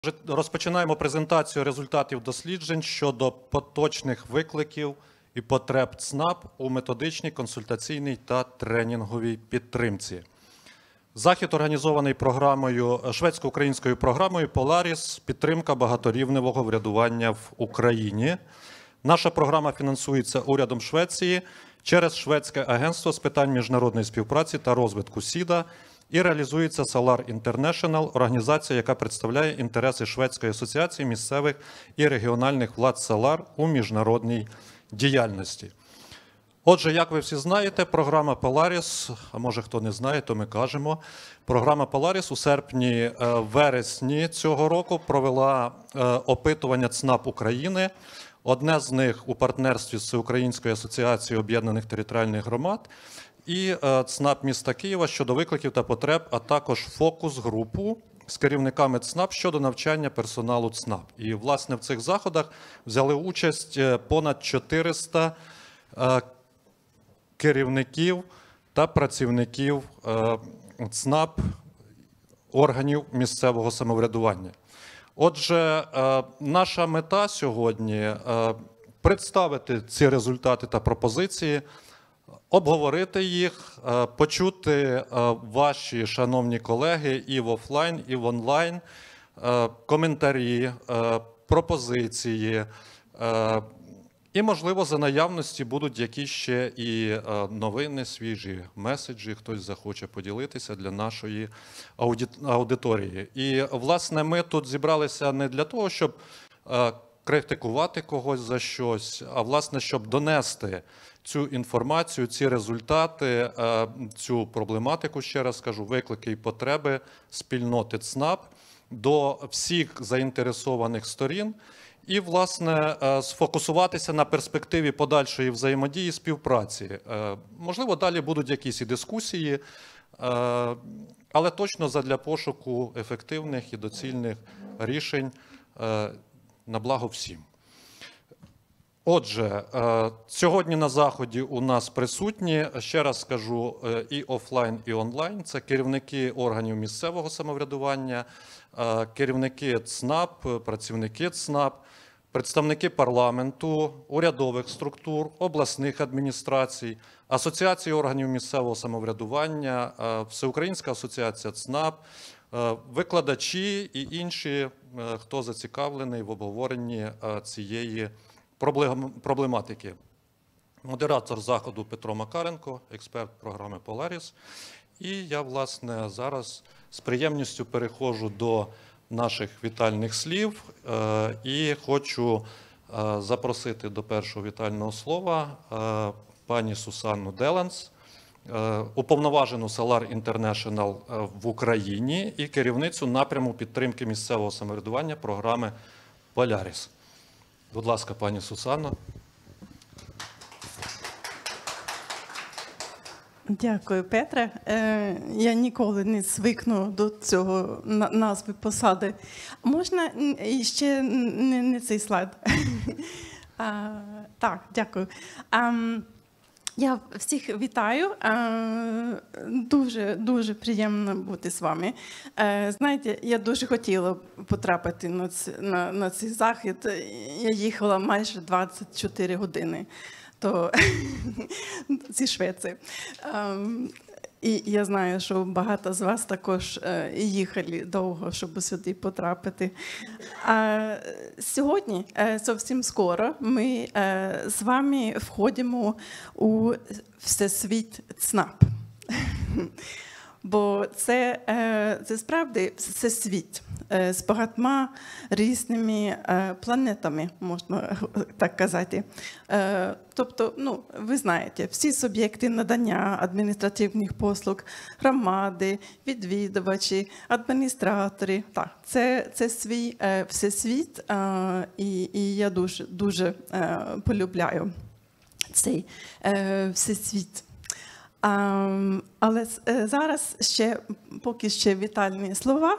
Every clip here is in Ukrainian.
Розпочинаємо презентацію результатів досліджень щодо поточних викликів і потреб ЦНАП у методичній, консультаційній та тренінговій підтримці. Захід організований шведсько-українською програмою Polaris «Підтримка багаторівневого врядування в Україні». Наша програма фінансується урядом Швеції через Шведське агентство з питань міжнародної співпраці та розвитку СІДА і реалізується Solar International, організація, яка представляє інтереси Шведської асоціації місцевих і регіональних влад Solar у міжнародній діяльності. Отже, як ви всі знаєте, програма Polaris, а може хто не знає, то ми кажемо, програма Polaris у серпні-вересні цього року провела опитування ЦНАП України. Одне з них у партнерстві з Всеукраїнською асоціацією об'єднаних територіальних громад і ЦНАП міста Києва щодо викликів та потреб, а також фокус-групу з керівниками ЦНАП щодо навчання персоналу ЦНАП. І, власне, в цих заходах взяли участь понад 400 керівників та працівників ЦНАП органів місцевого самоврядування. Отже, наша мета сьогодні – представити ці результати та пропозиції, обговорити їх, почути ваші, шановні колеги, і в офлайн, і в онлайн, коментарі, пропозиції. І, можливо, за наявності будуть якісь ще і новини, свіжі меседжі, хтось захоче поділитися для нашої аудиторії. І, власне, ми тут зібралися не для того, щоб критикувати когось за щось, а, власне, щоб донести цю інформацію, ці результати, цю проблематику, ще раз скажу, виклики і потреби спільноти ЦНАП до всіх заінтересованих сторін, і, власне, сфокусуватися на перспективі подальшої взаємодії і співпраці. Можливо, далі будуть якісь і дискусії, але точно задля пошуку ефективних і доцільних рішень на благо всім. Отже, сьогодні на заході у нас присутні, ще раз скажу, і офлайн, і онлайн. Це керівники органів місцевого самоврядування, керівники ЦНАП, працівники ЦНАП, представники парламенту, урядових структур, обласних адміністрацій, Асоціації органів місцевого самоврядування, Всеукраїнська асоціація ЦНАП, викладачі і інші, хто зацікавлений в обговоренні цієї проблематики. Модератор заходу Петро Макаренко, експерт програми Polaris. І я, власне, зараз з приємністю переходжу до наших вітальних слів і хочу запросити до першого вітального слова пані Сусанну Деланс, уповноважену Solar International в Україні і керівницю напряму підтримки місцевого самоврядування програми Polaris. Будь ласка, пані Сусанно. Дякую, Петре. Я ніколи не звикну до цього назви посади. Можна ще не цей слайд? Так, дякую. Я всіх вітаю. Дуже приємно бути з вами. Знаєте, я дуже хотіла потрапити на цей захід. Я їхала майже 24 години зі Швеції. І я знаю, що багато з вас також їхали довго, щоб сюди потрапити. Сьогодні, зовсім скоро, ми з вами входимо у всесвіт ЦНАП. Бо це справді всесвіт з багатьма різними планетами, можна так казати. Тобто, ви знаєте, всі суб'єкти надання адміністративних послуг, громади, відвідувачі, адміністратори. Так, це свій всесвіт, і я дуже полюбляю цей всесвіт. Але зараз поки ще вітальні слова.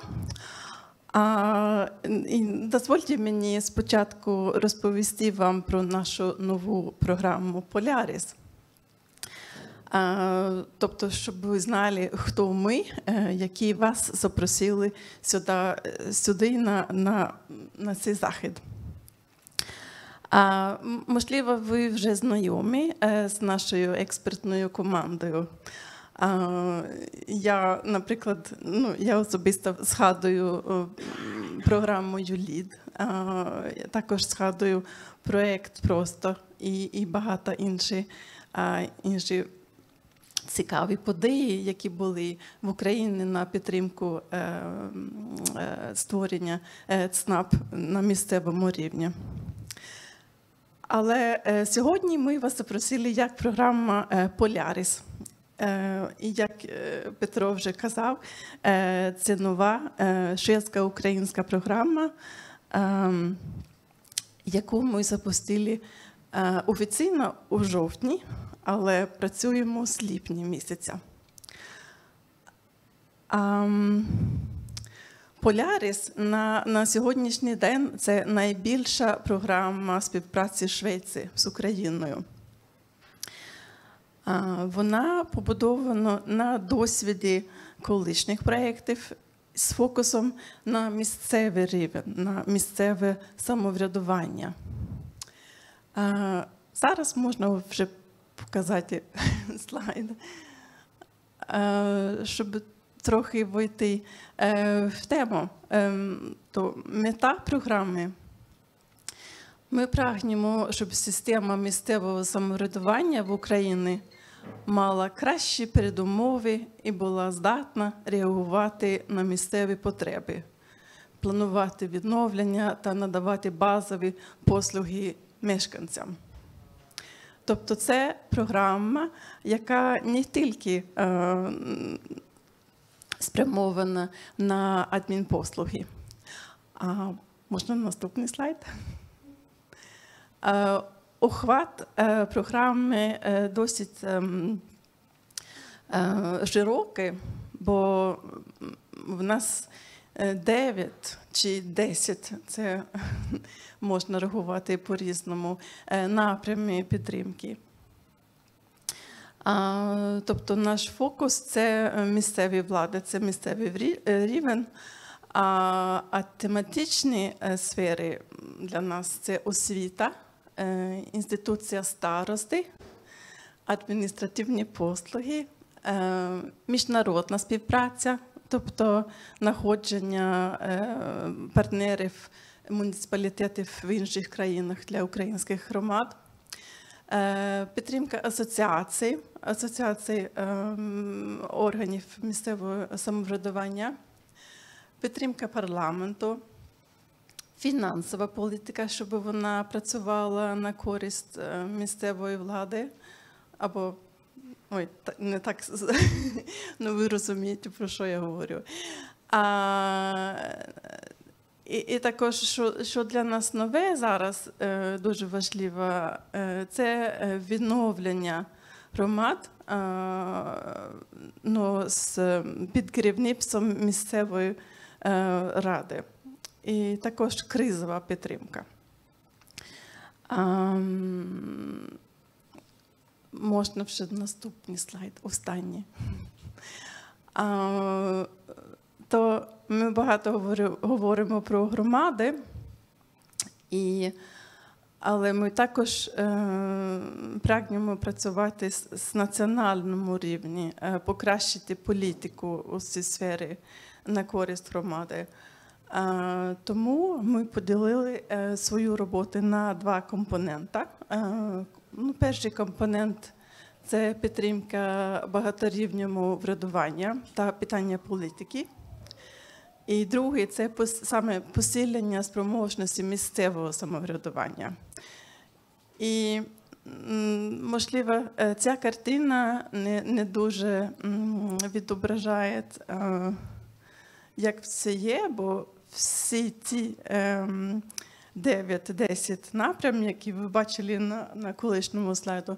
І дозвольте мені спочатку розповісти вам про нашу нову програму Polaris. Тобто, щоб ви знали, хто ми, які вас запросили сюди на цей захід. Можливо, ви вже знайомі з нашою експертною командою. Я, наприклад, я особисто згадую програму ЮЛІД, також згадую проєкт «Просто» і багато інші цікаві події, які були в Україні на підтримку створення ЦНАП на місцевому рівні. Але сьогодні ми вас запросили як програма «Полярис». І як Петро вже казав, це нова шведсько-українська програма, яку ми запустили офіційно у жовтні, але працюємо з липня місяця. Полярис на сьогоднішній день – це найбільша програма співпраці Швеції з Україною. Вона побудована на досвіді колишніх проєктів з фокусом на місцевий рівень, на місцеве самоврядування. Зараз можна вже показати слайд, щоб трохи вийти в тему. То мета програми. Ми прагнемо, щоб система місцевого самоврядування в Україні мала кращі передумови і була здатна реагувати на місцеві потреби, планувати відновлення та надавати базові послуги мешканцям. Тобто це програма, яка не тільки спрямована на адмінпослуги. Можна наступний слайд? Охват програми досить широкий, бо в нас 9 чи 10, це можна рахувати по-різному, напрямі підтримки. Тобто наш фокус – це місцеві влади, це місцевий рівень, а тематичні сфери для нас – це освіта, інституція старости, адміністративні послуги, міжнародна співпраця, тобто знаходження партнерів, муніципалітетів в інших країнах для українських громад, підтримка асоціацій органів місцевого самоврядування, підтримка парламенту, фінансова політика, щоб вона працювала на користь місцевої влади, або, не так, ви розумієте, про що я говорю. І також, що для нас нове зараз, дуже важливо, це відновлення громад під керівництвом місцевої ради. І також кризова підтримка. Можна вже наступний слайд, останній. То ми багато говоримо про громади, але ми також прагнемо працювати з національному рівні, покращити політику у цій сфері на користь громади. Тому ми поділили свою роботу на два компоненти. Перший компонент – це підтримка багаторівневого врядування та питання політики. І другий – це саме посилення спроможності місцевого самоврядування. І, можливо, ця картина не дуже відображає, як це є, бо всі ті 9-10 напрямів, які ви бачили на колишньому слайду,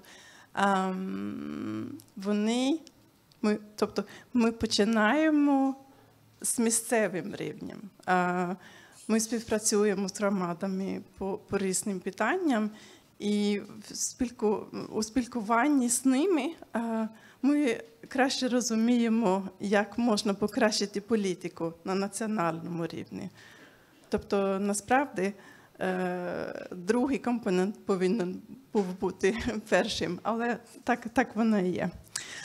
ми починаємо з місцевим рівнем. Ми співпрацюємо з громадами по різним питанням І у спілкуванні з ними ми краще розуміємо, як можна покращити політику на національному рівні. Тобто, насправді, другий компонент повинен був бути першим, але так воно і є.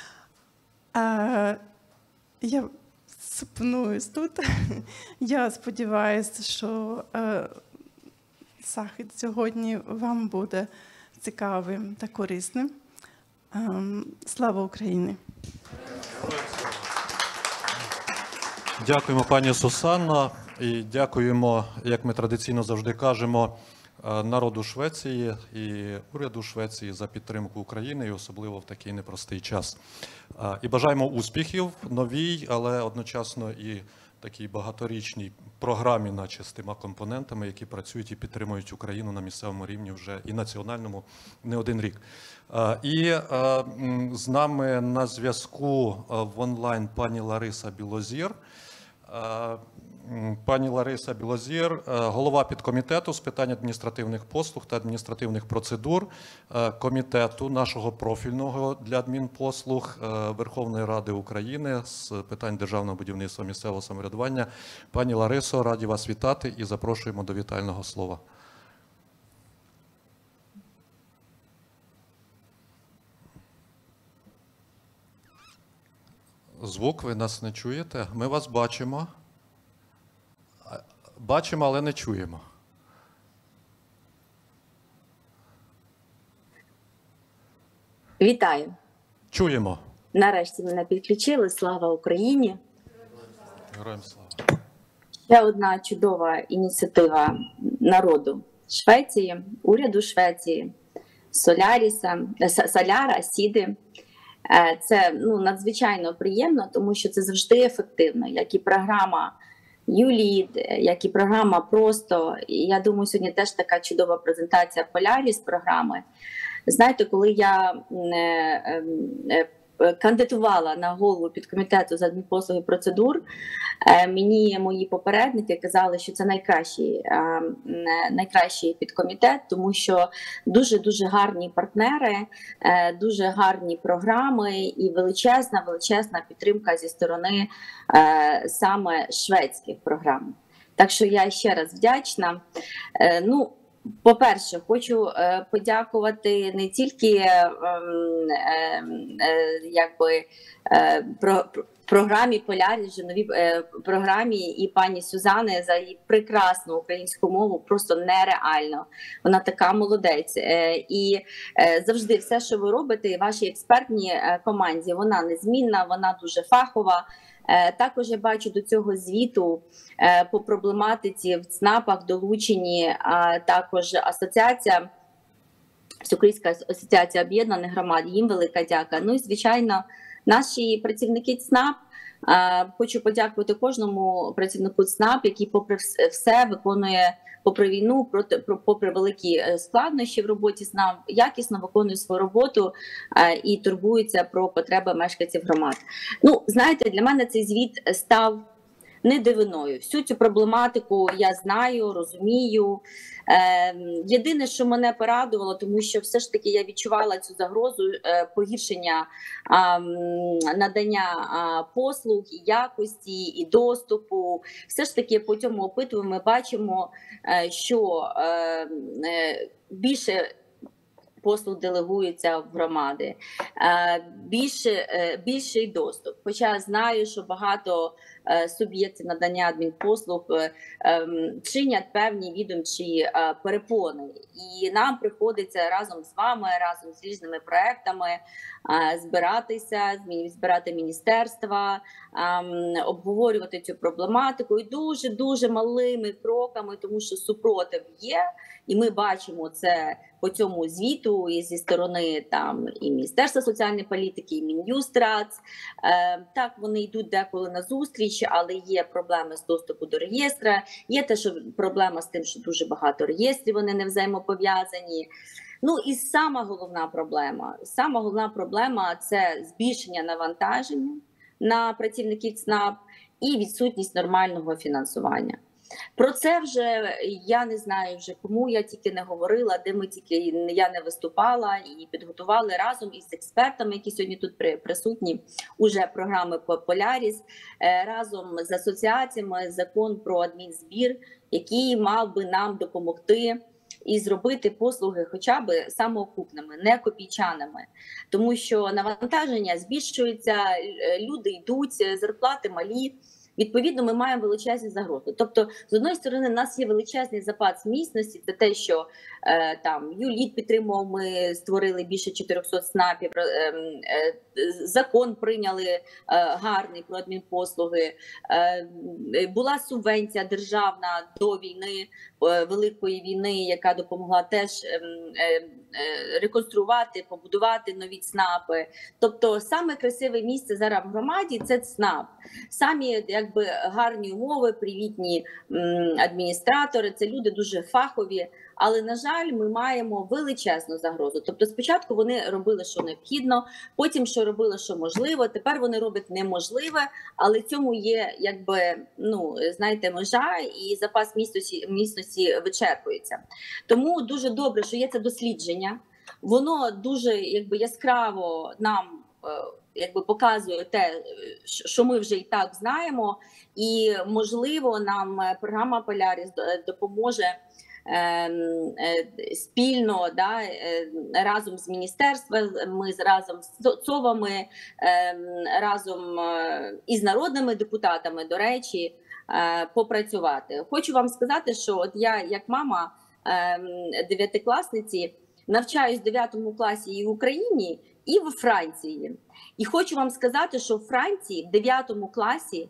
Я зупинуюсь тут. Я сподіваюся, що захід сьогодні вам буде цікавим та корисним. Слава Україні! Дякуємо, пані Сусанно, і дякуємо, як ми традиційно завжди кажемо, народу Швеції і уряду Швеції за підтримку України, і особливо в такий непростий час. І бажаємо успіхів новій, але одночасно і такій багаторічній програмі, наче з тими компонентами, які працюють і підтримують Україну на місцевому рівні вже і національному не один рік. І з нами на зв'язку в онлайн пані Лариса Білозір. Пані Лариса Білозір, голова підкомітету з питань адміністративних послуг та адміністративних процедур комітету нашого профільного для адмінпослуг Верховної Ради України з питань державного будівництва місцевого самоврядування. Пані Ларисо, раді вас вітати і запрошуємо до вітального слова. Звук, ви нас не чуєте? Ми вас бачимо. Бачимо, але не чуємо. Вітаю. Чуємо. Нарешті мене підключили. Слава Україні. Героям слава. Ще одна чудова ініціатива народу Швеції, уряду Швеції, Соляра, Сіди. Це надзвичайно приємно, тому що це завжди ефективно, як і програма ЮЛІД, як і програма «Просто». І я думаю, сьогодні теж така чудова презентація Поляріс програми. Знаєте, коли я кандидувала на голову підкомітету з адмінпослуг і процедур, мені мої попередники казали, що це найкращий підкомітет, тому що дуже гарні партнери, дуже гарні програми і величезна підтримка зі сторони саме шведських програм. Так що я ще раз вдячна. По-перше, хочу подякувати не тільки програмі Поляріс, новій програмі і пані Сюзани за її прекрасну українську мову, просто нереально. Вона така молодець. І завжди все, що ви робите, вашій експертній команді, вона незмінна, вона дуже фахова. Також я бачу до цього звіту по проблематиці в ЦНАПах долучені також асоціація, Всеукраїнська асоціація об'єднаних громад, їм велика дяка. Ну і, звичайно, наші працівники ЦНАП, хочу подякувати кожному працівнику ЦНАП, який попри все виконує, попри війну, попри великі складнощі в роботі ЦНАП, якісно виконує свою роботу і турбується про потреби мешканців громад. Знаєте, для мене цей звіт став не дивиною. Всю цю проблематику я знаю, розумію. Єдине, що мене порадувало, тому що все ж таки я відчувала цю загрозу погіршення надання послуг, і якості, і доступу. Все ж таки по цьому опитуванню ми бачимо, що більше послуг делегуються в громади, більший доступ. Хоча знаю, що багато суб'єктів надання адмінпослуг чинять певні відомчі перепони. І нам приходиться разом з вами, разом з різними проектами збирати міністерства, обговорювати цю проблематику і дуже малими кроками, тому що супротив є, і ми бачимо це по цьому звіту і зі сторони і Міністерства соціальної політики, і Мін'юстрат. Так, вони йдуть деколи на зустріч, але є проблеми з доступу до реєстра, є те, що проблема з тим, що дуже багато реєстрів, вони не взаємопов'язані. І сама головна проблема – це збільшення навантаження на працівників ЦНАП і відсутність нормального фінансування. Про це вже я не знаю, вже кому я тільки не говорила, де ми тільки я не виступала, і підготували разом із експертами, які сьогодні тут присутні, уже програми по Поляріс, разом з асоціаціями закон про адмінзбір, який мав би нам допомогти і зробити послуги хоча б самоокупними, не копійчаними. Тому що навантаження збільшується, люди йдуть, зарплати малі. Відповідно, ми маємо величезні загрози. Тобто, з одної сторони, у нас є величезний запас міцності, це те, що там ЮЛІТ підтримував, ми створили більше 400 СНАПів, закон прийняли гарний про адмінпослуги, була субвенція державна до війни, великої війни, яка допомогла теж реконструювати, побудувати нові ЦНАПи. Тобто саме красиве місце зараз в громаді – це ЦНАП. Самі якби гарні умови, привітні адміністратори, це люди дуже фахові. Але, на жаль, ми маємо величезну загрозу. Тобто спочатку вони робили, що необхідно, потім, що робили, що можливо, тепер вони роблять неможливе, але цьому є, якби, ну, знаєте, межа і запас міцності вичерпується. Тому дуже добре, що є це дослідження. Воно дуже, якби, яскраво нам якби показує те, що ми вже і так знаємо, і, можливо, нам програма «Поляріс» допоможе спільно, да, разом з міністерством, ми разом з ЦОВами, разом із народними депутатами, до речі, попрацювати. Хочу вам сказати, що от я, як мама дев'ятикласниці, навчаюсь в 9 класі і в Україні, і в Франції. І хочу вам сказати, що в Франції в 9 класі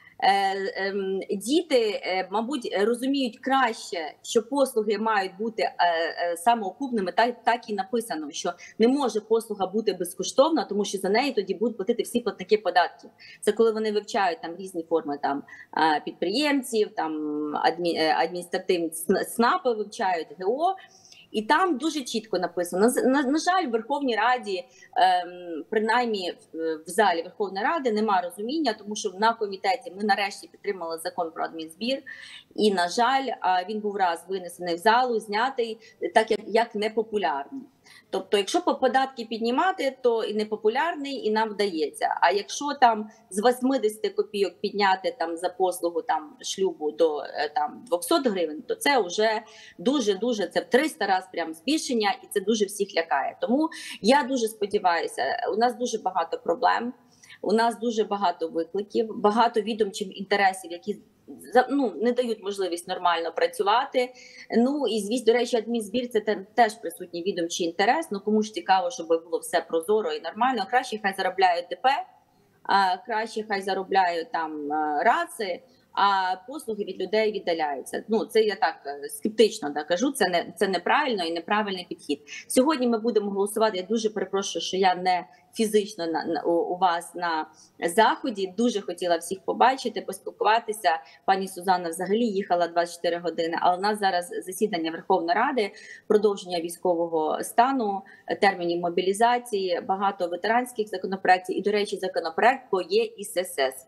діти, мабуть, розуміють краще, що послуги мають бути самоокупними, так і написано, що не може послуга бути безкоштовна, тому що за неї тоді будуть платити всі платники податків. Це коли вони вивчають там різні форми там підприємців, там адміністративні СНАПи вивчають, ГО. І там дуже чітко написано. На жаль, в Верховній Раді, принаймні в залі Верховної Ради, нема розуміння, тому що на комітеті ми нарешті підтримали закон про адмінзбір. І, на жаль, він був раз винесений в залу, знятий, так як непопулярний. Тобто, якщо податки піднімати, то і непопулярний, і нам вдається. А якщо там з 80 копійок підняти там за послугу там шлюбу до там 200 гривень, то це вже дуже-дуже, це в 300 разів прям збільшення, і це дуже всіх лякає. Тому я дуже сподіваюся, у нас дуже багато проблем, у нас дуже багато викликів, багато відомчих інтересів, які не дають можливість нормально працювати. Ну і звісно, до речі, адмінзбір – це теж присутній відомчий інтерес. Ну кому ж цікаво, щоб було все прозоро і нормально. Краще хай заробляють ДП, краще хай заробляють там раци, а послуги від людей віддаляються. Ну, це я так скептично кажу, це неправильно і неправильний підхід. Сьогодні ми будемо голосувати, я дуже перепрошую, що я не фізично у вас на заході, дуже хотіла всіх побачити, поспілкуватися. Пані Сюзанна взагалі їхала 24 години, але у нас зараз засідання Верховної Ради, продовження військового стану, термінів мобілізації, багато ветеранських законопроєктів і, до речі, законопроєкт по ЄІСС.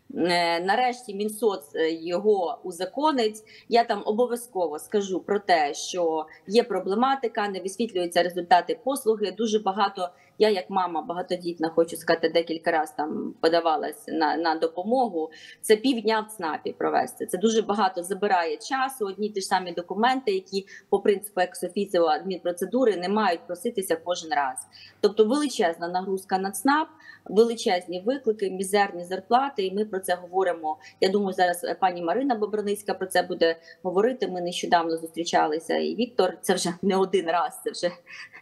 Нарешті Мінсоц його узаконить. Я там обов'язково скажу про те, що є проблематика, не висвітлюються результати послуги. Дуже багато, я як мама багатодітна, хочу сказати, декілька разів там подавалась на допомогу. Це півдня в ЦНАПі провести. Це дуже багато забирає часу, одні ті ж самі документи, які по принципу екс-офіціо адмінпроцедури не мають проситися кожен раз. Тобто величезна нагрузка на ЦНАП, величезні виклики, мізерні зарплати, і ми про це говоримо. Я думаю, зараз пані Марина Боброницька про це буде говорити. Ми нещодавно зустрічалися, і Віктор, це вже не один раз, це вже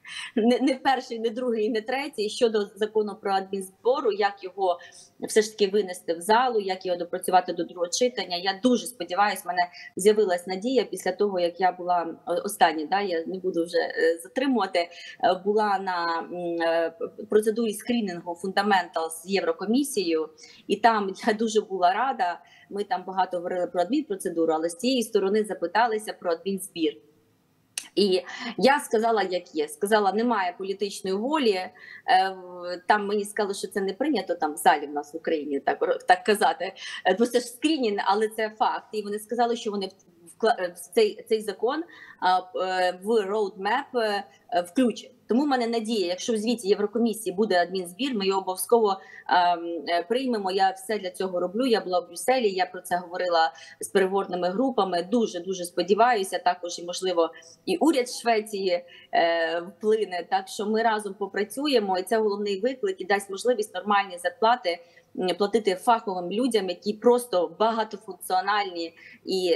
не перший, не другий, не третій, щодо закону про адмінзбору, як його все ж таки винести в залу, як його допрацювати до другого читання. Я дуже сподіваюся, в мене з'явилась надія після того, як я була остання, я не буду вже затримувати, була на процедурі скрінінгу «Фундаментал» з Єврокомісією, і там я дуже була рада, ми там багато говорили про адмінпроцедуру, але з цієї сторони запиталися про адмінзбір. І я сказала, як є. Сказала, немає політичної волі. Там мені сказали, що це не прийнято там в залі в нас в Україні так казати. Бо це ж скрінінг, але це факт. І вони сказали, що вони в цей закон в roadmap включать. Тому в мене надія, якщо в звіті Єврокомісії буде адмінзбір, ми його обов'язково приймемо. Я все для цього роблю. Я була в Брюсселі, я про це говорила з переговорними групами. Дуже сподіваюся. Також і можливо і уряд Швеції вплине. Так що ми разом попрацюємо, і це головний виклик і дасть можливість нормальні зарплати платити фаховим людям, які просто багатофункціональні, і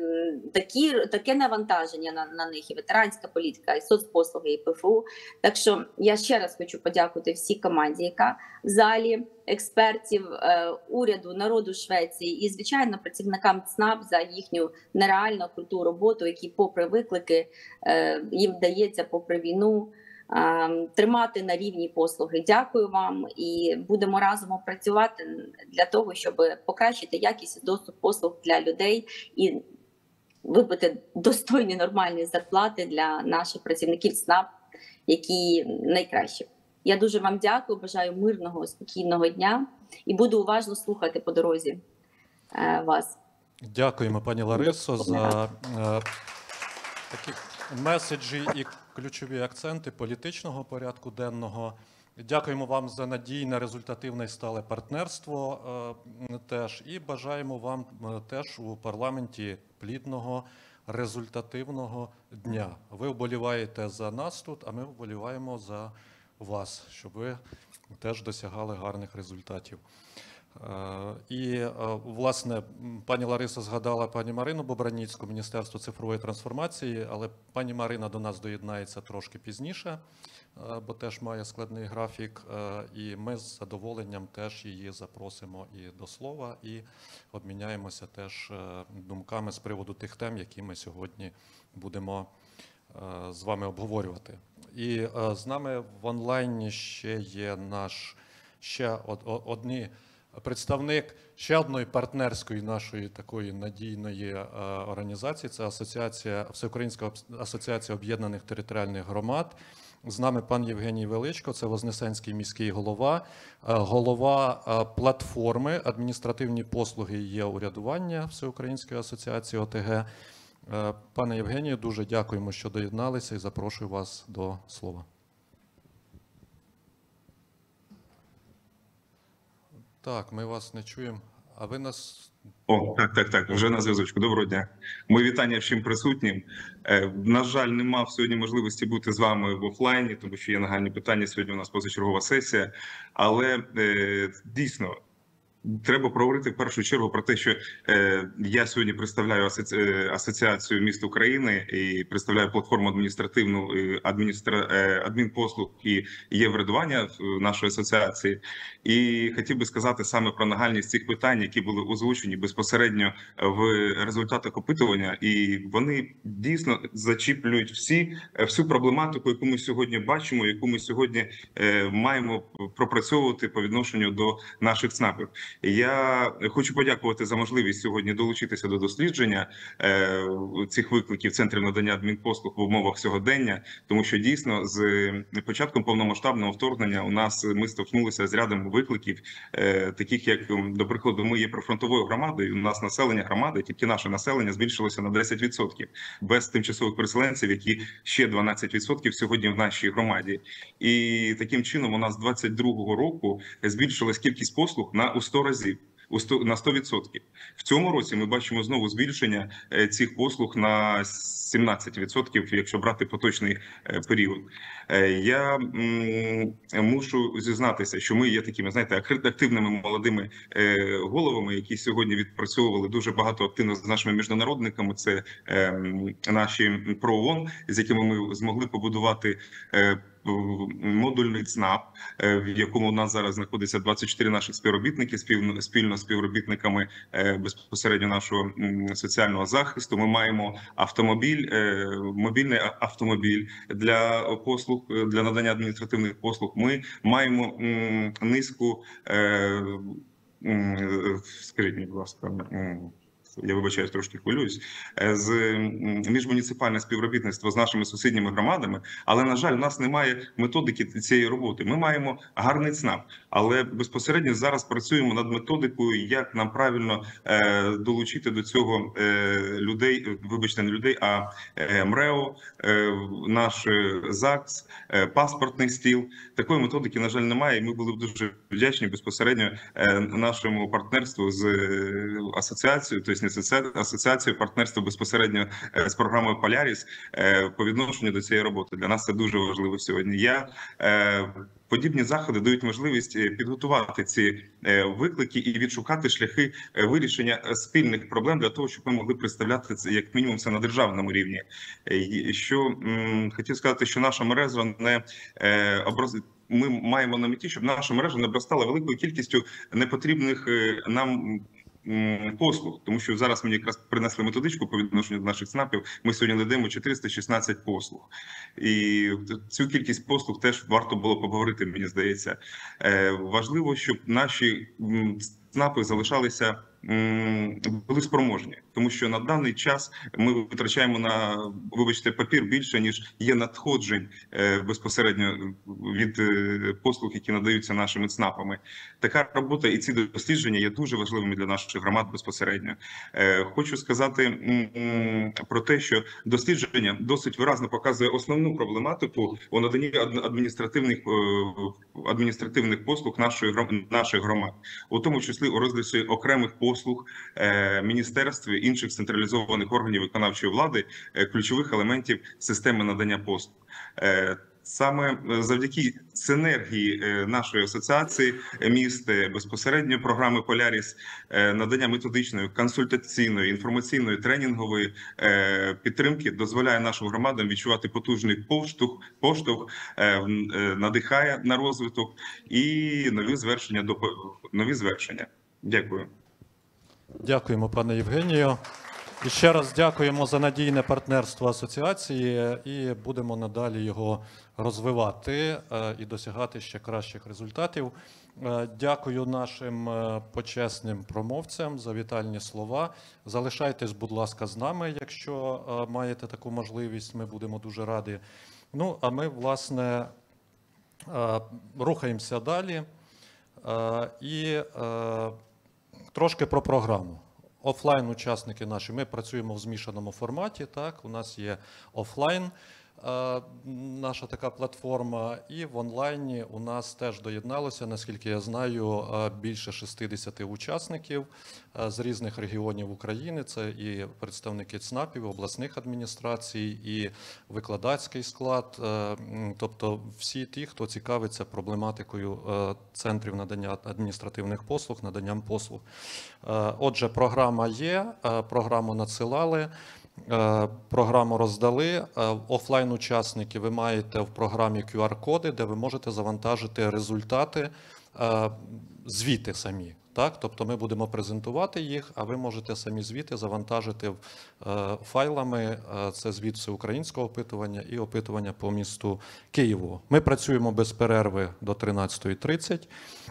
таке навантаження на них, і ветеранська політика, і соцпослуги, і ПФУ. Так що я ще раз хочу подякувати всій команді, яка в залі, експертів, уряду, народу Швеції і, звичайно, працівникам ЦНАП за їхню нереально круту роботу, які попри виклики їм вдається, попри війну, тримати на рівні послуги. Дякую вам, і будемо разом працювати для того, щоб покращити якість і доступ послуг для людей і вибити достойні нормальні зарплати для наших працівників ЦНАП, які найкращі. Я дуже вам дякую, бажаю мирного, спокійного дня і буду уважно слухати по дорозі вас. Дякуємо, пані Ларисо, за такі меседжі і ключові акценти політичного порядку денного. Дякуємо вам за надійне, результативне і стале партнерство теж. І бажаємо вам теж у парламенті плідного, результативного дня. Ви вболіваєте за нас тут, а ми вболіваємо за вас, щоб ви теж досягали гарних результатів. І, власне, пані Лариса згадала пані Марину Бобраніцьку, Міністерство цифрової трансформації, але пані Марина до нас доєднається трошки пізніше, бо теж має складний графік, і ми з задоволенням теж її запросимо і до слова, і обміняємося теж думками з приводу тих тем, які ми сьогодні будемо з вами обговорювати. І з нами в онлайні ще є представник ще одної партнерської нашої такої надійної організації, це Всеукраїнська асоціація об'єднаних територіальних громад. З нами пан Євгеній Величко, це Вознесенський міський голова, голова платформи «Адміністративні послуги і є-урядування» Всеукраїнської асоціації ОТГ. Пане Євгенію, дуже дякуємо, що доєдналися, і запрошую вас до слова. Так, ми вас не чуємо. А ви нас... О, так, вже на зв'язочку. Доброго дня. Мої вітання всім присутнім. На жаль, не мав сьогодні можливості бути з вами в офлайні, тому що є нагальні питання. Сьогодні у нас позачергова сесія. Але дійсно, треба проговорити в першу чергу про те, що я сьогодні представляю асоціацію міст України і представляю платформу адмінпослуг і є-врядування нашої асоціації. І хотів би сказати саме про нагальність цих питань, які були озвучені безпосередньо в результатах опитування. І вони дійсно зачіплюють всю проблематику, яку ми сьогодні бачимо, яку ми сьогодні маємо пропрацьовувати по відношенню до наших ЦНАПів. Я хочу подякувати за можливість сьогодні долучитися до дослідження цих викликів центрів надання адмінпослуг в умовах сьогодення, тому що дійсно з початком повномасштабного вторгнення ми стикнулися з рядом викликів, таких як, до прикладу, ми є прифронтовою громадою, у нас населення громади, тільки наше населення збільшилося на 10%, без тимчасових переселенців, які ще 12% сьогодні в нашій громаді. І таким чином у нас з 22-го року збільшилась кількість послуг у 100 разів. На 100%. В цьому році ми бачимо знову збільшення цих послуг на 17%, якщо брати поточний період. Я мушу зізнатися, що ми є такими, знаєте, активними молодими головами, які сьогодні відпрацьовували дуже багато активно з нашими міжнародниками. Це наші ПРООН, з якими ми змогли побудувати модульний ЦНАП, в якому у нас зараз знаходиться 24 наших співробітники, спільно з співробітниками безпосередньо нашого соціального захисту. Ми маємо мобільний автомобіль для послуг, для надання адміністративних послуг. Ми маємо низку, скажіть мені, будь ласка, я вибачаюсь, трошки хвилююсь, з міжмуніципальне співробітництво з нашими сусідніми громадами, але, на жаль, у нас немає методики цієї роботи. Ми маємо гарний ЦНАП, але безпосередньо зараз працюємо над методикою, як нам правильно долучити до цього людей, вибачте, не людей, а МРЕО, наш ЗАГС, паспортний стіл. Такої методики, на жаль, немає, і ми були б дуже вдячні безпосередньо нашому партнерству з асоціацією, тобто не асоціацією, партнерство безпосередньо з програмою Поляріс по відношенню до цієї роботи. Для нас це дуже важливо сьогодні. Подібні заходи дають можливість підготувати ці виклики і відшукати шляхи вирішення спільних проблем для того, щоб ми могли представляти це як мінімум це на державному рівні. Що хотів сказати, що наша мережа не ми маємо на меті, щоб наша мережа не обростала великою кількістю непотрібних нам послуг, тому що зараз мені якраз принесли методичку по відношенню до наших ЦНАПів. Ми сьогодні надаємо 416 послуг, і цю кількість послуг теж варто було поговорити. Мені здається, важливо, щоб наші ЦНАПи залишалися були спроможні, тому що на даний час ми витрачаємо на, вибачте, папір більше, ніж є надходжень безпосередньо від послуг, які надаються нашими ЦНАПами. Така робота і ці дослідження є дуже важливими для наших громад безпосередньо. Хочу сказати про те, що дослідження досить виразно показує основну проблематику у наданні адміністративних послуг наших громад, у тому числі у розгляді окремих послуг міністерств і інших централізованих органів виконавчої влади, ключових елементів системи надання послуг. Саме завдяки синергії нашої асоціації міст, безпосередньо програми Поляріс, надання методичної, консультаційної, інформаційної, тренінгової підтримки дозволяє нашим громадам відчувати потужний поштовх, надихає на розвиток і нові звершення. Дякую. Дякуємо, пане Євгенію. І ще раз дякуємо за надійне партнерство асоціації і будемо надалі його розвивати і досягати ще кращих результатів. Дякую нашим почесним промовцям за вітальні слова. Залишайтесь, будь ласка, з нами, якщо маєте таку можливість. Ми будемо дуже раді. Ну, а ми, власне, рухаємося далі. І трошки про програму. Офлайн-учасники наші, ми працюємо в змішаному форматі, так, у нас є офлайн наша така платформа, і в онлайні у нас теж доєдналося, наскільки я знаю, більше 60 учасників з різних регіонів України. Це і представники ЦНАПів, обласних адміністрацій, і викладацький склад, тобто всі ті, хто цікавиться проблематикою центрів надання адміністративних послуг, наданням послуг. Отже, програма є, програму надсилали. Програму роздали. Офлайн-учасники, ви маєте в програмі QR-коди, де ви можете завантажити результати, звіти самі. Так? Тобто ми будемо презентувати їх, а ви можете самі звіти завантажити файлами. Це звіт всеукраїнського опитування і опитування по місту Києву. Ми працюємо без перерви до 13:30.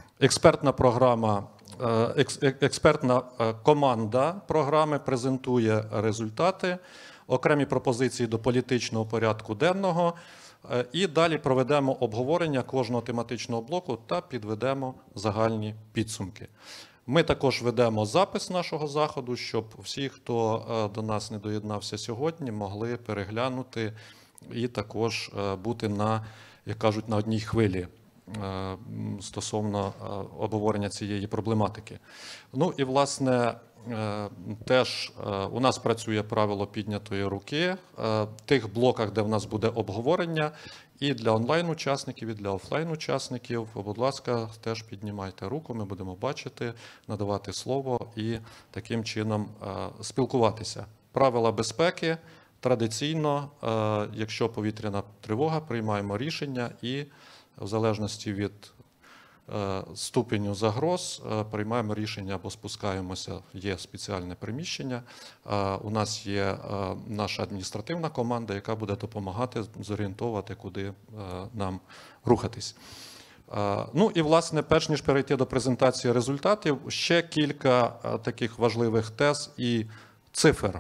Експертна команда програми презентує результати, окремі пропозиції до політичного порядку денного, і далі проведемо обговорення кожного тематичного блоку та підведемо загальні підсумки. Ми також ведемо запис нашого заходу, щоб всі, хто до нас не доєднався сьогодні, могли переглянути і також бути як кажуть, на одній хвилі стосовно обговорення цієї проблематики. Ну і, власне, теж у нас працює правило піднятої руки. В тих блоках, де в нас буде обговорення, і для онлайн-учасників, і для офлайн-учасників, будь ласка, теж піднімайте руку, ми будемо бачити, надавати слово і таким чином спілкуватися. Правила безпеки традиційно, якщо повітряна тривога, приймаємо рішення і в залежності від ступеню загроз приймаємо рішення або спускаємося, є спеціальне приміщення. У нас є наша адміністративна команда, яка буде допомагати зорієнтувати, куди нам рухатись. Ну і, власне, перш ніж перейти до презентації результатів, ще кілька таких важливих тез і цифр.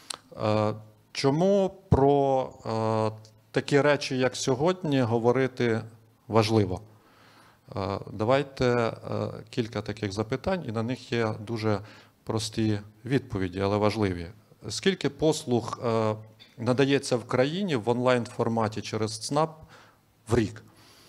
Чому про такі речі, як сьогодні, говорити важливо? Давайте кілька таких запитань, і на них є дуже прості відповіді, але важливі. Скільки послуг надається в країні в онлайн-форматі через ЦНАП в рік?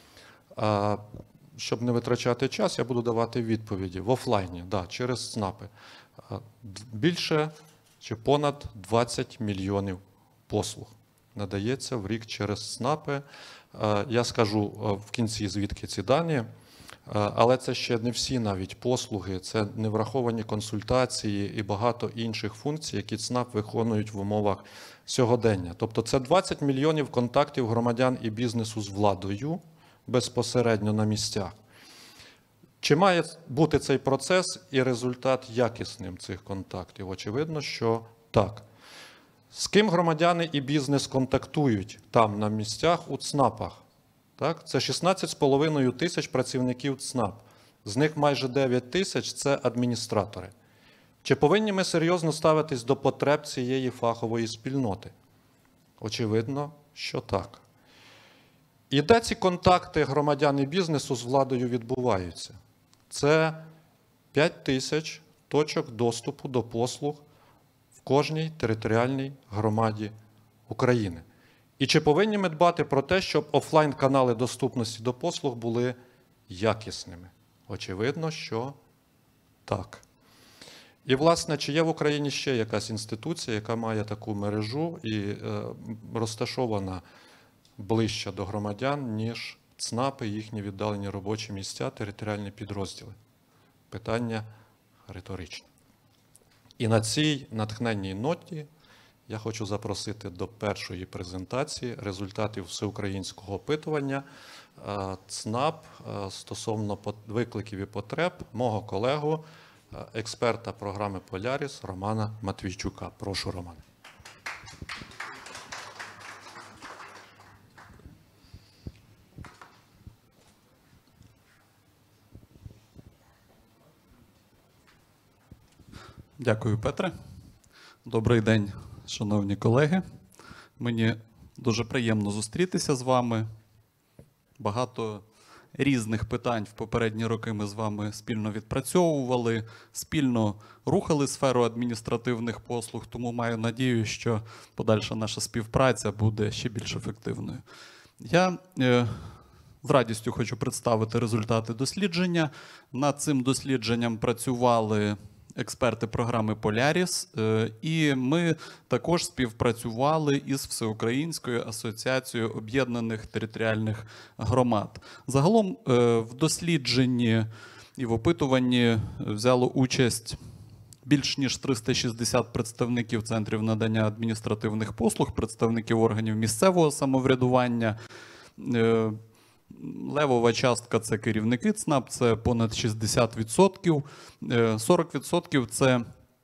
Щоб не витрачати час, я буду давати відповіді в офлайні, да, через ЦНАПи. Більше чи понад 20 мільйонів послуг надається в рік через ЦНАПи. Я скажу в кінці, звідки ці дані, але це ще не всі навіть послуги, це не враховані консультації і багато інших функцій, які ЦНАП виконують в умовах сьогодення. Тобто це 20 мільйонів контактів громадян і бізнесу з владою безпосередньо на місцях. Чи має бути цей процес і результат якісним цих контактів? Очевидно, що так. З ким громадяни і бізнес контактують там на місцях у ЦНАПах? Так? Це 16,5 тисяч працівників ЦНАП. З них майже 9 тисяч – це адміністратори. Чи повинні ми серйозно ставитись до потреб цієї фахової спільноти? Очевидно, що так. І де ці контакти громадян і бізнесу з владою відбуваються? Це 5 тисяч точок доступу до послуг в кожній територіальній громаді України. І чи повинні ми дбати про те, щоб офлайн-канали доступності до послуг були якісними? Очевидно, що так. І, власне, чи є в Україні ще якась інституція, яка має таку мережу і розташована ближче до громадян, ніж ЦНАПи, їхні віддалені робочі місця, територіальні підрозділи? Питання риторичне. І на цій натхненній ноті я хочу запросити до першої презентації результатів всеукраїнського опитування ЦНАП стосовно викликів і потреб мого колегу, експерта програми «Поляріс» Романа Матвійчука. Прошу, Роман. Дякую, Петре. Добрий день, шановні колеги. Мені дуже приємно зустрітися з вами. Багато різних питань в попередні роки ми з вами спільно відпрацьовували, спільно рухали сферу адміністративних послуг, тому маю надію, що подальша наша співпраця буде ще більш ефективною. Я з радістю хочу представити результати дослідження. Над цим дослідженням працювали експерти програми «Поляріс», і ми також співпрацювали із Всеукраїнською асоціацією об'єднаних територіальних громад. Загалом в дослідженні і в опитуванні взяло участь більш ніж 360 представників центрів надання адміністративних послуг, представників органів місцевого самоврядування. Левова частка – це керівники ЦНАП, це понад 60%. 40% – це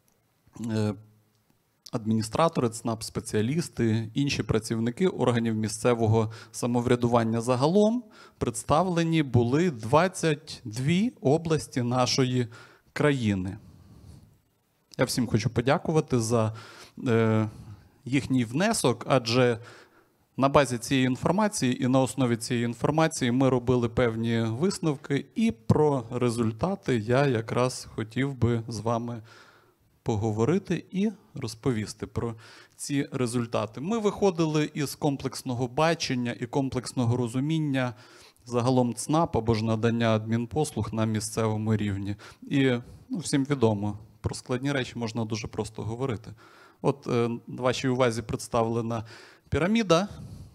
адміністратори ЦНАП, спеціалісти, інші працівники органів місцевого самоврядування. Загалом представлені були 22 області нашої країни. Я всім хочу подякувати за їхній внесок, адже на базі цієї інформації і на основі цієї інформації ми робили певні висновки, і про результати я якраз хотів би з вами поговорити і розповісти про ці результати. Ми виходили із комплексного бачення і комплексного розуміння загалом ЦНАП або ж надання адмінпослуг на місцевому рівні. І всім відомо, про складні речі можна дуже просто говорити. От вашій увазі представлена піраміда.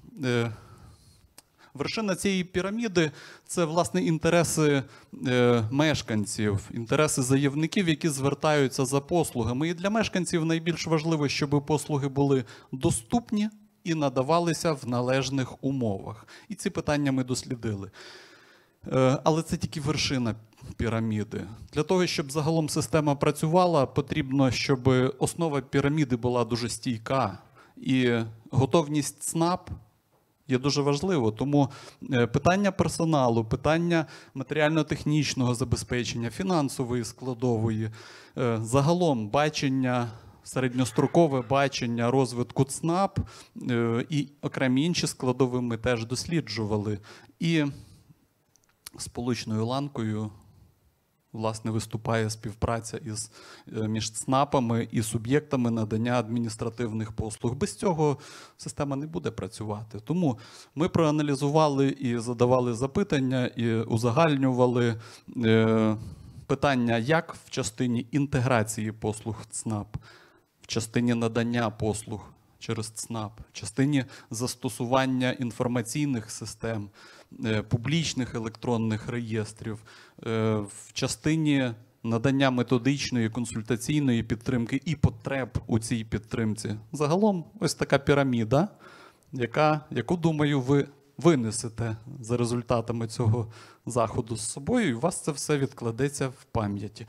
Вершина цієї піраміди – це, власне, інтереси мешканців, інтереси заявників, які звертаються за послугами. І для мешканців найбільш важливо, щоб послуги були доступні і надавалися в належних умовах. І ці питання ми дослідили. Але це тільки вершина піраміди. Для того, щоб загалом система працювала, потрібно, щоб основа піраміди була дуже стійка. І готовність ЦНАП є дуже важливо. Тому питання персоналу, питання матеріально-технічного забезпечення, фінансової складової, загалом бачення, середньострокове бачення розвитку ЦНАП і окремі інші складові ми теж досліджували. І сполучною ланкою, власне, виступає співпраця між ЦНАПами і суб'єктами надання адміністративних послуг. Без цього система не буде працювати. Тому ми проаналізували і задавали запитання, і узагальнювали питання як в частині інтеграції послуг ЦНАП, в частині надання послуг через ЦНАП, в частині застосування інформаційних систем, публічних електронних реєстрів, в частині надання методичної, консультаційної підтримки і потреб у цій підтримці. Загалом ось така піраміда, яку, думаю, ви винесете за результатами цього заходу з собою, і у вас це все відкладеться в пам'яті.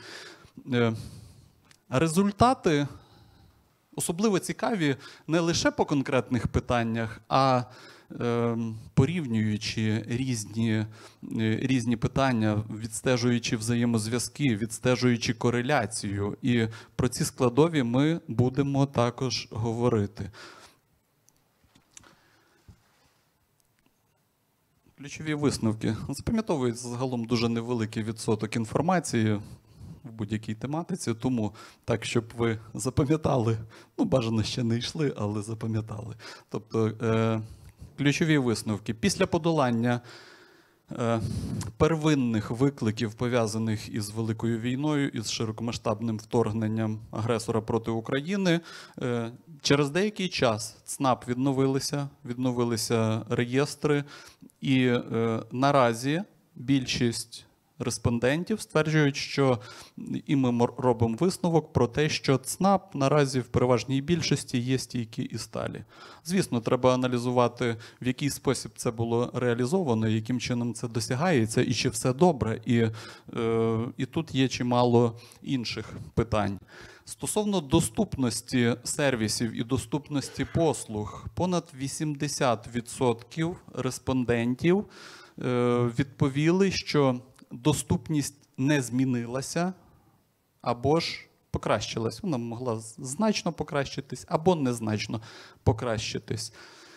Результати особливо цікаві не лише по конкретних питаннях, а порівнюючи різні питання, відстежуючи взаємозв'язки, відстежуючи кореляцію. І про ці складові ми будемо також говорити. Ключові висновки. Запам'ятовується загалом дуже невеликий відсоток інформації в будь-якій тематиці, тому так, щоб ви запам'ятали, ну, бажано ще не йшли, але запам'ятали. Тобто, ключові висновки. Після подолання первинних викликів, пов'язаних із Великою війною, із широкомасштабним вторгненням агресора проти України, через деякий час ЦНАП відновилися реєстри, і наразі більшість респондентів стверджують, що, і ми робимо висновок про те, що ЦНАП наразі в переважній більшості є стійкі і сталі. Звісно, треба аналізувати, в який спосіб це було реалізовано, яким чином це досягається, і чи все добре. І тут є чимало інших питань. Стосовно доступності сервісів і доступності послуг, понад 80% респондентів відповіли, що доступність не змінилася або ж покращилась. Вона могла значно покращитись або незначно покращитись.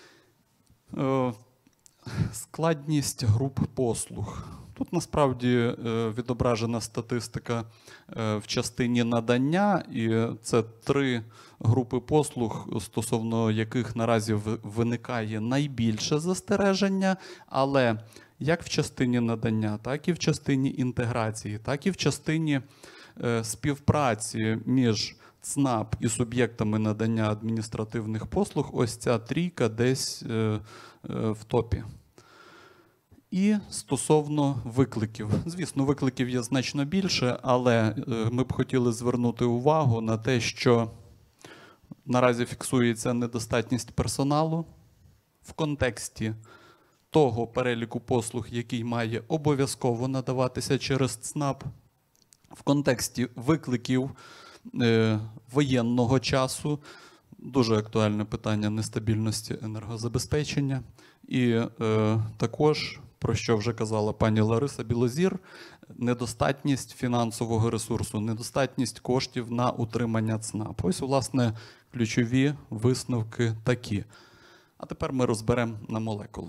Складність груп послуг. Тут насправді відображена статистика в частині надання, і це 3 групи послуг, стосовно яких наразі виникає найбільше застереження, але як в частині надання, так і в частині інтеграції, так і в частині співпраці між ЦНАП і суб'єктами надання адміністративних послуг, ось ця трійка десь в топі. І стосовно викликів. Звісно, викликів є значно більше, але ми б хотіли звернути увагу на те, що наразі фіксується недостатність персоналу в контексті того переліку послуг, який має обов'язково надаватися через ЦНАП, в контексті викликів воєнного часу, дуже актуальне питання нестабільності енергозабезпечення, і також, про що вже казала пані Лариса Білозір, недостатність фінансового ресурсу, недостатність коштів на утримання ЦНАП. Ось, власне, ключові висновки такі. А тепер ми розберемо на молекули.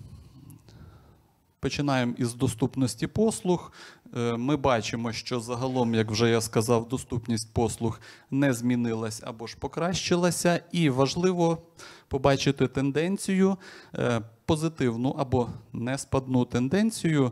Починаємо із доступності послуг. Ми бачимо, що загалом, як вже я сказав, доступність послуг не змінилась або ж покращилася. І важливо побачити тенденцію, позитивну або неспадну тенденцію.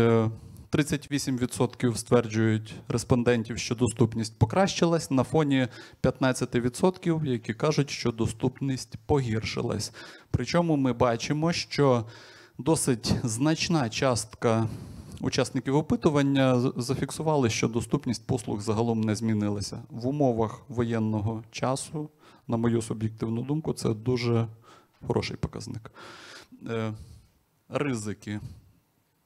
38% стверджують респондентів, що доступність покращилась, на фоні 15%, які кажуть, що доступність погіршилась. Причому ми бачимо, що досить значна частка учасників опитування зафіксували, що доступність послуг загалом не змінилася. В умовах воєнного часу, на мою суб'єктивну думку, це дуже хороший показник. Ризики.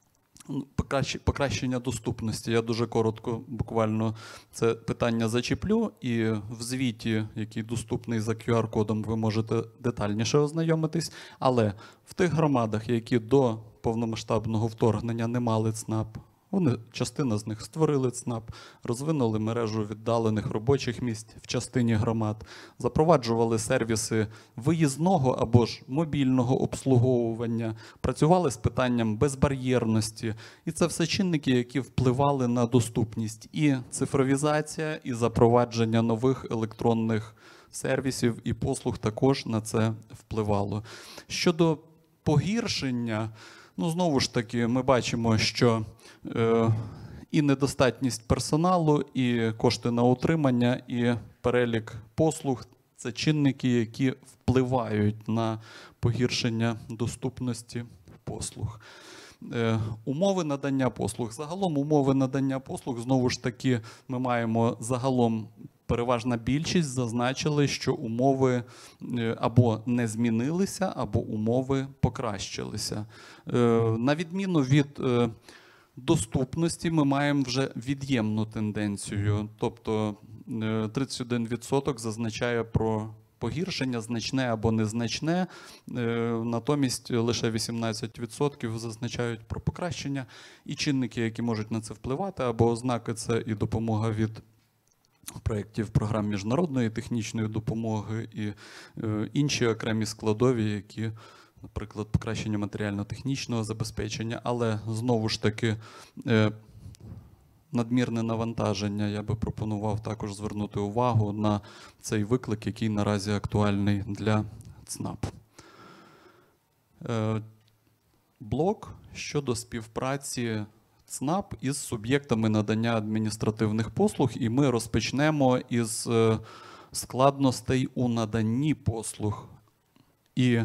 Покращення доступності. Я дуже коротко, буквально це питання зачеплю. І в звіті, який доступний за QR-кодом, ви можете детальніше ознайомитись. Але в тих громадах, які до повномасштабного вторгнення не мали ЦНАП, частина з них створили ЦНАП, розвинули мережу віддалених робочих місць в частині громад, запроваджували сервіси виїзного або ж мобільного обслуговування, працювали з питанням безбар'єрності. І це все чинники, які впливали на доступність. І цифровізація, і запровадження нових електронних сервісів і послуг також на це впливало. Щодо погіршення, знову ж таки, ми бачимо, що і недостатність персоналу, і кошти на утримання, і перелік послуг – це чинники, які впливають на погіршення доступності послуг. Умови надання послуг. Загалом умови надання послуг, знову ж таки, ми маємо загалом переважна більшість зазначили, що умови або не змінилися, або умови покращилися. На відміну від доступності ми маємо вже від'ємну тенденцію, тобто 31% зазначає про погіршення, значне або незначне, натомість лише 18% зазначають про покращення. І чинники, які можуть на це впливати, або ознаки – це і допомога від проєктів програм міжнародної технічної допомоги, і інші окремі складові, які, наприклад, покращення матеріально-технічного забезпечення, але знову ж таки надмірне навантаження. Я би пропонував також звернути увагу на цей виклик, який наразі актуальний для ЦНАП. Блок щодо співпраці ЦНАП із суб'єктами надання адміністративних послуг, і ми розпочнемо із складностей у наданні послуг. І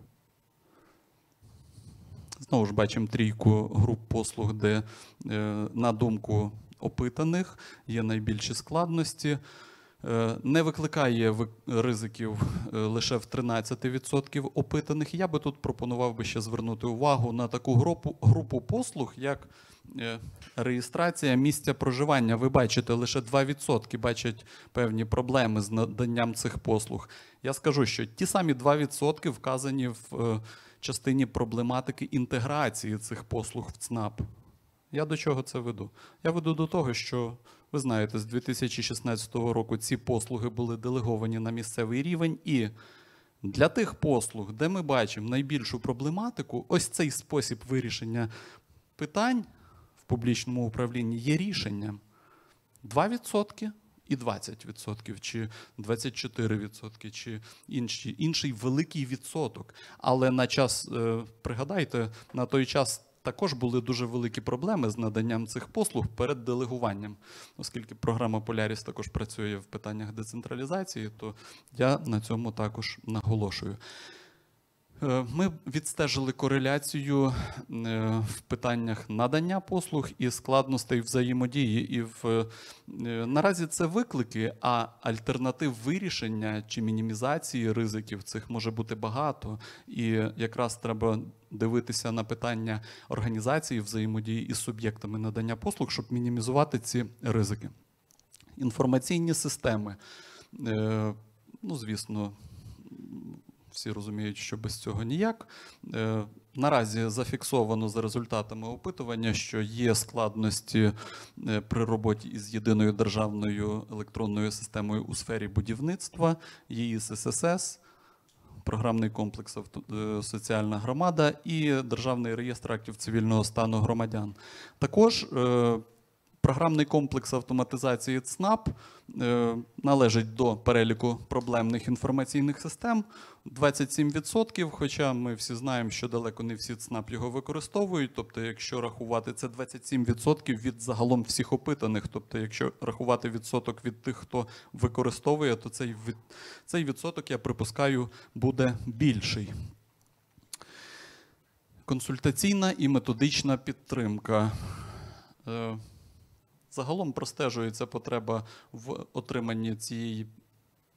знову ж бачимо трійку груп послуг, де, на думку опитаних, є найбільші складності. Не викликає ризиків лише в 13% опитаних. Я би тут пропонував ще звернути увагу на таку групу послуг, як реєстрація місця проживання. Ви бачите, лише 2% бачать певні проблеми з наданням цих послуг. Я скажу, що ті самі 2% вказані в частині проблематики інтеграції цих послуг в ЦНАП. Я до чого це веду? Я веду до того, що, ви знаєте, з 2016 року ці послуги були делеговані на місцевий рівень, і для тих послуг, де ми бачимо найбільшу проблематику, ось цей спосіб вирішення питань в публічному управлінні є рішенням. 2% і 20%, чи 24%, чи інший великий відсоток. Але на час, пригадайте, на той час також були дуже великі проблеми з наданням цих послуг перед делегуванням. Оскільки програма «Поляріс» також працює в питаннях децентралізації, то я на цьому також наголошую. Ми відстежили кореляцію в питаннях надання послуг і складностей взаємодії. І наразі це виклики, а альтернатив вирішення чи мінімізації ризиків цих може бути багато. І якраз треба дивитися на питання організації взаємодії із суб'єктами надання послуг, щоб мінімізувати ці ризики. Інформаційні системи. Звісно, всі розуміють, що без цього ніяк. Наразі зафіксовано за результатами опитування, що є складності при роботі із єдиною державною електронною системою у сфері будівництва, ЄІС ССС, програмний комплекс «Соціальна громада» і Державний реєстр актів цивільного стану громадян. Також програмний комплекс автоматизації ЦНАП належить до переліку проблемних інформаційних систем. 27%, хоча ми всі знаємо, що далеко не всі ЦНАП його використовують. Тобто, якщо рахувати, це 27% від загалом всіх опитаних. Тобто, якщо рахувати відсоток від тих, хто використовує, то цей відсоток, я припускаю, буде більший. Консультаційна і методична підтримка. Загалом простежується потреба в отриманні цієї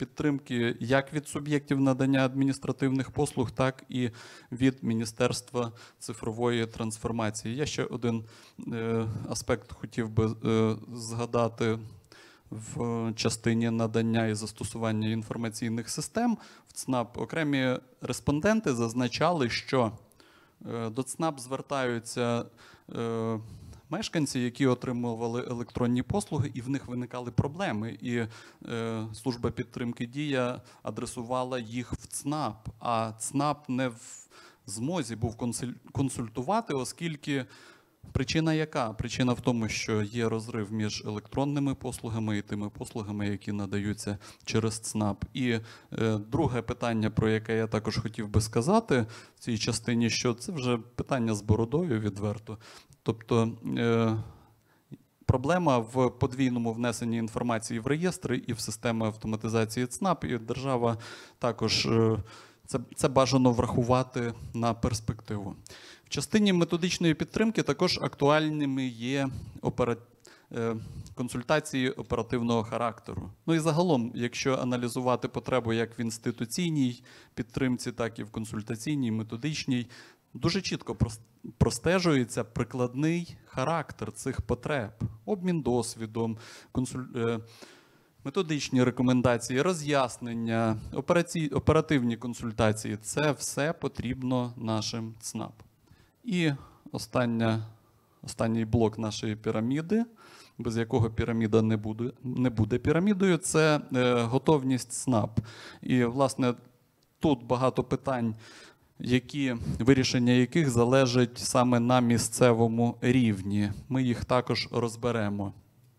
підтримки як від суб'єктів надання адміністративних послуг, так і від Міністерства цифрової трансформації. Я ще один аспект хотів би згадати в частині надання і застосування інформаційних систем. В ЦНАП окремі респонденти зазначали, що до ЦНАП звертаються мешканці, які отримували електронні послуги, і в них виникали проблеми. І служба підтримки «Дія» адресувала їх в ЦНАП, а ЦНАП не в змозі був консультувати, оскільки причина яка? Причина в тому, що є розрив між електронними послугами і тими послугами, які надаються через ЦНАП. І друге питання, про яке я також хотів би сказати в цій частині, що це вже питання з бородою відверто. Тобто проблема в подвійному внесенні інформації в реєстри і в систему автоматизації ЦНАП, і держава також це бажано врахувати на перспективу. В частині методичної підтримки також актуальними є консультації оперативного характеру. Ну і загалом, якщо аналізувати потребу як в інституційній підтримці, так і в консультаційній, методичній, дуже чітко простежується прикладний характер цих потреб. Обмін досвідом, методичні рекомендації, роз'яснення, оперативні консультації – це все потрібно нашим ЦНАП. І останній блок нашої піраміди, без якого піраміда не буде пірамідою, це готовність ЦНАП. І, власне, тут багато питань, вирішення яких залежить саме на місцевому рівні. Ми їх також розберемо.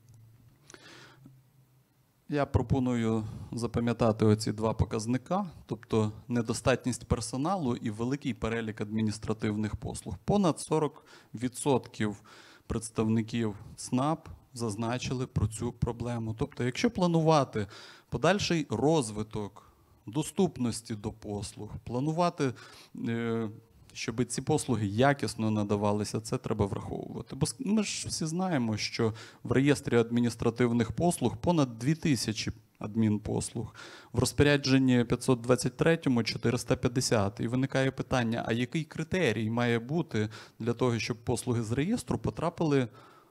Я пропоную запам'ятати оці два показника, тобто недостатність персоналу і великий перелік адміністративних послуг. Понад 40% представників ЦНАП зазначили про цю проблему. Тобто, якщо планувати подальший розвиток доступності до послуг, планувати, щоб ці послуги якісно надавалися, це треба враховувати. Бо ми ж всі знаємо, що в реєстрі адміністративних послуг понад 2000 адмінпослуг, в розпорядженні 523-му 450. І виникає питання, а який критерій має бути для того, щоб послуги з реєстру потрапили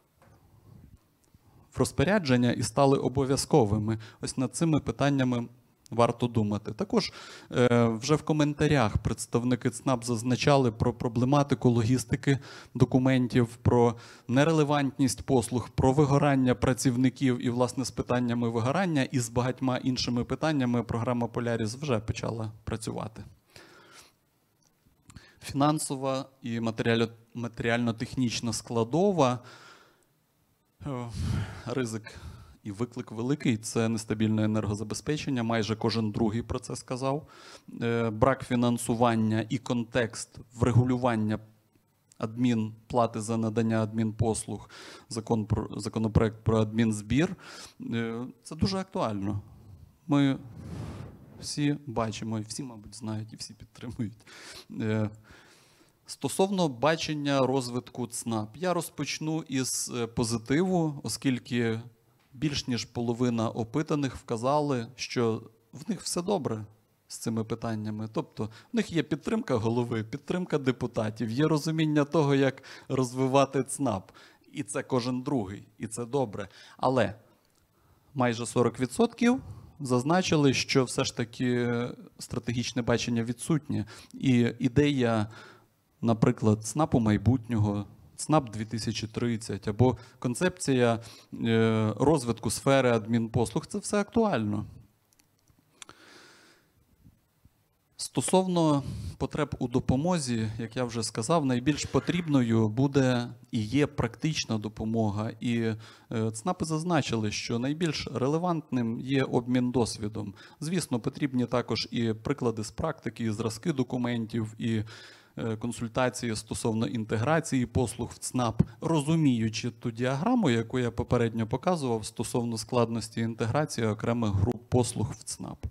в розпорядження і стали обов'язковими? Ось над цими питаннями варто думати. Також вже в коментарях представники ЦНАП зазначали про проблематику логістики документів, про нерелевантність послуг, про вигорання працівників і, власне, з питаннями вигорання і з багатьма іншими питаннями програма «Поляріс» вже почала працювати. Фінансова і матеріально-технічна складова. Ризик і виклик великий – це нестабільне енергозабезпечення. Майже кожен другий про це сказав. Брак фінансування і контекст врегулювання адмінплати за надання адмінпослуг, законопроект про адмінзбір. Це дуже актуально. Ми всі бачимо, і всі, мабуть, знають, і всі підтримують. Стосовно бачення розвитку ЦНАП, я розпочну із позитиву, оскільки більш ніж половина опитаних вказали, що в них все добре з цими питаннями. Тобто в них є підтримка голови, підтримка депутатів, є розуміння того, як розвивати ЦНАП. І це кожен другий, і це добре. Але майже 40% зазначили, що все ж таки стратегічне бачення відсутнє. І ідея, наприклад, ЦНАПу майбутнього, ЦНАП 2030 або концепція розвитку сфери адмінпослуг – це все актуально. Стосовно потреб у допомозі, як я вже сказав, найбільш потрібною буде і є практична допомога. І ЦНАПи зазначили, що найбільш релевантним є обмін досвідом. Звісно, потрібні також і приклади з практики, і зразки документів, і консультації стосовно інтеграції послуг в ЦНАП, розуміючи ту діаграму, яку я попередньо показував стосовно складності інтеграції окремих груп послуг в ЦНАП.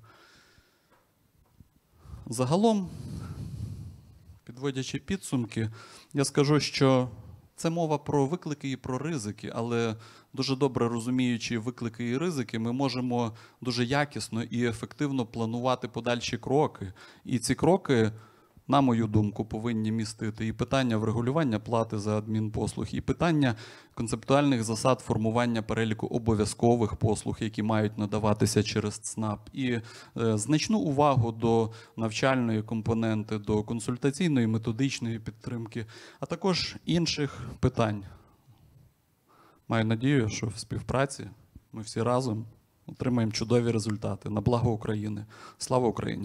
Загалом, підводячи підсумки, я скажу, що Це мова про виклики і про ризики, але дуже добре розуміючи виклики і ризики, ми можемо дуже якісно і ефективно планувати подальші кроки. І ці кроки, на мою думку, повинні містити і питання врегулювання плати за адмінпослуг, і питання концептуальних засад формування переліку обов'язкових послуг, які мають надаватися через ЦНАП, і значну увагу до навчальної компоненти, до консультаційної, методичної підтримки, а також інших питань. Маю надію, що в співпраці ми всі разом отримаємо чудові результати на благо України. Слава Україні!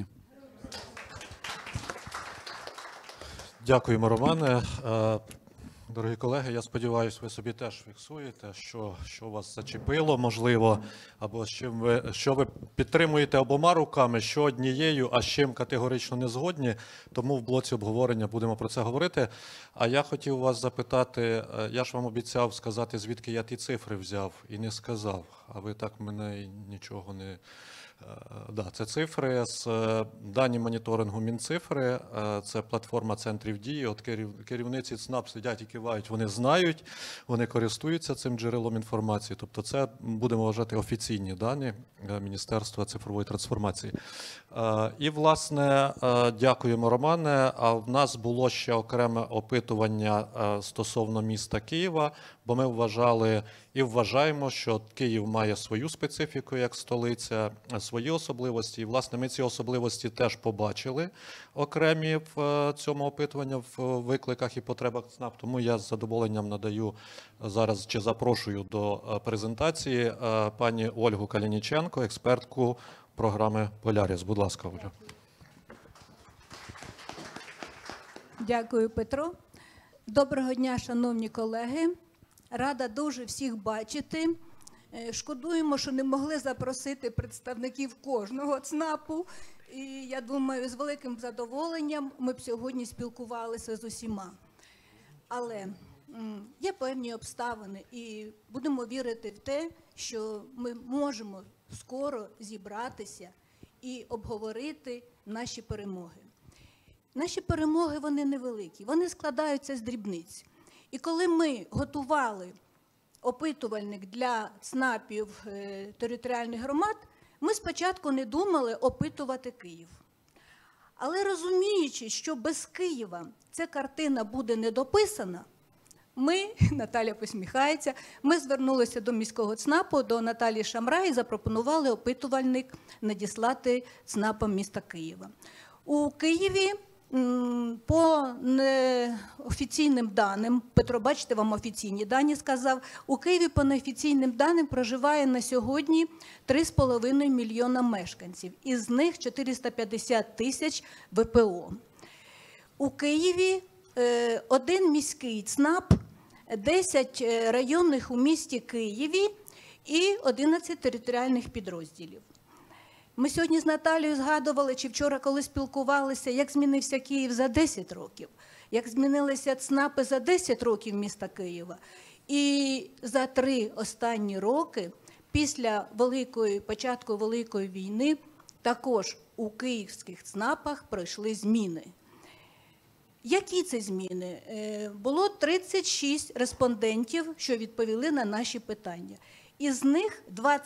Дякуємо, Романе. Дорогі колеги, я сподіваюся, ви собі теж фіксуєте, що вас зачепило, можливо, або що ви підтримуєте обома руками, що однією, а з чим категорично не згодні. Тому в блоці обговорення будемо про це говорити. А я хотів вас запитати, я ж вам обіцяв сказати, звідки я ті цифри взяв, і не сказав. А ви так мене нічого не... Да, це цифри з дані моніторингу Мінцифри, це платформа центрів дії. От керівниці ЦНАП сидять і кивають, вони знають, вони користуються цим джерелом інформації. Тобто це, будемо вважати, офіційні дані Міністерства цифрової трансформації. І, власне, дякуємо, Романе. А в нас було ще окреме опитування стосовно міста Києва, бо ми вважали і вважаємо, що Київ має свою специфіку як столиця, свої особливості. І, власне, ми ці особливості теж побачили окремі в цьому опитуванні, в викликах і потребах ЦНАП. Тому я з задоволенням надаю зараз, чи запрошую до презентації пані Ольгу Калініченко, експертку програми «Поляріс». Будь ласка, Оля. Дякую, Петро. Доброго дня, шановні колеги. Рада дуже всіх бачити. Шкодуємо, що не могли запросити представників кожного ЦНАПу. І я думаю, з великим задоволенням ми б сьогодні спілкувалися з усіма. Але є певні обставини, і будемо вірити в те, що ми можемо скоро зібратися і обговорити наші перемоги. Наші перемоги, вони невеликі, вони складаються з дрібниць. І коли ми готували опитувальник для ЦНАПів територіальних громад, ми спочатку не думали опитувати Київ. Але розуміючи, що без Києва ця картина буде недописана, ми, Наталя посміхається, ми звернулися до міського ЦНАПу, до Наталії Шамрай і запропонували опитувальник надіслати ЦНАПам міста Києва. У Києві по неофіційним даним, Петро, бачите, вам офіційні дані сказав, у Києві по неофіційним даним проживає на сьогодні 3,5 мільйона мешканців, із них 450 тисяч ВПО. У Києві один міський ЦНАП, 10 районних у місті Києві і 11 територіальних підрозділів. Ми сьогодні з Наталією згадували, чи вчора, коли спілкувалися, як змінився Київ за 10 років, як змінилися ЦНАПи за 10 років міста Києва. І за 3 останні роки, після початку Великої війни, також у київських ЦНАПах пройшли зміни. Які це зміни? Було 36 респондентів, що відповіли на наші питання. Із них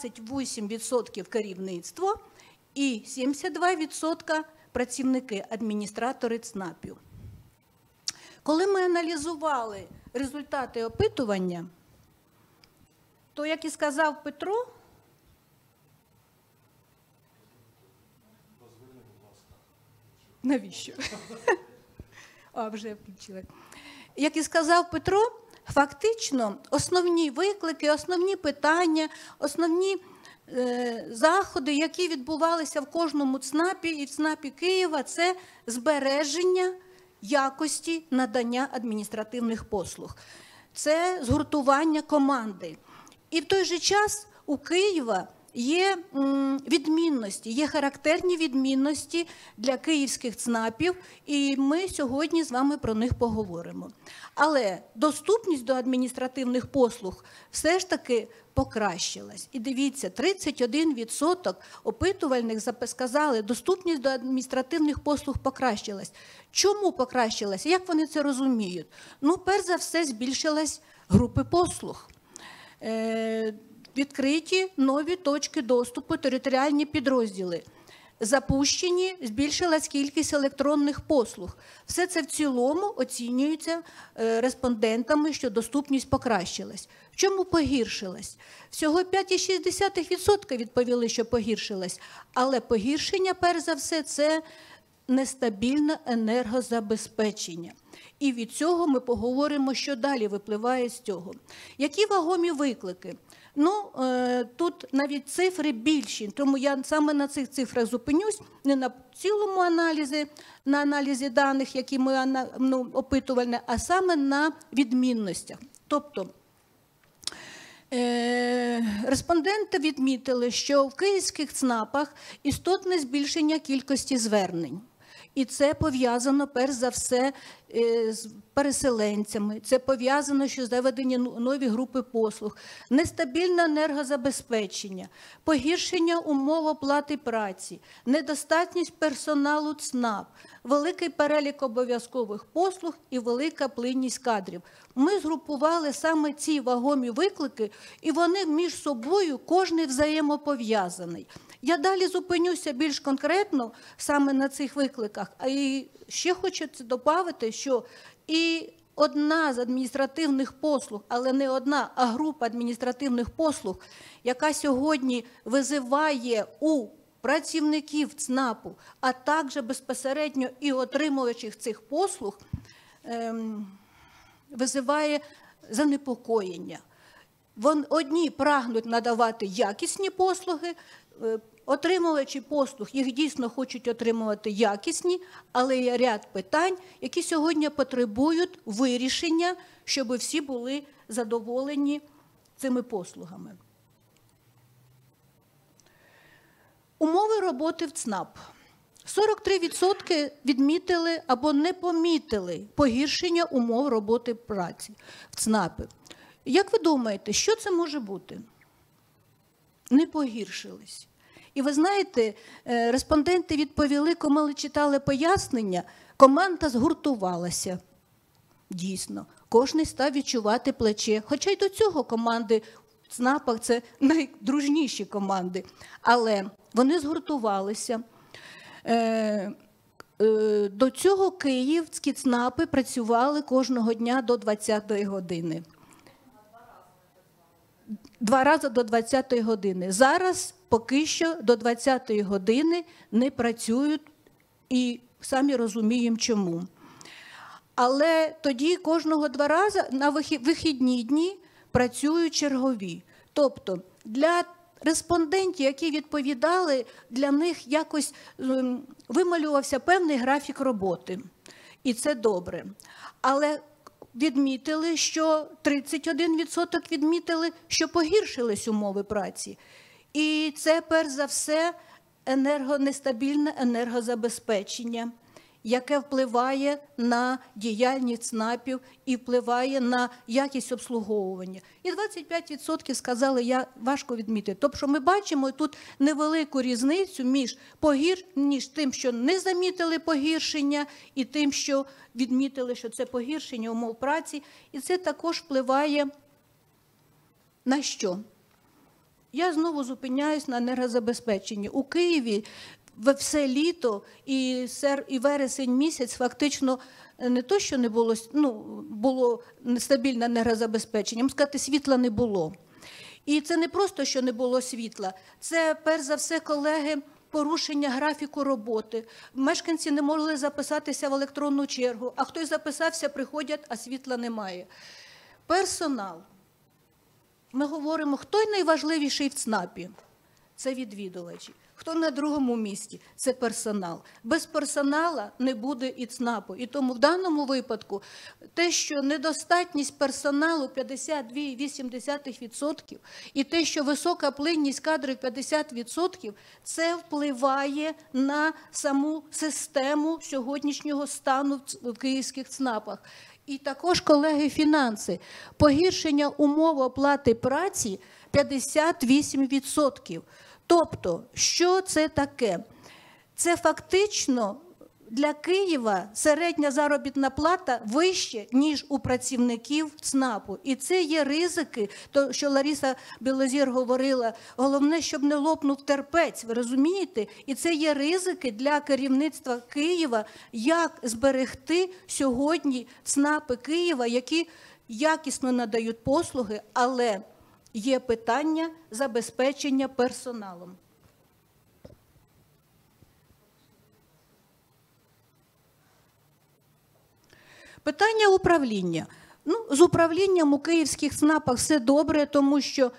28% керівництво і 72% працівники, адміністратори ЦНАПів. Коли ми аналізували результати опитування, то, як і сказав Петро, навіщо? А, вже включили. Як і сказав Петро, фактично основні виклики, основні питання, основні заходи, які відбувалися в кожному ЦНАПі і в ЦНАПі Києва, це збереження якості надання адміністративних послуг. Це згуртування команди. І в той же час у Києва є відмінності, є характерні відмінності для київських ЦНАПів, і ми сьогодні з вами про них поговоримо. Але доступність до адміністративних послуг все ж таки покращилась. І дивіться, 31% опитувальних сказали, доступність до адміністративних послуг покращилась. Чому покращилась? Як вони це розуміють? Ну, перш за все, збільшилась групи послуг. Відкриті нові точки доступу, територіальні підрозділи. Запущені, збільшилась кількість електронних послуг. Все це в цілому оцінюється респондентами, що доступність покращилась. В чому погіршилась? Всього 5,6% відповіли, що погіршилась. Але погіршення, перш за все, це нестабільне енергозабезпечення. І від цього ми поговоримо, що далі випливає з цього. Які вагомі виклики? Ну, тут навіть цифри більші, тому я саме на цих цифрах зупинюсь, не на цілому аналізі, на аналізі даних, які ми опитувальні, а саме на відмінностях. Тобто, респонденти відмітили, що в київських ЦНАПах істотне збільшення кількості звернень. І це пов'язано, перш за все, з переселенцями, це пов'язано, що заведені нові групи послуг, нестабільне енергозабезпечення, погіршення умов оплати праці, недостатність персоналу ЦНАП, великий перелік обов'язкових послуг і велика плинність кадрів. Ми згрупували саме ці вагомі виклики, і вони між собою кожний взаємопов'язаний. Я далі зупинюся більш конкретно саме на цих викликах, а і ще хочу додати, що і одна з адміністративних послуг, але не одна, а група адміністративних послуг, яка сьогодні визиває у працівників ЦНАПу, а також безпосередньо і отримувачів цих послуг, визиває занепокоєння. Одні прагнуть надавати якісні послуги, отримувачі послуг їх дійсно хочуть отримувати якісні, але є ряд питань, які сьогодні потребують вирішення, щоб всі були задоволені цими послугами. Умови роботи в ЦНАП. 43% відмітили або не помітили погіршення умов роботи праці в ЦНАПі. Як ви думаєте, що це може бути? Не погіршились. І ви знаєте, респонденти відповіли, коли читали пояснення, команда згуртувалася. Дійсно, кожен став відчувати плече. Хоча й до цього команди в ЦНАПах – це найдружніші команди. Але вони згуртувалися. До цього київські ЦНАПи працювали кожного дня до 20-ї години. 2 рази до 20-ї години. Зараз поки що до 20-ї години не працюють і самі розуміємо чому. Але тоді кожного 2 рази на вихідні дні працюють чергові. Тобто для респондентів, які відповідали, для них якось вималювався певний графік роботи. І це добре. Але відмітили, що 31% відмітили, що погіршились умови праці. І це, перш за все, нестабільне енергозабезпечення, яке впливає на діяльність ЦНАПів і впливає на якість обслуговування. І 25% сказали, важко відмітити. Тобто ми бачимо тут невелику різницю між тим, що не замітили погіршення, і тим, що відмітили, що це погіршення умов праці. І це також впливає на що? Я знову зупиняюсь на енергозабезпеченні. У Києві все літо і вересень місяць фактично не то, що не було, було нестабільне енергозабезпечення, можна сказати, світла не було. І це не просто, що не було світла, це, перш за все, колеги, порушення графіку роботи. Мешканці не могли записатися в електронну чергу, а хтось записався, приходять, а світла немає. Персонал. Ми говоримо, хто найважливіший в ЦНАПі? це відвідувачі. Хто на другому місці? Це персонал. Без персонала не буде і ЦНАПу. І тому в даному випадку те, що недостатність персоналу 52,8% і те, що висока плинність кадрів 50%, це впливає на саму систему сьогоднішнього стану в київських ЦНАПах. І також, колеги, фінанси. Погіршення умов оплати праці 58%. Тобто, що це таке? Це фактично для Києва середня заробітна плата вище, ніж у працівників ЦНАПу. І це є ризики, то, що Лариса Білозір говорила, головне, щоб не лопнув терпець, ви розумієте? І це є ризики для керівництва Києва, як зберегти сьогодні ЦНАПи Києва, які якісно надають послуги, але є питання забезпечення персоналом. Питання управління. З управлінням у київських ЦНАПах все добре, тому що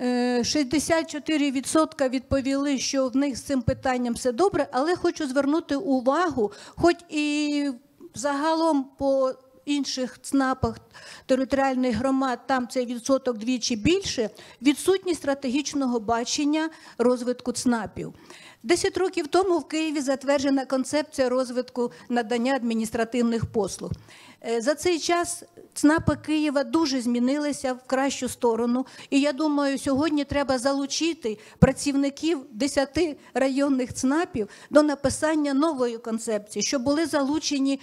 64% відповіли, що в них з цим питанням все добре, але хочу звернути увагу, хоч і загалом по інших ЦНАПах територіальних громад там цей відсоток двічі більше, відсутність стратегічного бачення розвитку ЦНАПів. 10 років тому в Києві затверджена концепція розвитку надання адміністративних послуг. За цей час ЦНАПи Києва дуже змінилися в кращу сторону. І я думаю, сьогодні треба залучити працівників 10 районних ЦНАПів до написання нової концепції, щоб були залучені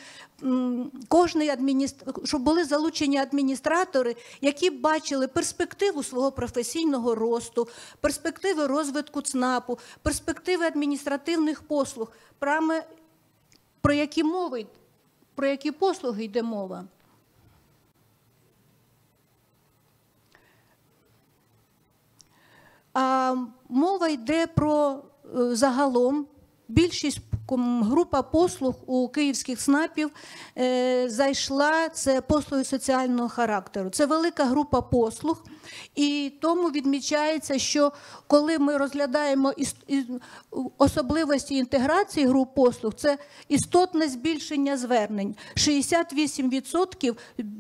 щоб були залучені адміністратори, які бачили перспективу свого професійного росту, перспективи розвитку ЦНАПу, перспективи адміністративних послуг. Про які послуги йде мова? А мова йде про загалом більшість група послуг у київських ЦНАПів зайшла, це послуги соціального характеру. Це велика група послуг, і тому відмічається, що коли ми розглядаємо особливості інтеграції груп послуг, це істотне збільшення звернень. 68%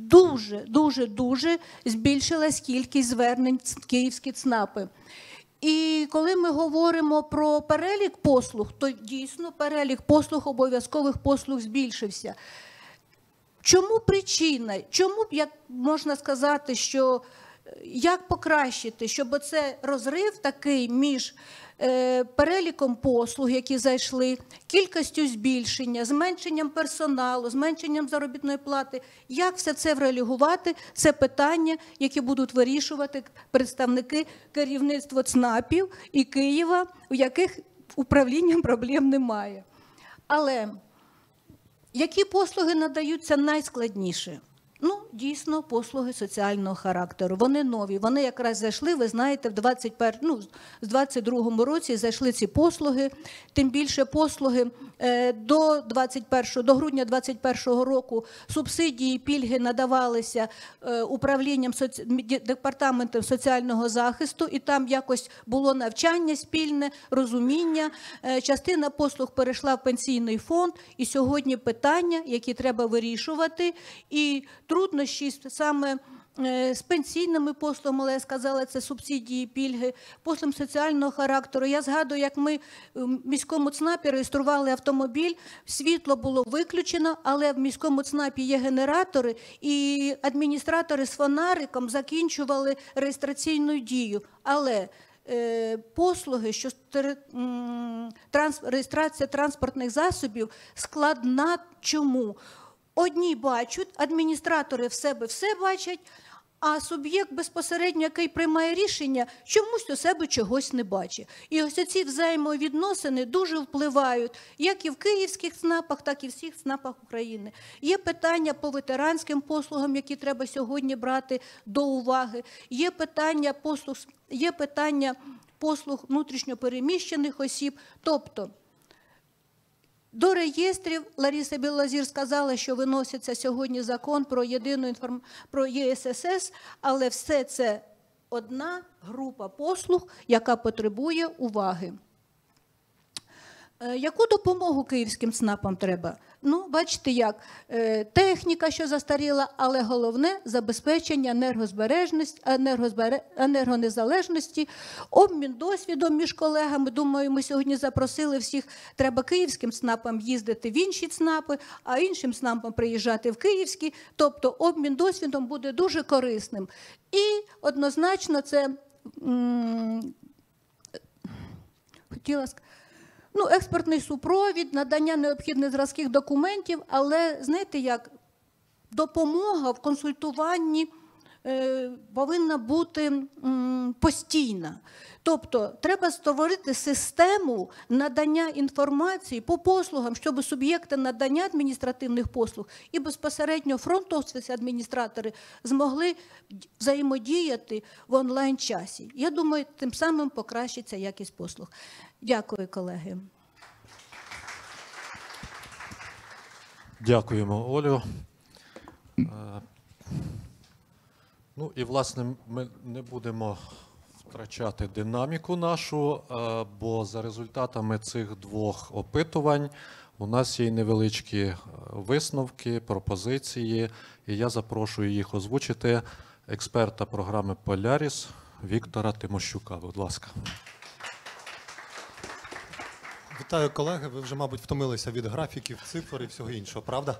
дуже збільшилась кількість звернень в київські ЦНАПи. І коли ми говоримо про перелік послуг, то дійсно перелік послуг, обов'язкових послуг збільшився. Чому причина? Чому, як можна сказати, що як покращити, щоб оце розрив такий між переліком послуг, які зайшли, кількістю збільшення, зменшенням персоналу, зменшенням заробітної плати, як все це врегулювати, це питання, які будуть вирішувати представники керівництва ЦНАПів і Києва, у яких управлінням проблем немає. Але які послуги надаються найскладніше? Дійсно, послуги соціального характеру. Вони нові. Вони якраз зайшли, ви знаєте, з 22-му році зайшли ці послуги. Тим більше послуги до грудня 21-го року субсидії і пільги надавалися управлінням департаментом соціального захисту, і там якось було навчання спільне, розуміння. Частина послуг перейшла в пенсійний фонд, і сьогодні питання, які треба вирішувати, і труднощі саме з пенсійними послугами, але я сказала, це субсидії, пільги, послуг соціального характеру. Я згадую, як ми в міському ЦНАПі реєстрували автомобіль, світло було виключено, але в міському ЦНАПі є генератори, і адміністратори з фонариком закінчували реєстраційну дію. Але послуги, що реєстрація транспортних засобів складна. Чому? Одні бачать, адміністратори в себе все бачать, а суб'єкт безпосередньо, який приймає рішення, чомусь у себе чогось не бачить. І ось ці взаємовідносини дуже впливають як і в київських ЦНАПах, так і в всіх ЦНАПах України. Є питання по ветеранським послугам, які треба сьогодні брати до уваги. Є питання послуг внутрішньопереміщених осіб. Тобто, до реєстрів, Лариса Білозір сказала, що виноситься сьогодні закон про єдину про ЄСС, але все це одна група послуг, яка потребує уваги. Яку допомогу київським ЦНАПам треба? Ну, бачите як, техніка, що застаріла, але головне – забезпечення енергонезалежності, обмін досвідом між колегами. Думаю, ми сьогодні запросили всіх, треба київським ЦНАПам їздити в інші ЦНАПи, а іншим ЦНАПам приїжджати в київські. Тобто обмін досвідом буде дуже корисним. І однозначно це, хотіла сказати, експертний супровід, надання необхідних зразків документів, але, знаєте як, допомога в консультуванні повинна бути постійна. Тобто треба створити систему надання інформації по послугам, щоб суб'єкти надання адміністративних послуг і безпосередньо фронт-офіс адміністратори змогли взаємодіяти в онлайн-часі. Я думаю, тим самим покращиться якість послуг. Дякую, колеги. Дякуємо, Олю. Ну і, власне, ми не будемо втрачати динаміку нашу, бо за результатами цих двох опитувань у нас є невеличкі висновки, пропозиції, і я запрошую їх озвучити експерта програми «Поляріс» Віктора Тимощука. Будь ласка. Вітаю, колеги. Ви вже, мабуть, втомилися від графіків, цифр і всього іншого, правда?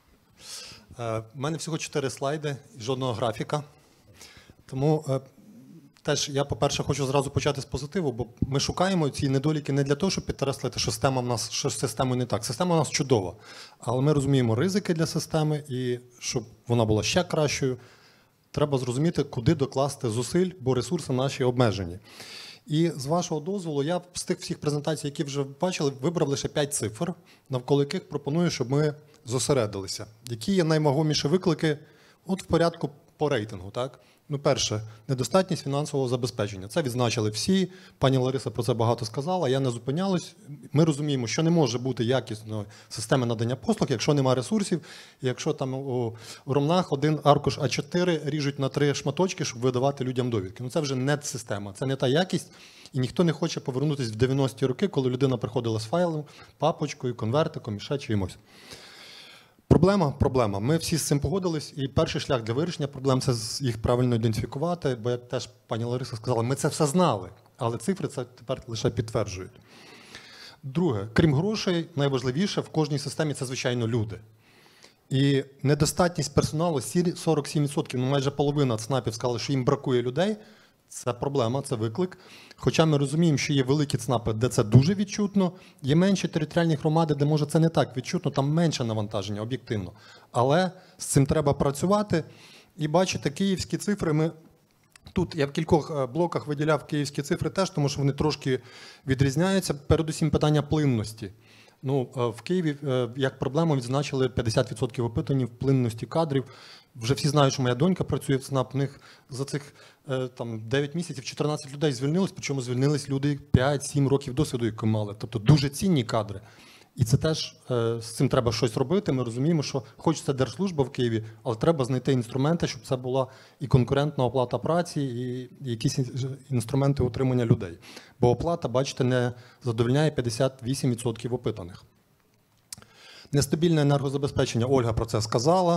У мене всього 4 слайди і жодного графіка. Тому теж я, по-перше, хочу зразу почати з позитиву, бо ми шукаємо ці недоліки не для того, щоб підкреслити, що система в нас, що з системою не так. Система у нас чудова, але ми розуміємо ризики для системи, і щоб вона була ще кращою, треба зрозуміти, куди докласти зусиль, бо ресурси наші обмежені. І з вашого дозволу, я з тих всіх презентацій, які вже бачили, вибрав лише 5 цифр, навколо яких пропоную, щоб ми зосередилися. Які є наймагоміші виклики от в порядку по рейтингу, так? Ну, перше, недостатність фінансового забезпечення. Це відзначили всі, пані Лариса про це багато сказала, я не зупинялась. Ми розуміємо, що не може бути якісної системи надання послуг, якщо немає ресурсів, і якщо там у Ромнах один аркуш А4 ріжуть на 3 шматочки, щоб видавати людям довідки. Ну, це вже не система, це не та якість, і ніхто не хоче повернутися в 90-ті роки, коли людина приходила з файлом, папочкою, конвертиком і ще чимось. Проблема. Ми всі з цим погодились, і перший шлях для вирішення проблем – це їх правильно ідентифікувати, бо, як теж пані Лариса сказала, ми це все знали, але цифри це тепер лише підтверджують. Друге, крім грошей, найважливіше в кожній системі – це, звичайно, люди. І недостатність персоналу, 47%, ну майже половина ЦНАПів сказали, що їм бракує людей. Це проблема, це виклик. Хоча ми розуміємо, що є великі ЦНАПи, де це дуже відчутно, є менші територіальні громади, де, може, це не так відчутно, там менше навантаження, об'єктивно. Але з цим треба працювати. І бачите, київські цифри, тут я в кількох блоках виділяв київські цифри теж, тому що вони трошки відрізняються. Передусім питання плинності. Ну, в Києві як проблему відзначили 50% опитувань в плинності кадрів. Вже всі знають, що моя донька працює в ЦНАП. В них за цих 9 місяців 14 людей звільнилось, причому звільнились люди 5-7 років досвіду, які мали. Тобто дуже цінні кадри. І це теж з цим треба щось робити. Ми розуміємо, що хоч це держслужба в Києві, але треба знайти інструменти, щоб це була і конкурентна оплата праці, і якісь інструменти утримання людей. Бо оплата, бачите, не задовольняє 58% опитаних. Нестабільне енергозабезпечення. Ольга про це сказала.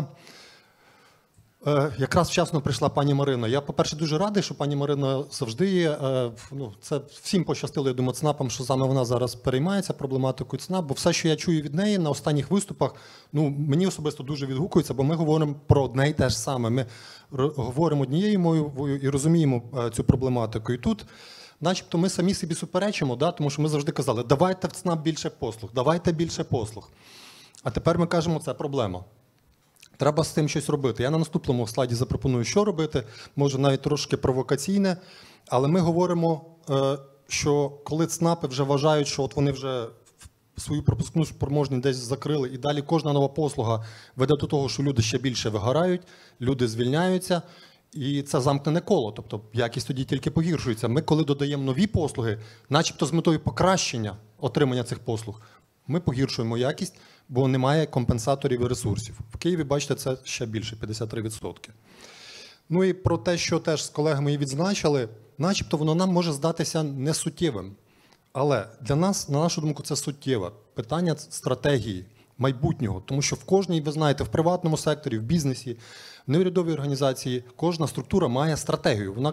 Якраз вчасно прийшла пані Марина. Я, по-перше, дуже радий, що пані Марина завжди є. Це всім пощастило, я думаю, ЦНАПам, що саме вона зараз переймається проблематикою ЦНАП, бо все, що я чую від неї на останніх виступах, мені особисто дуже відгукується, бо ми говоримо про одне і те ж саме. Ми говоримо однією мовою і розуміємо цю проблематику. І тут начебто ми самі собі суперечимо, тому що ми завжди казали, давайте в ЦНАП більше послуг, давайте більше послуг. А тепер ми кажемо, це проблема. Треба з цим щось робити. Я на наступному слайді запропоную, що робити, може навіть трошки провокаційне, але ми говоримо, що коли ЦНАПи вже вважають, що от вони вже свою пропускну спроможність десь закрили, і далі кожна нова послуга веде до того, що люди ще більше вигорають, люди звільняються, і це замкнене коло, тобто якість тоді тільки погіршується. Ми, коли додаємо нові послуги, начебто з метою покращення отримання цих послуг, ми погіршуємо якість, бо немає компенсаторів і ресурсів. В Києві, бачите, це ще більше, 53%. Ну і про те, що теж з колегами і відзначили, начебто воно нам може здатися несуттєвим. Але для нас, на нашу думку, це суттєве питання стратегії майбутнього. Тому що в кожній, ви знаєте, в приватному секторі, в бізнесі, в неурядовій організації кожна структура має стратегію. Вона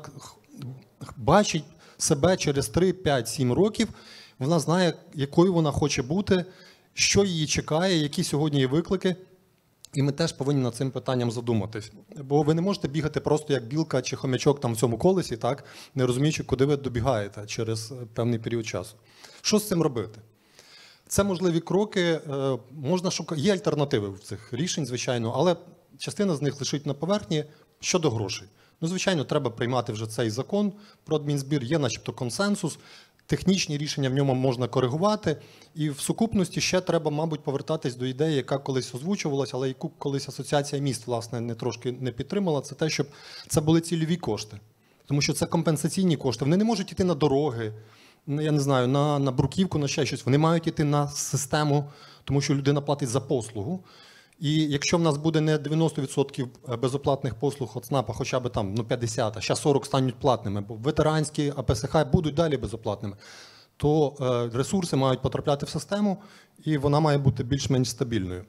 бачить себе через 3, 5, 7 років, вона знає, якою вона хоче бути, що її чекає, які сьогодні є виклики. І ми теж повинні над цим питанням задуматись. Бо ви не можете бігати просто як білка чи хомячок там в цьому колесі, так, не розуміючи, куди ви добігаєте через певний період часу. Що з цим робити? Це можливі кроки, можна шукати. Є альтернативи в цих рішень, звичайно, але частина з них лишить на поверхні щодо грошей. Ну, звичайно, треба приймати вже цей закон про адмінзбір, є начебто консенсус, технічні рішення в ньому можна коригувати, і в сукупності ще треба, мабуть, повертатись до ідеї, яка колись озвучувалася, але яку колись Асоціація міст, власне, трошки не підтримала, це те, щоб це були цільові кошти. Тому що це компенсаційні кошти. Вони не можуть йти на дороги, я не знаю, на бруківку, на ще щось. Вони мають йти на систему, тому що людина платить за послугу. І якщо в нас буде не 90% безоплатних послуг від ЦНАПа, хоча б там 50, а ще 40 стануть платними, бо ветеранські АПСХ будуть далі безоплатними, то ресурси мають потрапляти в систему, і вона має бути більш-менш стабільною.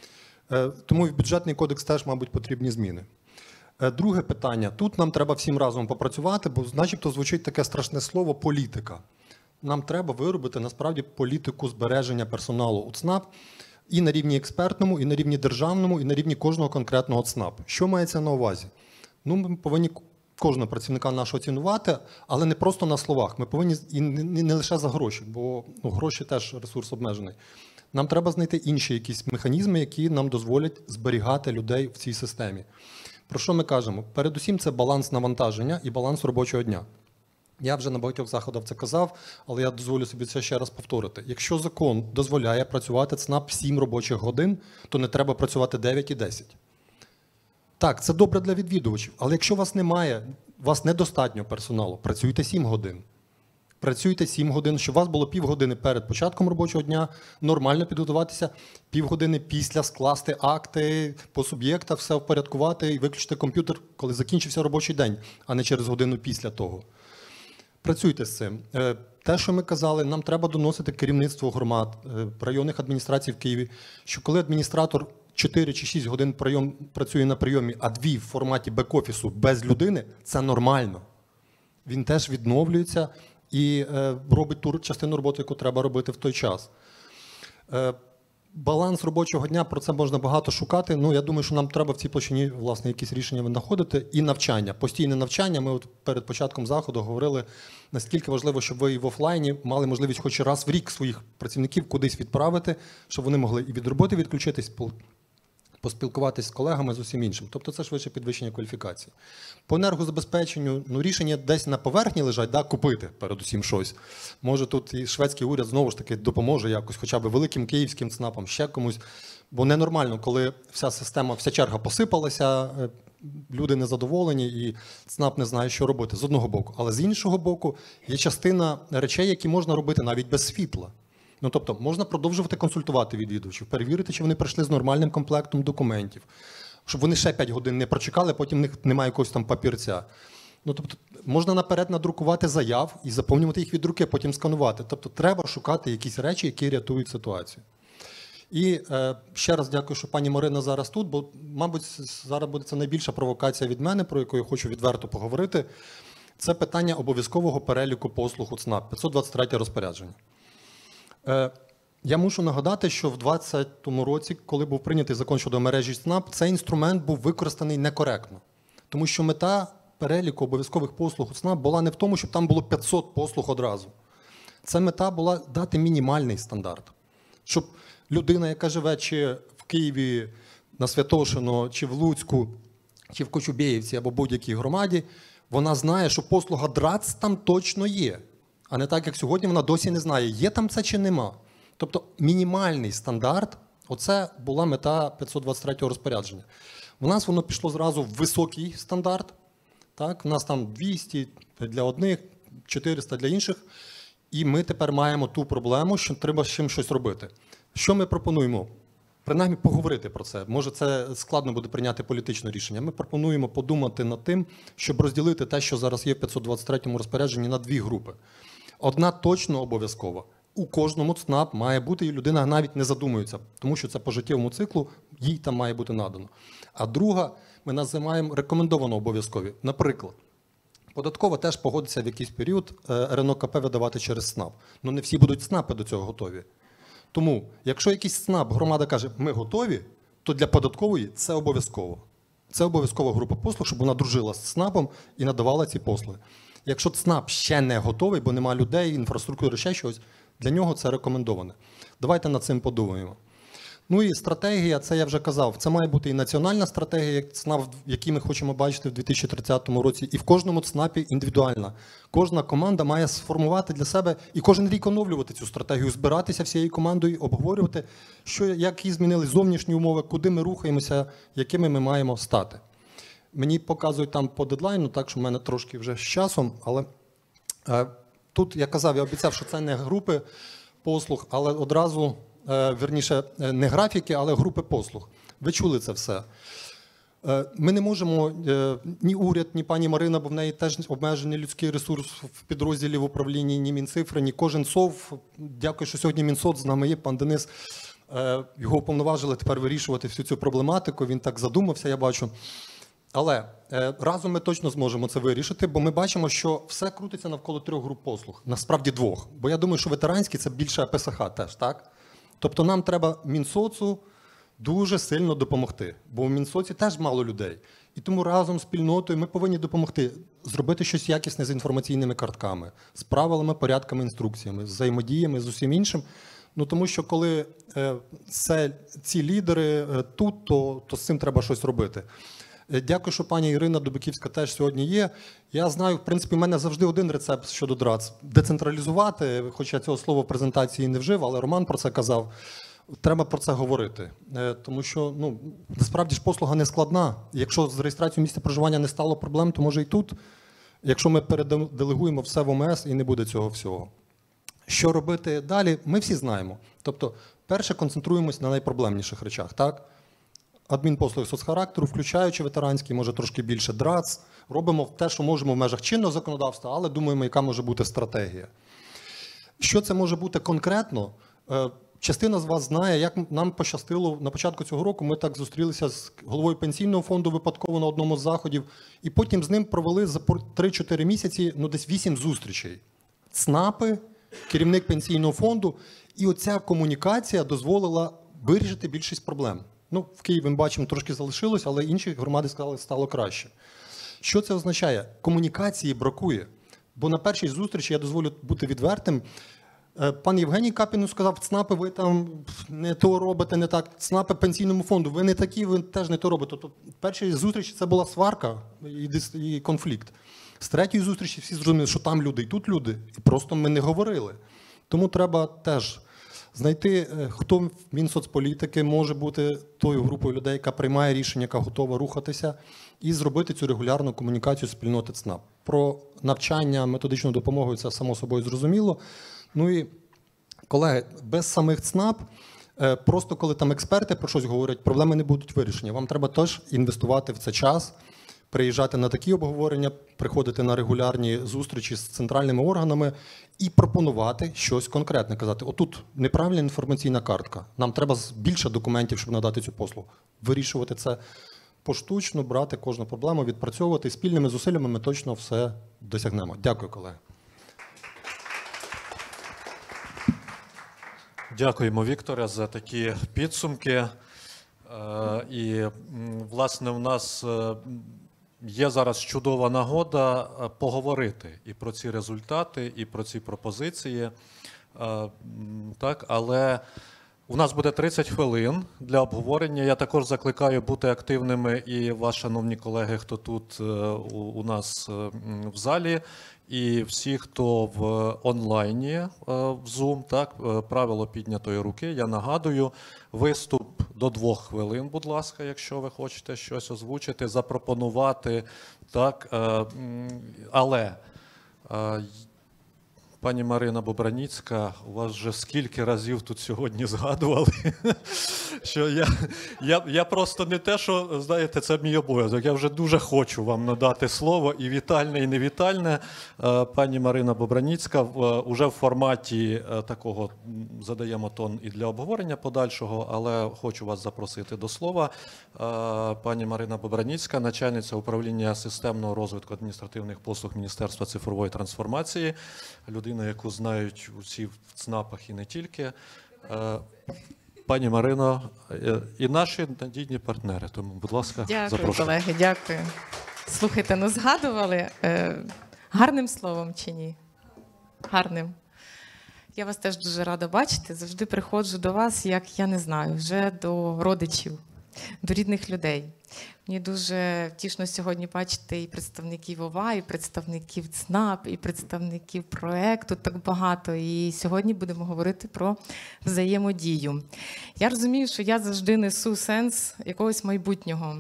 Тому в бюджетний кодекс теж, мабуть, потрібні зміни. Друге питання. Тут нам треба всім разом попрацювати, бо начебто звучить таке страшне слово «політика». Нам треба виробити, насправді, політику збереження персоналу у ЦНАП, і на рівні експертному, і на рівні державному, і на рівні кожного конкретного ЦНАПу. Що мається на увазі? Ну, ми повинні кожного працівника нашого цінувати, але не просто на словах. Ми повинні і не лише за гроші, бо гроші теж ресурс обмежений. Нам треба знайти інші якісь механізми, які нам дозволять зберігати людей в цій системі. Про що ми кажемо? Передусім, це баланс навантаження і баланс робочого дня. Я вже на багатьох заходах це казав, але я дозволю собі це ще раз повторити. Якщо закон дозволяє працювати ЦНАП 7 робочих годин, то не треба працювати 9 і 10. Так, це добре для відвідувачів, але якщо у вас немає, у вас недостатньо персоналу, працюйте 7 годин. Працюйте 7 годин, щоб у вас було півгодини перед початком робочого дня, нормально підготуватися, півгодини після скласти акти по суб'єктах, все впорядкувати і виключити комп'ютер, коли закінчився робочий день, а не через годину після того. Працюйте з цим. Те, що ми казали, нам треба доносити керівництво громад, районних адміністрацій в Києві, що коли адміністратор 4 чи 6 годин працює на прийомі, а 2 в форматі бек-офісу без людини, це нормально. Він теж відновлюється і робить ту частину роботи, яку треба робити в той час. Баланс робочого дня, про це можна багато шукати. Ну, я думаю, що нам треба в цій площині, власне, якісь рішення знаходити. І навчання, постійне навчання. Ми от перед початком заходу говорили, наскільки важливо, щоб ви і в офлайні мали можливість хоч раз в рік своїх працівників кудись відправити, щоб вони могли і від роботи відключитись, поспілкуватись з колегами, з усім іншим. Тобто це швидше підвищення кваліфікації. По енергозабезпеченню, ну, рішення десь на поверхні лежать, да, купити передусім щось. Може тут і шведський уряд знову ж таки допоможе якось, хоча б великим київським ЦНАПам, ще комусь. Бо ненормально, коли вся система, вся черга посипалася, люди незадоволені і ЦНАП не знає, що робити з одного боку. Але з іншого боку є частина речей, які можна робити навіть без світла. Ну, тобто, можна продовжувати консультувати відвідувачів, перевірити, чи вони прийшли з нормальним комплектом документів, щоб вони ще 5 годин не прочекали, потім в них немає якогось там папірця. Ну, тобто, можна наперед надрукувати заяв і заповнювати їх від руки, потім сканувати. Тобто, треба шукати якісь речі, які рятують ситуацію. І ще раз дякую, що пані Марина зараз тут, бо, мабуть, зараз буде це найбільша провокація від мене, про яку я хочу відверто поговорити. Це питання обов'язкового переліку послуг у ЦНАП, 523 розпорядження. Я мушу нагадати, що в 2020 році, коли був прийнятий закон щодо мережі ЦНАП, цей інструмент був використаний некоректно. Тому що мета переліку обов'язкових послуг у ЦНАП була не в тому, щоб там було 500 послуг одразу. Це мета була дати мінімальний стандарт. Щоб людина, яка живе чи в Києві, на Святошино, чи в Луцьку, чи в Кочубєївці або будь-якій громаді, вона знає, що послуга ДРАЦ там точно є. А не так, як сьогодні, вона досі не знає, є там це чи нема. Тобто мінімальний стандарт, оце була мета 523 розпорядження. У нас воно пішло зразу в високий стандарт. Так? У нас там 200 для одних, 400 для інших. І ми тепер маємо ту проблему, що треба з чим щось робити. Що ми пропонуємо? принаймні поговорити про це. Може, це складно буде прийняти політичне рішення. Ми пропонуємо подумати над тим, щоб розділити те, що зараз є в 523-му розпорядженні, на дві групи. Одна точно обов'язкова. У кожному ЦНАП має бути, і людина навіть не задумується, тому що це по життєвому циклу, їй там має бути надано. А друга ми називаємо рекомендовано обов'язкові. Наприклад, податкова теж погодиться в якийсь період РНОКП видавати через СНАП. Ну не всі будуть СНАПи до цього готові. Тому, якщо якийсь СНАП, громада каже, ми готові, то для податкової це обов'язково. Це обов'язкова група послуг, щоб вона дружила з ЦНАПом і надавала ці послуги. Якщо ЦНАП ще не готовий, бо нема людей, інфраструктури, ще щось, для нього це рекомендоване. Давайте над цим подумаємо. Ну і стратегія, це я вже казав, це має бути і національна стратегія, як ЦНАП, які ми хочемо бачити в 2030 році, і в кожному ЦНАПі індивідуальна. Кожна команда має сформувати для себе і кожен рік оновлювати цю стратегію, збиратися всією командою, обговорювати, які змінили зовнішні умови, куди ми рухаємося, якими ми маємо стати. Мені показують там по дедлайну, так що в мене трошки вже з часом, але тут я казав, я обіцяв, що це не групи послуг, але одразу, вірніше, не графіки, але групи послуг. Ви чули це все. Ми не можемо, ні уряд, ні пані Марина, бо в неї теж обмежений людський ресурс в підрозділі в управлінні, ні Мінцифри, ні кожен СОВ. Дякую, що сьогодні Мінсоц з нами є, пан Денис. Його уповноважили тепер вирішувати всю цю проблематику, він так задумався, я бачу. Але разом ми точно зможемо це вирішити, бо ми бачимо, що все крутиться навколо 3 груп послуг. Насправді 2. Бо я думаю, що ветеранські – це більше АПСХ теж, так? Тобто нам треба Мінсоцу дуже сильно допомогти, бо в Мінсоці теж мало людей. І тому разом з спільнотою ми повинні допомогти зробити щось якісне з інформаційними картками, з правилами, порядками, інструкціями, з взаємодіями, з усім іншим. Ну, тому що коли ці лідери тут, то з цим треба щось робити. Дякую, що пані Ірина Дубиківська теж сьогодні є. Я знаю, в принципі, в мене завжди один рецепт щодо ДРАЦ. Децентралізувати, хоча цього слова в презентації не вжив, але Роман про це казав. Треба про це говорити. Тому що, ну, насправді ж послуга не складна. Якщо з реєстрацією місця проживання не стало проблем, то може і тут. Якщо ми переделегуємо все в ОМС і не буде цього всього. Що робити далі, ми всі знаємо. Тобто, перше, концентруємось на найпроблемніших речах, так? Адмінпослуги соцхарактеру, включаючи ветеранські, може трошки більше ДРАЦ. Робимо те, що можемо в межах чинного законодавства, але думаємо, яка може бути стратегія. Що це може бути конкретно? Частина з вас знає, як нам пощастило на початку цього року. Ми так зустрілися з головою пенсійного фонду випадково на одному з заходів, і потім з ним провели за 3-4 місяці, ну десь 8 зустрічей. ЦНАПи, керівник пенсійного фонду, і оця комунікація дозволила вирішити більшість проблем. Ну, в Києві ми бачимо, трошки залишилось, але інші громади сказали, стало краще. Що це означає? Комунікації бракує. Бо на першій зустрічі, я дозволю бути відвертим, пан Євгеній Капіну сказав, ЦНАПи, ви там не то робите, не так. ЦНАПи пенсійному фонду, ви не такі, ви теж не то робите. Тобто, в першій зустрічі це була сварка і конфлікт. З третьої зустрічі всі зрозуміли, що там люди і тут люди, і просто ми не говорили. Тому треба теж знайти, хто в Мінсоцполітики може бути тою групою людей, яка приймає рішення, яка готова рухатися, і зробити цю регулярну комунікацію спільноти ЦНАП. Про навчання, методичну допомогу – це само собою зрозуміло. Ну і, колеги, без самих ЦНАП, просто коли там експерти про щось говорять, проблеми не будуть вирішені. Вам треба теж інвестувати в це час, приїжджати на такі обговорення, приходити на регулярні зустрічі з центральними органами і пропонувати щось конкретне. Казати, отут неправильна інформаційна картка, нам треба більше документів, щоб надати цю послугу. Вирішувати це поштучно, брати кожну проблему, відпрацьовувати. Спільними зусиллями ми точно все досягнемо. Дякую, колеги. Дякуємо, Вікторе, за такі підсумки. І, власне, у нас є зараз чудова нагода поговорити і про ці результати, і про ці пропозиції. Так, але у нас буде 30 хвилин для обговорення. Я також закликаю бути активними і вас, шановні колеги, хто тут у нас в залі, і всі, хто в онлайні, в Zoom, так, правило піднятої руки. Я нагадую, виступ до 2 хвилин, будь ласка, якщо ви хочете щось озвучити, запропонувати, так, але Пані Марина Бобраніцька, у вас вже скільки разів тут сьогодні згадували, що я просто не те, що, знаєте, це мій обов'язок. Я вже дуже хочу вам надати слово і вітальне, і невітальне. Пані Марина Бобраніцька, уже в форматі такого задаємо тон і для обговорення подальшого, але хочу вас запросити до слова. Пані Марина Бобраніцька, начальниця управління системного розвитку адміністративних послуг Міністерства цифрової трансформації, людина, яку знають усі в ЦНАПах і не тільки. Пані Марино, і наші надійні партнери. Тому, будь ласка, дякую, запрошую. колеги, дякую. Слухайте, ну згадували гарним словом чи ні? Гарним. Я вас теж дуже рада бачити. Завжди приходжу до вас, як, я не знаю, вже до родичів, до рідних людей. Мені дуже тішно сьогодні бачити і представників ОВА, і представників ЦНАП, і представників проєкту, так багато. І сьогодні будемо говорити про взаємодію. Я розумію, що я завжди несу сенс якогось майбутнього.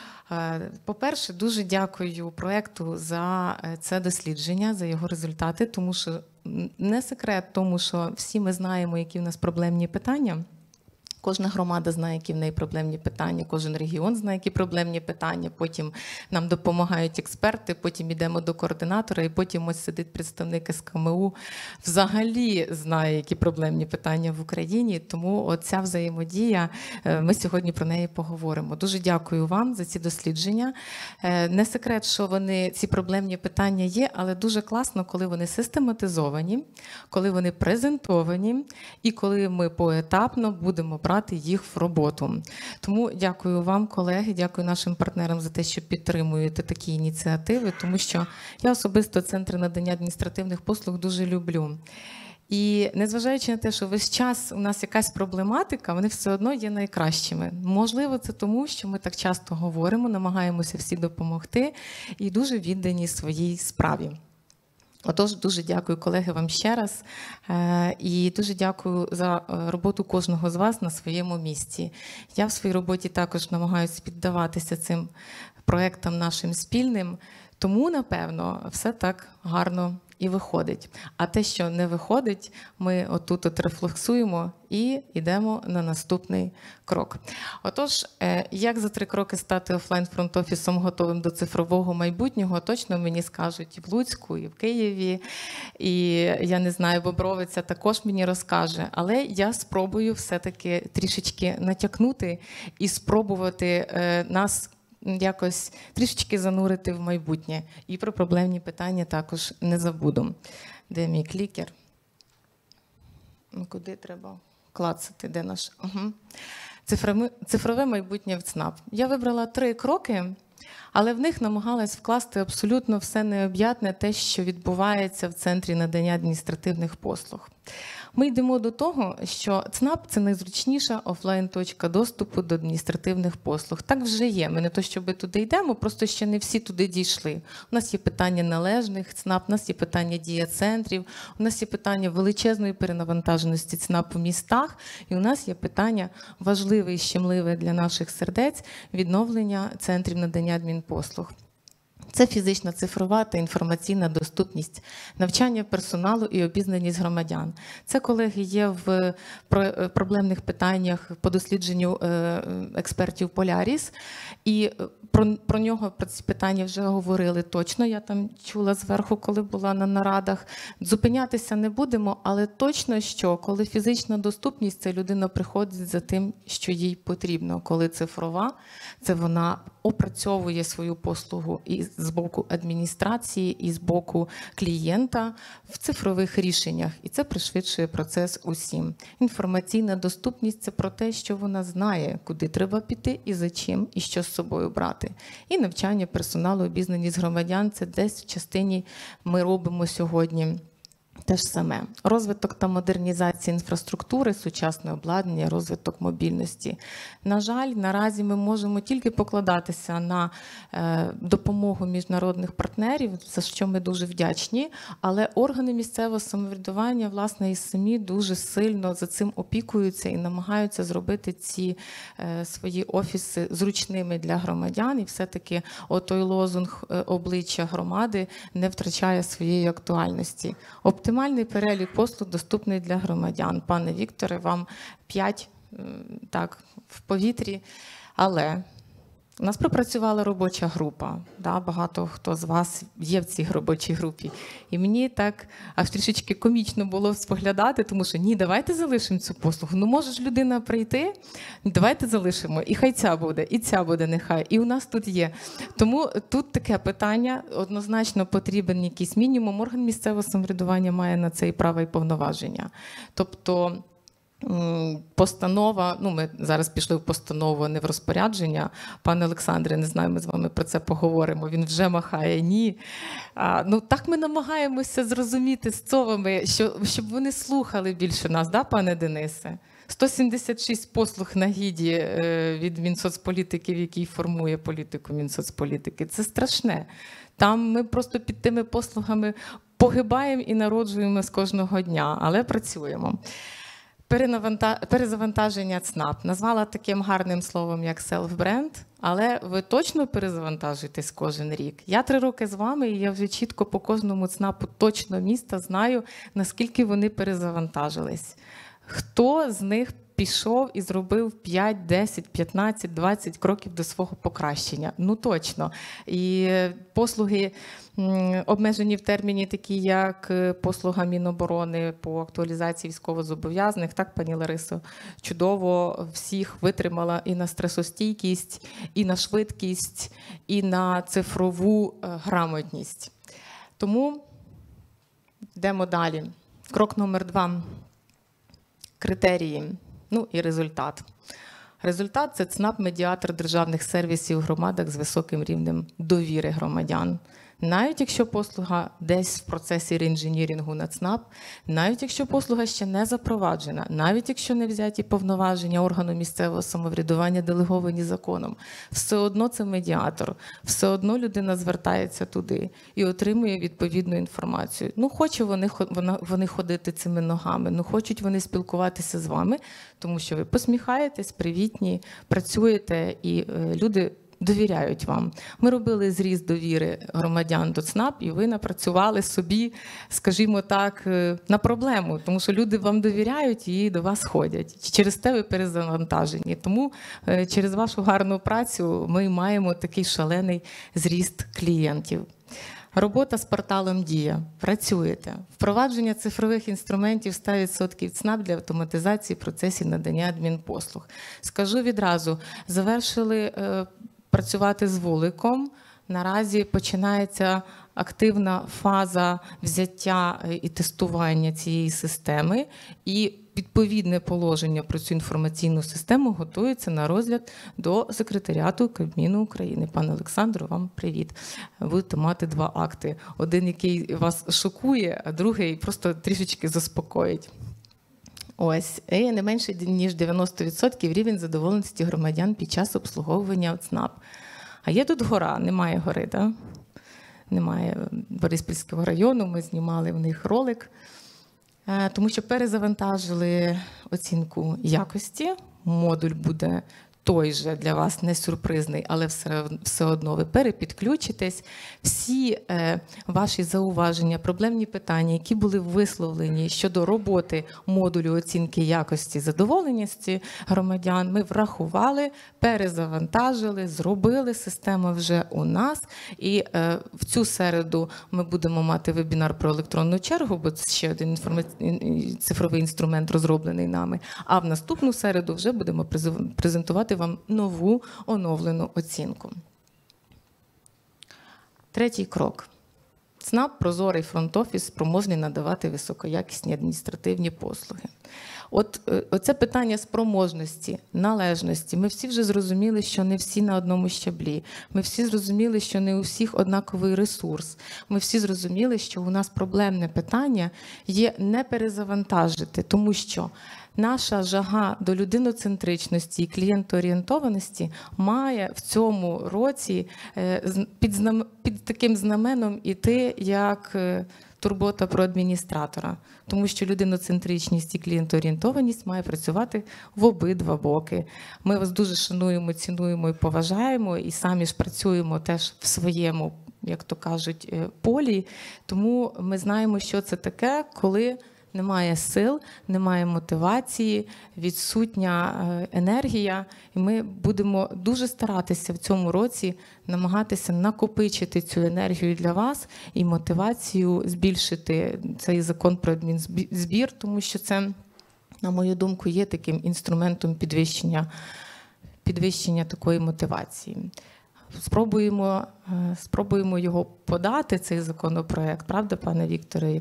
По-перше, дуже дякую проєкту за це дослідження, за його результати, тому що не секрет тому, що всі ми знаємо, які в нас проблемні питання. Кожна громада знає, які в неї проблемні питання, кожен регіон знає, які проблемні питання, потім нам допомагають експерти, потім йдемо до координатора, і потім ось сидить представник СКМУ, взагалі знає, які проблемні питання в Україні, тому оця взаємодія, ми сьогодні про неї поговоримо. Дуже дякую вам за ці дослідження. Не секрет, що ці проблемні питання є, але дуже класно, коли вони систематизовані, коли вони презентовані, і коли ми поетапно будемо брати їх в роботу. Тому дякую вам, колеги, дякую нашим партнерам за те, що підтримуєте такі ініціативи, тому що я особисто центри надання адміністративних послуг дуже люблю. І незважаючи на те, що весь час у нас якась проблематика, вони все одно є найкращими. Можливо, це тому, що ми так часто говоримо, намагаємося всі допомогти і дуже віддані своїй справі. Отож, дуже дякую, колеги, вам ще раз. І дуже дякую за роботу кожного з вас на своєму місці. Я в своїй роботі також намагаюся піддаватися цим проєктам нашим спільним, тому, напевно, все так гарно і виходить. А те, що не виходить, ми отут рефлексуємо і йдемо на наступний крок. Отож, як за 3 кроки стати офлайн фронт-офісом готовим до цифрового майбутнього, точно мені скажуть і в Луцьку, і в Києві, і, я не знаю, Бобровиця також мені розкаже. Але я спробую все-таки трішечки натякнути і спробувати нас якось трішечки занурити в майбутнє. І про проблемні питання також не забуду. Де мій клікер? Куди треба клацати? Де наш? Угу. Цифрове майбутнє в ЦНАП. Я вибрала 3 кроки, але в них намагалась вкласти абсолютно все необ'ятне те, що відбувається в Центрі надання адміністративних послуг. Ми йдемо до того, що ЦНАП – це найзручніша офлайн-точка доступу до адміністративних послуг. Так вже є. Ми не то, щоб туди йдемо, просто ще не всі туди дійшли. У нас є питання належних ЦНАП, у нас є питання дія-центрів, у нас є питання величезної перенавантаженості ЦНАП у містах, і у нас є питання важливе і щемливе для наших сердець – відновлення центрів надання адмінпослуг. Це фізична, цифрова та інформаційна доступність, навчання персоналу і обізнаність громадян. Це, колеги, є в проблемних питаннях по дослідженню експертів Polaris. І про нього, про ці питання вже говорили точно. Я там чула зверху, коли була на нарадах. Зупинятися не будемо, але точно, що коли фізична доступність, це людина приходить за тим, що їй потрібно. Коли цифрова, це вона опрацьовує свою послугу і з боку адміністрації, і з боку клієнта в цифрових рішеннях. І це пришвидшує процес усім. Інформаційна доступність – це про те, що вона знає, куди треба піти і за чим, і що з собою брати. І навчання персоналу, обізнаність громадян – це десь в частині ми робимо сьогодні те ж саме. Розвиток та модернізація інфраструктури, сучасне обладнання, розвиток мобільності. На жаль, наразі ми можемо тільки покладатися на допомогу міжнародних партнерів, за що ми дуже вдячні, але органи місцевого самоврядування, власне, і самі дуже сильно за цим опікуються і намагаються зробити ці свої офіси зручними для громадян, і все-таки отой лозунг обличчя громади не втрачає своєї актуальності. Оптимальний перелік послуг доступний для громадян. Пане Вікторе, вам 5 так, в повітрі. Але у нас пропрацювала робоча група. Да? Багато хто з вас є в цій робочій групі. І мені так аж трішечки комічно було споглядати, тому що ні, давайте залишимо цю послугу. Ну може ж людина прийти, давайте залишимо. І хай ця буде, і ця буде нехай. І у нас тут є. Тому тут таке питання, однозначно потрібен якийсь мінімум. Орган місцевого самоврядування має на це і право, і повноваження. Тобто постанова, ну ми зараз пішли в постанову, а не в розпорядження. Пане Олександре, не знаю, ми з вами про це поговоримо, він вже махає ні. Ну так ми намагаємося зрозуміти з ЦОВами, щоб вони слухали більше нас, да, пане Денисе? 176 послуг на гіді від Мінсоцполітики, який формує політику Мінсоцполітики. Це страшне. Там ми просто під тими послугами погибаємо і народжуємо з кожного дня, але працюємо. Перезавантаження ЦНАП. Назвала таким гарним словом, як селф-бренд, але ви точно перезавантажуєтесь кожен рік. Я 3 роки з вами, і я вже чітко по кожному ЦНАПу точно міста знаю, наскільки вони перезавантажились. Хто з них пішов і зробив 5, 10, 15, 20 кроків до свого покращення? Ну точно. І послуги обмежені в терміні, такі як послуга Міноборони по актуалізації військовозобов'язаних. Так, пані Ларисо, чудово всіх витримала і на стресостійкість, і на швидкість, і на цифрову грамотність. Тому йдемо далі. Крок номер 2. Критерії. Ну і результат. Результат – це ЦНАП-медіатор державних сервісів в громадах з високим рівнем довіри громадян. Навіть якщо послуга десь в процесі реінженірінгу на ЦНАП, навіть якщо послуга ще не запроваджена, навіть якщо не взяті повноваження органу місцевого самоврядування делеговані законом, все одно це медіатор, все одно людина звертається туди і отримує відповідну інформацію. Ну, хочуть вони ходити цими ногами, ну, хочуть вони спілкуватися з вами, тому що ви посміхаєтесь, привітні, працюєте, і люди довіряють вам. Ми робили зріз довіри громадян до ЦНАП, і ви напрацювали собі, скажімо так, на проблему, тому що люди вам довіряють і до вас ходять. Через те ви перезавантажені. Тому через вашу гарну працю ми маємо такий шалений зріст клієнтів. Робота з порталом «Дія». Працюєте. Впровадження цифрових інструментів 100% ЦНАП для автоматизації процесів надання адмінпослуг. Скажу відразу, завершили працювати з вуликом. Наразі починається активна фаза взяття і тестування цієї системи, і відповідне положення про цю інформаційну систему готується на розгляд до секретаріату Кабміну України. Пане Олександру, вам привіт. Будете мати 2 акти. Один, який вас шокує, а другий просто трішечки заспокоїть. Ось, і не менше, ніж 90% рівень задоволеності громадян під час обслуговування ЦНАП. А є тут гора, немає гори, да? Немає Бориспільського району, ми знімали в них ролик, тому що перезавантажили оцінку якості, модуль буде той же, для вас не сюрпризний, але все одно ви перепідключитесь. Всі ваші зауваження, проблемні питання, які були висловлені щодо роботи модулю оцінки якості задоволеності громадян, ми врахували, перезавантажили, зробили, система вже у нас. І в цю середу ми будемо мати вебінар про електронну чергу, бо це ще один цифровий інструмент розроблений нами. А в наступну середу вже будемо презентувати вам нову оновлену оцінку. 3-й крок. ЦНАП, прозорий фронт-офіс, спроможний надавати високоякісні адміністративні послуги. Оце питання спроможності, належності. Ми всі вже зрозуміли, що не всі на одному щаблі. Ми всі зрозуміли, що не у всіх однаковий ресурс. Ми всі зрозуміли, що у нас проблемне питання є не перезавантажити, тому що наша жага до людиноцентричності і клієнтоорієнтованості має в цьому році під таким знаменом іти, як турбота про адміністратора. Тому що людиноцентричність і клієнтоорієнтованість має працювати в обидва боки. Ми вас дуже шануємо, цінуємо і поважаємо, і самі ж працюємо теж в своєму як то кажуть, полі. Тому ми знаємо, що це таке, коли немає сил, немає мотивації, відсутня енергія. І ми будемо дуже старатися в цьому році намагатися накопичити цю енергію для вас і мотивацію збільшити цей закон про адмінзбір, тому що це, на мою думку, є таким інструментом підвищення такої мотивації. Спробуємо його подати, цей законопроект, правда, пане Вікторе,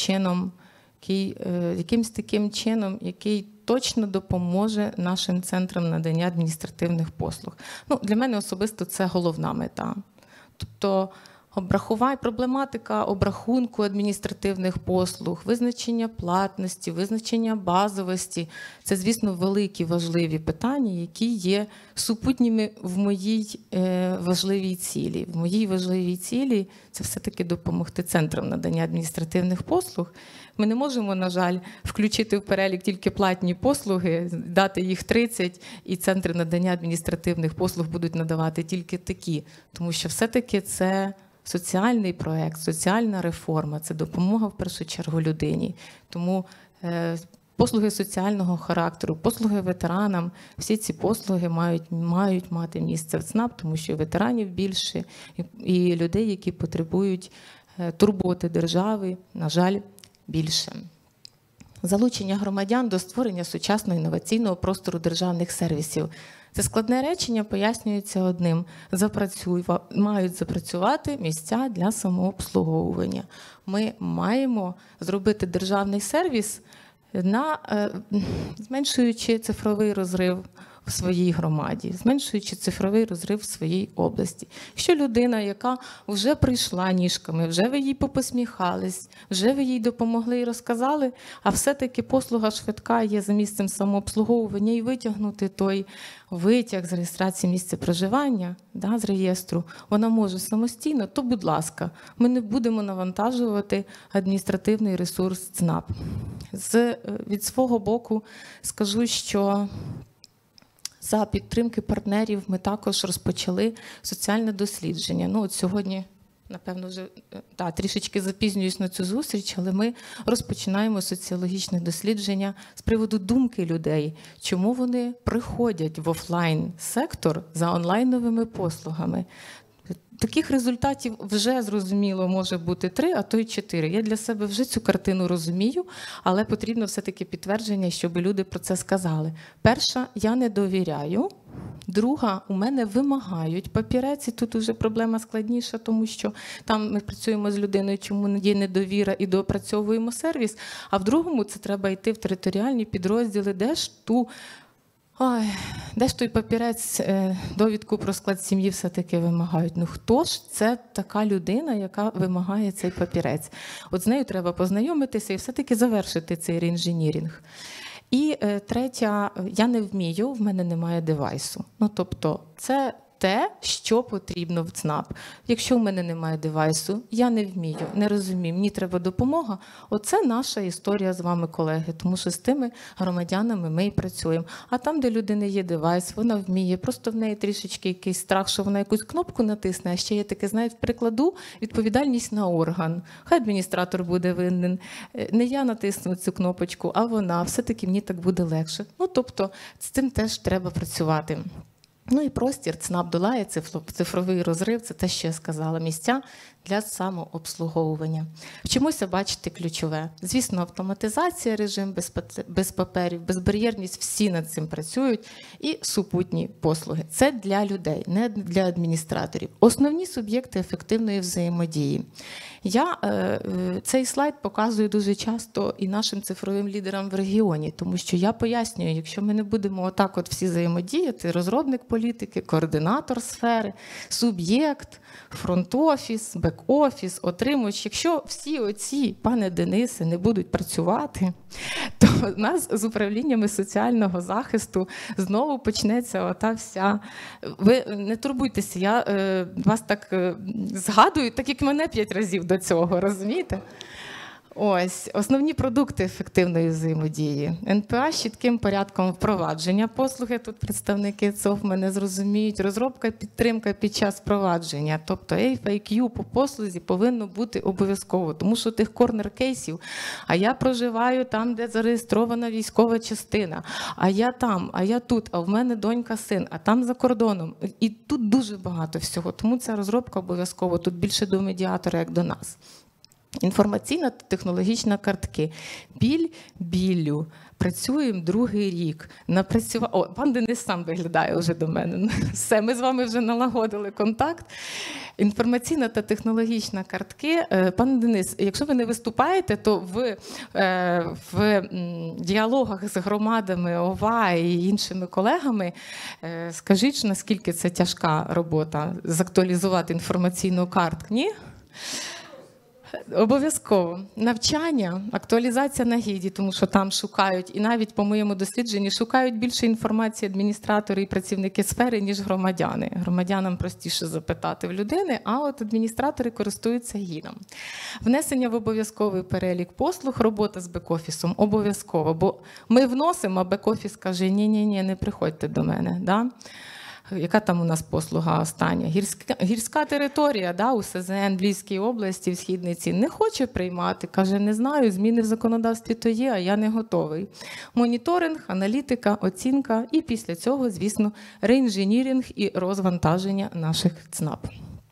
якимсь таким чином, який точно допоможе нашим центрам надання адміністративних послуг. Для мене особисто це головна мета. Тобто проблематика обрахунку адміністративних послуг, визначення платності, визначення базовості – це, звісно, великі важливі питання, які є супутніми в моїй важливій цілі. В моїй важливій цілі – це все-таки допомогти центрам надання адміністративних послуг. Ми не можемо, на жаль, включити в перелік тільки платні послуги, дати їх 30, і центри надання адміністративних послуг будуть надавати тільки такі. Тому що все-таки це соціальний проект, соціальна реформа, це допомога в першу чергу людині. Тому послуги соціального характеру, послуги ветеранам, всі ці послуги мають мати місце в ЦНАП, тому що ветеранів більше, і людей, які потребують турботи держави, на жаль, більше. Залучення громадян до створення сучасного інноваційного простору державних сервісів. Це складне речення пояснюється одним. Мають запрацювати місця для самообслуговування. Ми маємо зробити державний сервіс, зменшуючи цифровий розрив в своїй громаді, зменшуючи цифровий розрив в своїй області. Якщо людина, яка вже прийшла ніжками, вже ви їй попосміхались, вже ви їй допомогли і розказали, а все-таки послуга швидка є за місцем самообслуговування, і витягнути той витяг з реєстрації місця проживання, з реєстру, вона може самостійно, то, будь ласка, ми не будемо навантажувати адміністративний ресурс ЦНАП. Від свого боку скажу, що за підтримки партнерів ми також розпочали соціальне дослідження. От сьогодні, напевно, вже трішечки запізнююсь на цю зустріч, але ми розпочинаємо соціологічне дослідження з приводу думки людей, чому вони приходять в офлайн-сектор за онлайновими послугами. Таких результатів вже, зрозуміло, може бути 3, а то й 4. Я для себе вже цю картину розумію, але потрібно все-таки підтвердження, щоб люди про це сказали. Перша, я не довіряю. Друга, у мене вимагають папірець, і тут вже проблема складніша, тому що там ми працюємо з людиною, чому є недовіра, і доопрацьовуємо сервіс. А в другому, це треба йти в територіальні підрозділи, де ж той папірець, довідку про склад сім'ї все-таки вимагають. Хто ж це така людина, яка вимагає цей папірець? От з нею треба познайомитися і все-таки завершити цей реінженірінг. І третя, я не вмію, в мене немає девайсу. Тобто це те, що потрібно в ЦНАП. Якщо в мене немає девайсу, я не вмію, не розумію, мені треба допомога. Оце наша історія з вами, колеги, тому що з тими громадянами ми і працюємо. А там, де людини є девайс, вона вміє, просто в неї трішечки якийсь страх, що вона якусь кнопку натисне, а ще є таке, знаєте, прикладу, відповідальність на орган. Хай адміністратор буде винен. Не я натисну цю кнопочку, а вона. Все-таки мені так буде легше. Тобто, з цим теж треба працювати. І простір, ЦНАП долає цифровий розрив, це те, що я сказала, місця для самообслуговування. Вчимося бачити ключове. Звісно, автоматизація, режим без паперів, безбар'єрність, всі над цим працюють. І супутні послуги. Це для людей, не для адміністраторів. Основні суб'єкти ефективної взаємодії. Я цей слайд показую дуже часто і нашим цифровим лідерам в регіоні, тому що я пояснюю, якщо ми не будемо отак всі взаємодіяти, розробник політики, координатор сфери, суб'єкт, фронт-офіс, бек-офіс, отримувач, якщо всі оці, пане Денисе, не будуть працювати, то в нас з управліннями соціального захисту знову почнеться ота вся... Ви не турбуйтеся, я вас так згадую, так як мене 5 разів до цього, розумієте? Ось основні продукти ефективної взаємодії. НПА з чітким порядком впровадження послуги. Тут представники ЦОВ мене зрозуміють. Розробка, підтримка під час впровадження. Тобто FAQ по послузі повинно бути обов'язково, тому що тих корнер-кейсів, а я проживаю там, де зареєстрована військова частина, а я там, а я тут, а в мене донька, син, а там за кордоном. І тут дуже багато всього, тому ця розробка обов'язково. Тут більше до медіатора, як до нас. Інформаційна та технологічна картки. Біль біллю. Працюємо другий рік. О, пан Денис сам виглядає вже до мене. Все, ми з вами вже налагодили контакт. Інформаційна та технологічна картки. Пане Денис, якщо ви не виступаєте, то в діалогах з громадами ОВА і іншими колегами скажіть, наскільки це тяжка робота закtuалізувати інформаційну картку, ні? Обов'язково. Навчання, актуалізація на гіді, тому що там шукають, і навіть по моєму дослідженні, шукають більше інформації адміністратори і працівники сфери, ніж громадяни. Громадянам простіше запитати в людини, а от адміністратори користуються гідом. Внесення в обов'язковий перелік послуг, робота з бек-офісом обов'язково, бо ми вносимо, а бек-офіс каже, ні, не приходьте до мене. Да? Яка там у нас послуга остання? Гірська територія, да, у СЗН, в Львівській області, в Східниці, не хоче приймати. Каже, не знаю, зміни в законодавстві то є, а я не готовий. Моніторинг, аналітика, оцінка і після цього, звісно, реінженіринг і розвантаження наших ЦНАП.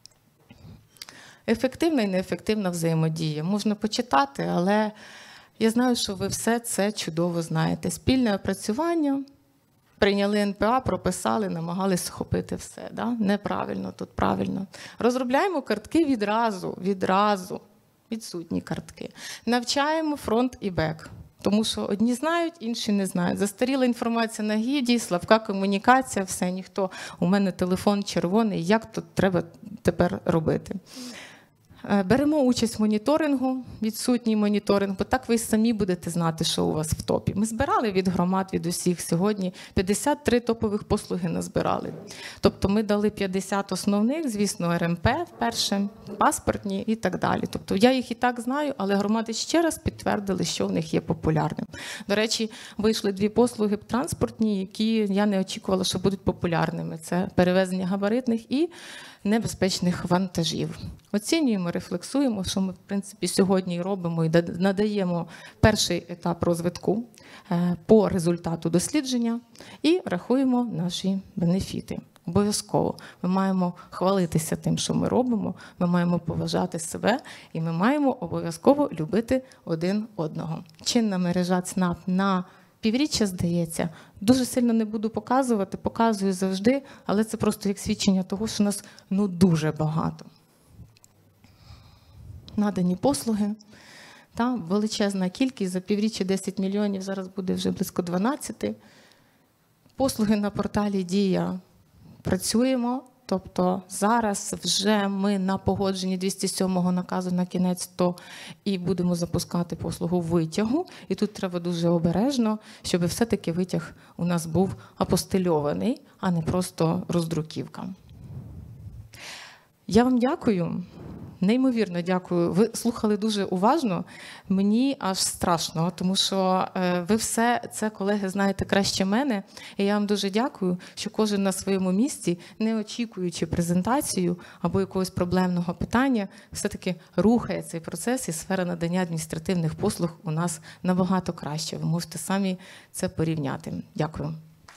Ефективна і неефективна взаємодія. Можна почитати, але я знаю, що ви все це чудово знаєте. Спільне опрацювання. Прийняли НПА, прописали, намагалися схопити все. Да? Неправильно, тут правильно. Розробляємо картки відразу. Відсутні картки. Навчаємо фронт і бек. Тому що одні знають, інші не знають. Застаріла інформація на гіді, слабка комунікація, все, ніхто. У мене телефон червоний, як тут треба тепер робити? Беремо участь в моніторингу, відсутній моніторинг, бо так ви самі будете знати, що у вас в топі. Ми збирали від громад, від усіх сьогодні. 53 топових послуги назбирали. Тобто ми дали 50 основних, звісно, РМП вперше, паспортні і так далі. Тобто я їх і так знаю, але громади ще раз підтвердили, що в них є популярним. До речі, вийшли 2 послуги транспортні, які я не очікувала, що будуть популярними. Це перевезення габаритних і небезпечних вантажів. Оцінюємо, рефлексуємо, що ми, в принципі, сьогодні робимо і надаємо перший етап розвитку по результату дослідження і рахуємо наші бенефіти. Обов'язково. Ми маємо хвалитися тим, що ми робимо, ми маємо поважати себе і ми маємо обов'язково любити один одного. Чинна мережа ЦНАП на півріччя, здається, дуже сильно не буду показувати, показую завжди, але це просто як свідчення того, що нас дуже багато. Надані послуги, величезна кількість, за півріччя 10 мільйонів, зараз буде вже близько 12. Послуги на порталі «Дія» працюємо, тобто зараз вже ми на погодженні 207-го наказу на кінець і будемо запускати послугу витягу. І тут треба дуже обережно, щоб все-таки витяг у нас був апостильований, а не просто роздруківка. Я вам дякую. Неймовірно дякую. Ви слухали дуже уважно. Мені аж страшно, тому що ви все це, колеги, знаєте краще мене. І я вам дуже дякую, що кожен на своєму місці, не очікуючи презентацію або якогось проблемного питання, все-таки рухає цей процес, і сфера надання адміністративних послуг у нас набагато краще. Ви можете самі це порівняти. Дякую.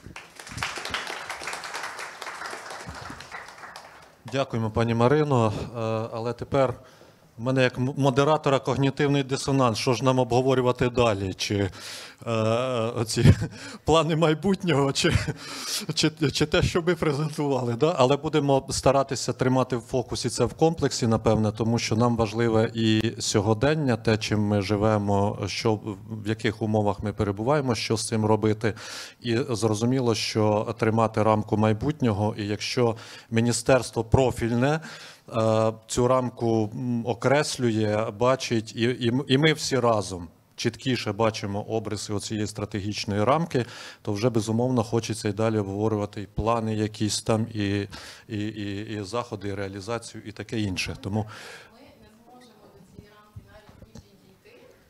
Дякуємо, пані Марино. Але тепер в мене як модератора когнітивний дисонанс. Що ж нам обговорювати далі? Чи оці плани майбутнього, чи те, що ми презентували? Да? Але будемо старатися тримати в фокусі це в комплексі, напевне, тому що нам важливе і сьогодення, те, чим ми живемо, в яких умовах ми перебуваємо, що з цим робити. І зрозуміло, що тримати рамку майбутнього, і якщо міністерство профільне цю рамку окреслює, бачить, і ми всі разом чіткіше бачимо обриси цієї стратегічної рамки, то вже безумовно хочеться і далі обговорювати і плани якісь там, і заходи, і реалізацію, і таке інше. Тому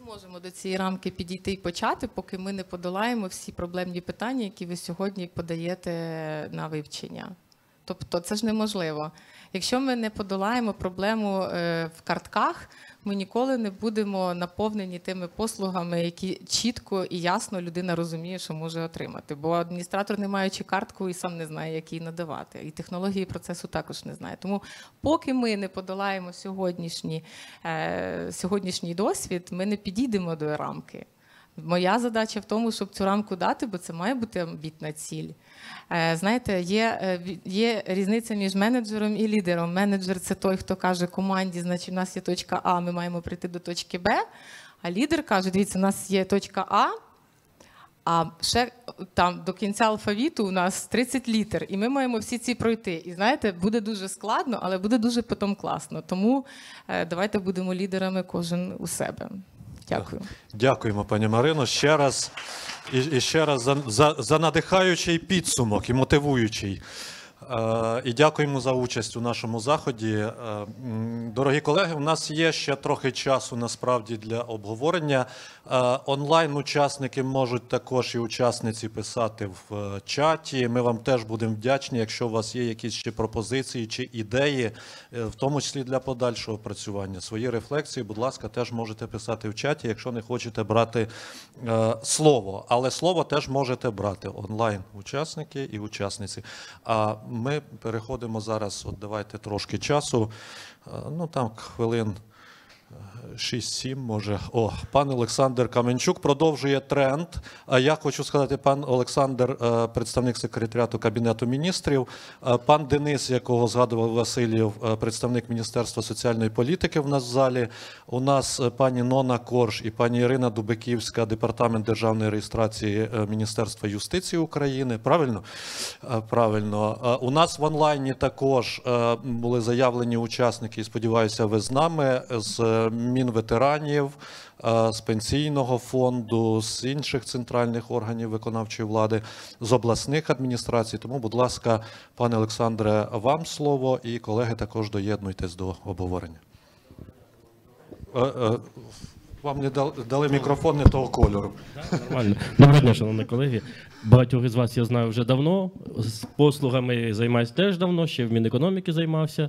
Можемо до цієї рамки підійти і почати, поки ми не подолаємо всі проблемні питання, які ви сьогодні подаєте на вивчення. Тобто це ж неможливо. Якщо ми не подолаємо проблему в картках, ми ніколи не будемо наповнені тими послугами, які чітко і ясно людина розуміє, що може отримати. Бо адміністратор, не маючи картку, і сам не знає, як її надавати. І технології процесу також не знає. Тому поки ми не подолаємо сьогоднішній досвід, ми не підійдемо до рамки. Моя задача в тому, щоб цю рамку дати, бо це має бути амбітна ціль. Знаєте, є різниця між менеджером і лідером. Менеджер – це той, хто каже команді, значить, у нас є точка А, ми маємо прийти до точки Б. А лідер каже, дивіться, у нас є точка А ще там до кінця алфавіту у нас 30 літер, і ми маємо всі ці пройти. І знаєте, буде дуже складно, але буде дуже потім класно. Тому давайте будемо лідерами кожен у себе. Дякую. Дякуємо, пані Марино. Ще раз за надихаючий підсумок і мотивуючий. І дякуємо за участь у нашому заході. Дорогі колеги, у нас є ще трохи часу насправді для обговорення. Онлайн-учасники можуть також і учасниці писати в чаті. Ми вам теж будемо вдячні, якщо у вас є якісь ще пропозиції чи ідеї, в тому числі для подальшого працювання. Свої рефлексії, будь ласка, теж можете писати в чаті, якщо не хочете брати слово. Але слово теж можете брати онлайн-учасники і учасниці. А ми переходимо зараз, от давайте трошки часу, ну там хвилин 6-7 може. Пан Олександр Каменчук продовжує тренд. А я хочу сказати, пан Олександр, представник секретаріату Кабінету міністрів, пан Денис, якого згадував Васильєв, представник Міністерства соціальної політики в нас в залі, у нас пані Нона Корж і пані Ірина Дубиківська, Департамент державної реєстрації Міністерства юстиції України. Правильно? Правильно. У нас в онлайні також були заявлені учасники, і сподіваюся, ви з нами, з Мінветеранів, з Пенсійного фонду, з інших центральних органів виконавчої влади, з обласних адміністрацій. Тому, будь ласка, пане Олександре, вам слово, і колеги також доєднуйтесь до обговорення. Вам не дали мікрофон не того кольору. Нормально. Доброго дня, шановні колеги. Багатьох із вас я знаю вже давно. З послугами займаюся теж давно, ще в Мінекономіки займався.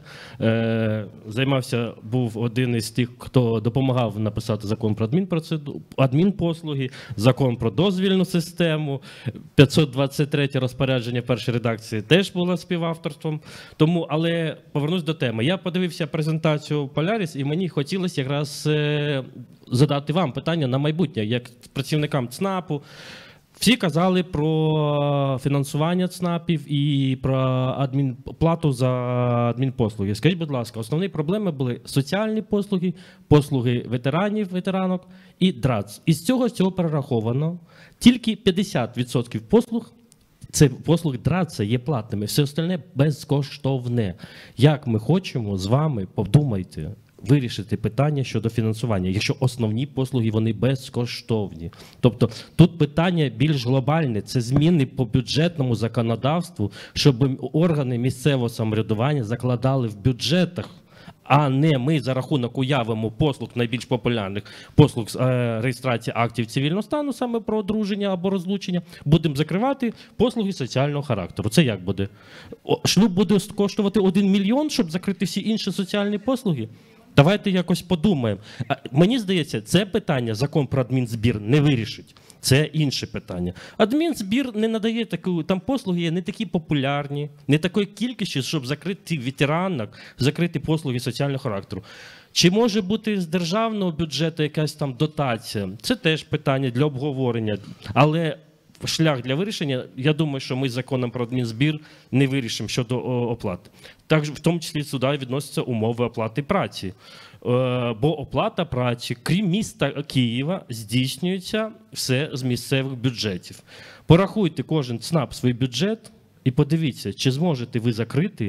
Був один із тих, хто допомагав написати закон про адмінпослуги, закон про дозвільну систему, 523 розпорядження в першій редакції теж було співавторством. Тому, але повернусь до теми. Я подивився презентацію Polaris, і мені хотілося якраз задати вам питання на майбутнє, як працівникам ЦНАПу. Всі казали про фінансування ЦНАПів і про плату за адмінпослуги. Скажіть, будь ласка, основні проблеми були соціальні послуги, послуги ветеранів, ветеранок і ДРАЦ. Із цього перераховано тільки 50% послуг. Це послуги ДРАЦ є платними, все остальне безкоштовне. Як ми хочемо з вами, подумайте, вирішити питання щодо фінансування, якщо основні послуги, вони безкоштовні. Тобто тут питання більш глобальне, це зміни по бюджетному законодавству, щоб органи місцевого самоврядування закладали в бюджетах, а не ми за рахунок уявимо послуг найбільш популярних, послуг реєстрації актів цивільного стану, саме про одруження або розлучення, будемо закривати послуги соціального характеру. Це як буде? Шлюб буде коштувати 1 мільйон, щоб закрити всі інші соціальні послуги? Давайте якось подумаємо. Мені здається, це питання закон про адмінзбір не вирішить. Це інше питання. Адмінзбір не надає таку, там послуги є не такі популярні, не такої кількості, щоб закрити ветеранок, закрити послуги соціального характеру. Чи може бути з державного бюджету якась там дотація? Це теж питання для обговорення. Але шлях для вирішення, я думаю, що ми законом про адмінзбір не вирішимо щодо оплати. Також в тому числі сюди відносяться умови оплати праці. Бо оплата праці, крім міста Києва, здійснюється все з місцевих бюджетів. Порахуйте кожен ЦНАП свій бюджет і подивіться, чи зможете ви закрити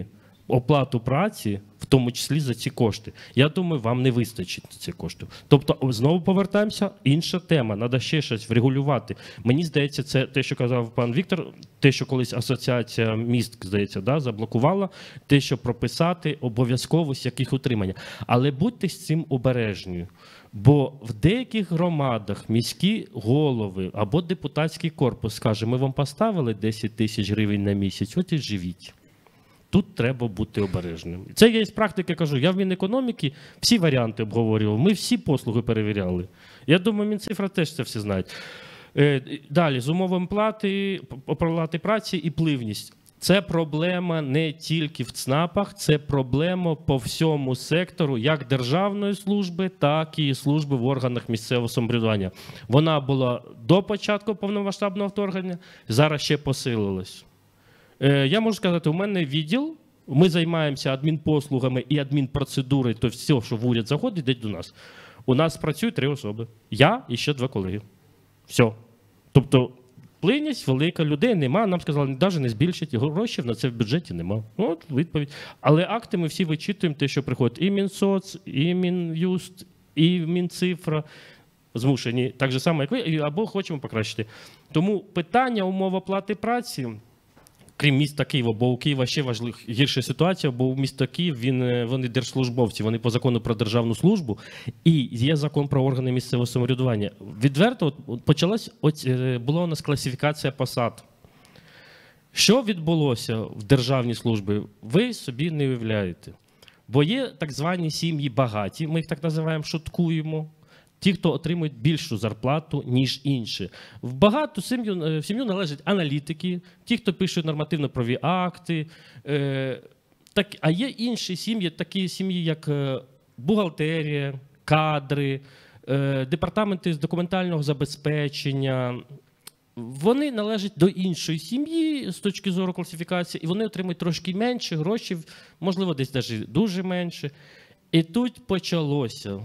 оплату праці, в тому числі за ці кошти. Я думаю, вам не вистачить цих коштів. Тобто, знову повертаємося, інша тема, треба ще щось врегулювати. Мені здається, це те, що казав пан Віктор, те, що колись асоціація міст, здається, да, заблокувала, те, що прописати обов'язковість яких утримання. Але будьте з цим обережні. Бо в деяких громадах міські голови або депутатський корпус скаже, ми вам поставили 10 тисяч гривень на місяць, от і живіть. Тут треба бути обережним. Це я із практики кажу. Я в Мінекономіки всі варіанти обговорював. Ми всі послуги перевіряли. Я думаю, Мінцифра теж це всі знають. Далі, з умовами оплати праці і пливність. Це проблема не тільки в ЦНАПах, це проблема по всьому сектору, як державної служби, так і служби в органах місцевого самоврядування. Вона була до початку повномасштабного вторгнення, зараз ще посилилась. Я можу сказати, у мене відділ, ми займаємося адмінпослугами і адмінпроцедури, то все, що в уряд заходить, йде до нас. У нас працюють 3 особи. Я і ще 2 колеги. Все. Тобто, плинність велика, людей нема, нам сказали, навіть не збільшить, грошей на це в бюджеті нема. От відповідь. Але акти ми всі вичитуємо, те, що приходить і Мінсоц, і Мін'юст, і Мінцифра. Змушені, так же само, як ви, або хочемо покращити. Тому питання умов оплати праці, крім міста Києва, бо у Києва ще гірша ситуація, бо у міста Київ вони держслужбовці, вони по закону про державну службу, і є закон про органи місцевого самоврядування. Відверто була у нас класифікація посад. Що відбулося в державній службі, ви собі не уявляєте. Бо є так звані сім'ї багаті, ми їх так називаємо, шуткуємо. Ті, хто отримують більшу зарплату, ніж інші. В багату сім'ю належать аналітики, ті, хто пишуть нормативно-правові акти. А є інші сім'ї, такі сім'ї, як бухгалтерія, кадри, департаменти з документального забезпечення. Вони належать до іншої сім'ї з точки зору класифікації, і вони отримують трошки менше грошей, можливо, десь навіть дуже менше. І тут почалося.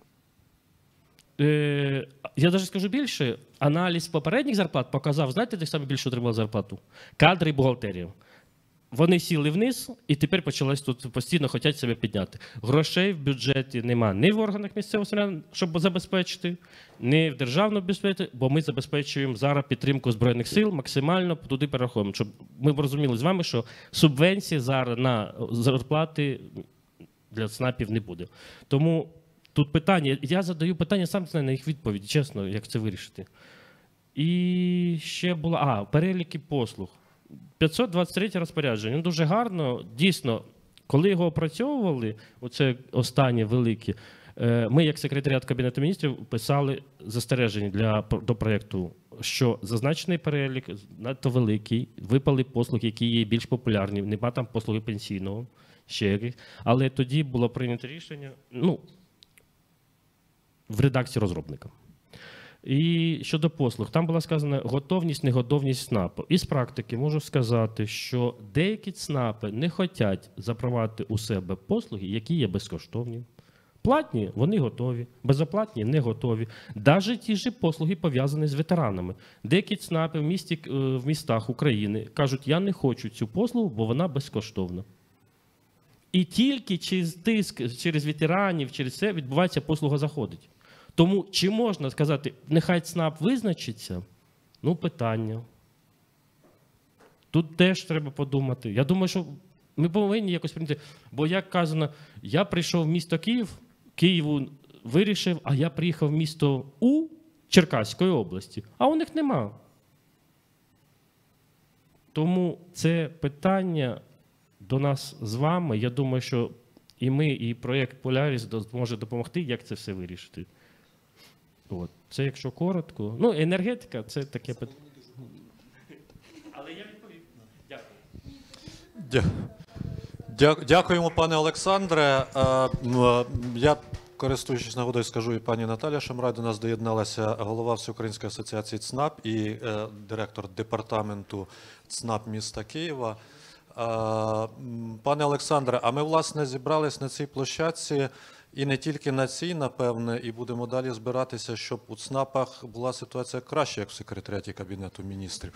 Я навіть скажу більше, аналіз попередніх зарплат показав, знаєте, де саме більше отримали зарплату? Кадри і бухгалтерія. Вони сіли вниз, і тепер почалось тут постійно хочуть себе підняти. Грошей в бюджеті нема ні в органах місцевого самоврядування, щоб забезпечити, ні в державному бюджеті, бо ми забезпечуємо зараз підтримку Збройних сил, максимально туди перераховуємо. Щоб ми розуміли з вами, що субвенції зараз на зарплати для ЦНАПів не буде. Тому тут питання, я задаю питання, сам не знаю на їх відповідь, чесно, як це вирішити. І ще було, переліки послуг. 523 розпорядження, дуже гарно, дійсно, коли його опрацьовували, оце останнє велике, ми як секретаріат Кабінету міністрів писали застереження до проєкту, що зазначений перелік надто великий, випали послуги, які є більш популярні, нема там послуги пенсійного, ще, але тоді було прийнято рішення, в редакції розробника. І щодо послуг, там була сказана готовність, неготовність ЦНАПу. Із практики можу сказати, що деякі ЦНАПи не хочуть запровадити у себе послуги, які є безкоштовні. Платні – вони готові, безоплатні – не готові. Навіть ті ж послуги пов'язані з ветеранами. Деякі ЦНАПи в містах України кажуть, я не хочу цю послугу, бо вона безкоштовна. І тільки через тиск, через ветеранів, через це відбувається послуга заходить. Тому чи можна сказати, нехай ЦНАП визначиться? Питання. Тут теж треба подумати. Я думаю, що ми повинні якось прийняти. Бо, як казано, я прийшов в місто Київ, Києву вирішив, а я приїхав в місто У Черкаської області, а у них нема. Тому це питання до нас з вами. Я думаю, що і ми, і проєкт Поляріс може допомогти, як це все вирішити. Це якщо коротко. Енергетика – це таке питання. Але я відповів. Дякую. Дякуємо, пане Олександре. Я, користуючись нагодою, скажу, і пані Наталя Шамрай до нас доєдналася, голова Всеукраїнської асоціації ЦНАП і директор департаменту ЦНАП міста Києва. Пане Олександре, а ми, власне, зібрались на цій площадці І не тільки на цій, напевне, і будемо далі збиратися, щоб у ЦНАПах була ситуація краще, як в секретаріаті Кабінету міністрів.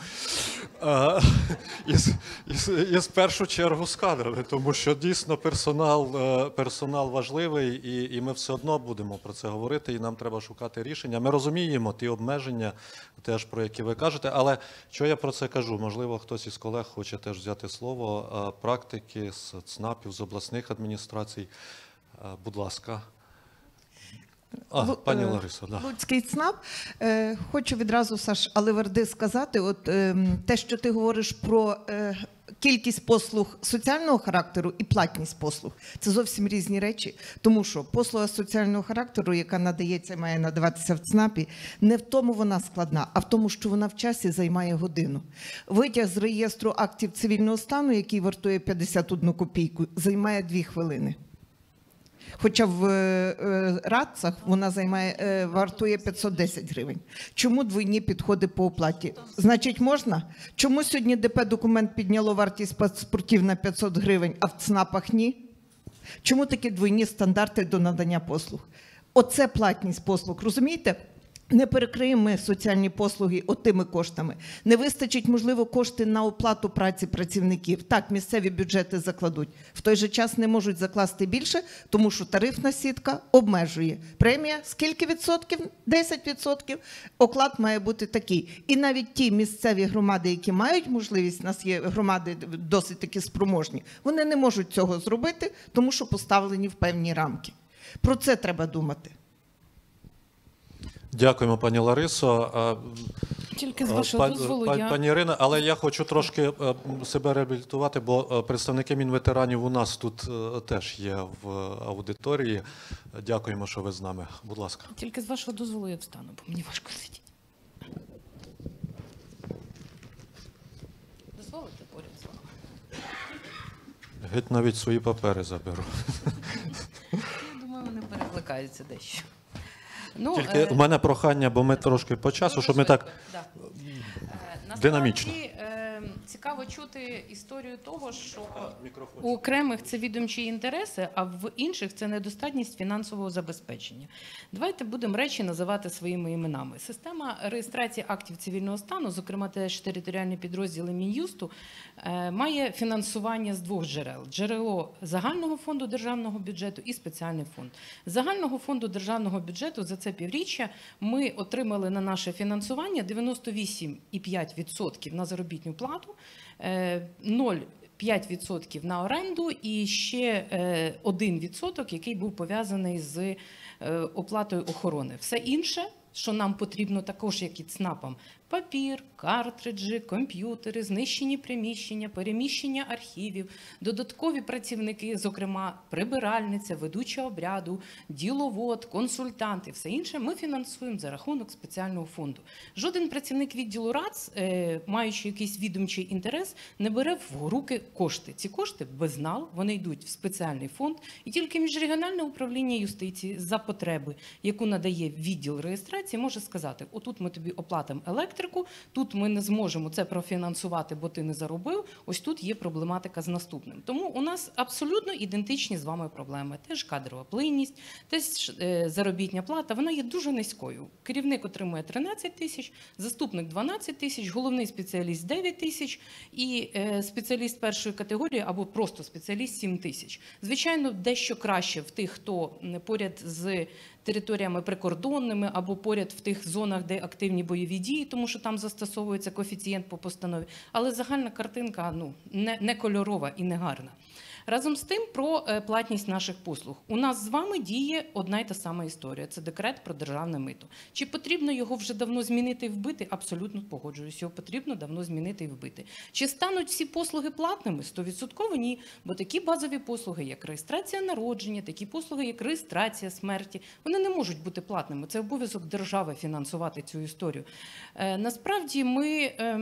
І в першу чергу з кадрами, тому що дійсно персонал важливий, і ми все одно будемо про це говорити, і нам треба шукати рішення. Ми розуміємо ті обмеження, теж про які ви кажете, але що я про це кажу? Можливо, хтось із колег хоче теж взяти слово, практики з ЦНАПів, з обласних адміністрацій. Будь ласка. Пані Ларисо, да. Луцький ЦНАП. Хочу відразу, Саш Аливерди, сказати, от те, що ти говориш про кількість послуг соціального характеру і платність послуг, це зовсім різні речі. Тому що послуга соціального характеру, яка надається, має надаватися в ЦНАПі, не в тому вона складна, а в тому, що вона в часі займає годину. Витяг з реєстру актів цивільного стану, який вартує 51 копійку, займає 2 хвилини. Хоча в РАЦах вона вартує 510 гривень. Чому двійні підходи по оплаті? Значить, можна? Чому сьогодні ДП-документ підняло вартість паспортів на 500 гривень, а в ЦНАПах ні? Чому такі двійні стандарти до надання послуг? Оце платність послуг, розумієте? Не перекриємо ми соціальні послуги отими коштами. Не вистачить, можливо, кошти на оплату праці працівників. Так, місцеві бюджети закладуть. В той же час не можуть закласти більше, тому що тарифна сітка обмежує. Премія скільки відсотків? 10%. Оклад має бути такий. І навіть ті місцеві громади, які мають можливість, у нас є громади досить таки спроможні, вони не можуть цього зробити, тому що поставлені в певні рамки. Про це треба думати. Дякуємо, пані Ларисо. Тільки з вашого дозволу Пані Ірина, але я хочу трошки себе реабілітувати, бо представники Мінветеранів у нас тут теж є в аудиторії. Дякуємо, що ви з нами. Будь ласка. Тільки з вашого дозволу я встану, бо мені важко сидіти. Дозволите поряд з вами? Геть навіть свої папери заберу. Я думаю, вони перекликаються дещо. Тільки у мене прохання, бо ми трошки по часу, щоб ми так динамічно. Цікаво чути історію того, що у окремих це відомчі інтереси, а в інших це недостатність фінансового забезпечення. Давайте будемо речі називати своїми іменами. Система реєстрації актів цивільного стану, зокрема теж територіальні підрозділи Мін'юсту, має фінансування з 2 джерел. Джерело загального фонду державного бюджету і спеціальний фонд. З загального фонду державного бюджету за це півріччя ми отримали на наше фінансування 98,5% на заробітну плату, 0,5% на оренду і ще 1%, який був пов'язаний з оплатою охорони. Все інше, що нам потрібно також, як і ЦНАПам, папір, картриджі, комп'ютери, знищені приміщення, переміщення архівів, додаткові працівники, зокрема прибиральниця, ведуча обряду, діловод, консультанти, все інше ми фінансуємо за рахунок спеціального фонду. Жоден працівник відділу РАЦ, маючи якийсь відомчий інтерес, не бере в руки кошти. Ці кошти безнал, вони йдуть в спеціальний фонд, і тільки міжрегіональне управління юстиції за потреби, яку надає відділ реєстрації, може сказати: отут ми тобі оплатимо електрику, тут ми не зможемо це профінансувати, бо ти не заробив, ось тут є проблематика з наступним. Тому у нас абсолютно ідентичні з вами проблеми. Теж кадрова плинність, теж заробітня плата, вона є дуже низькою. Керівник отримує 13 тисяч, заступник 12 тисяч, головний спеціаліст 9 тисяч і спеціаліст першої категорії або просто спеціаліст 7 тисяч. Звичайно, дещо краще в тих, хто поряд з територіями прикордонними або поряд в тих зонах, де активні бойові дії, тому що там застосовується коефіцієнт по постанові. Але загальна картинка не кольорова і не гарна. Разом з тим, про платність наших послуг. У нас з вами діє одна й та сама історія. Це декрет про державне мито. Чи потрібно його вже давно змінити і вбити? Абсолютно погоджуюсь. Його потрібно давно змінити і вбити. Чи стануть всі послуги платними? 100% ні. Бо такі базові послуги, як реєстрація народження, такі послуги, як реєстрація смерті, вони не можуть бути платними. Це обов'язок держави фінансувати цю історію. Насправді ми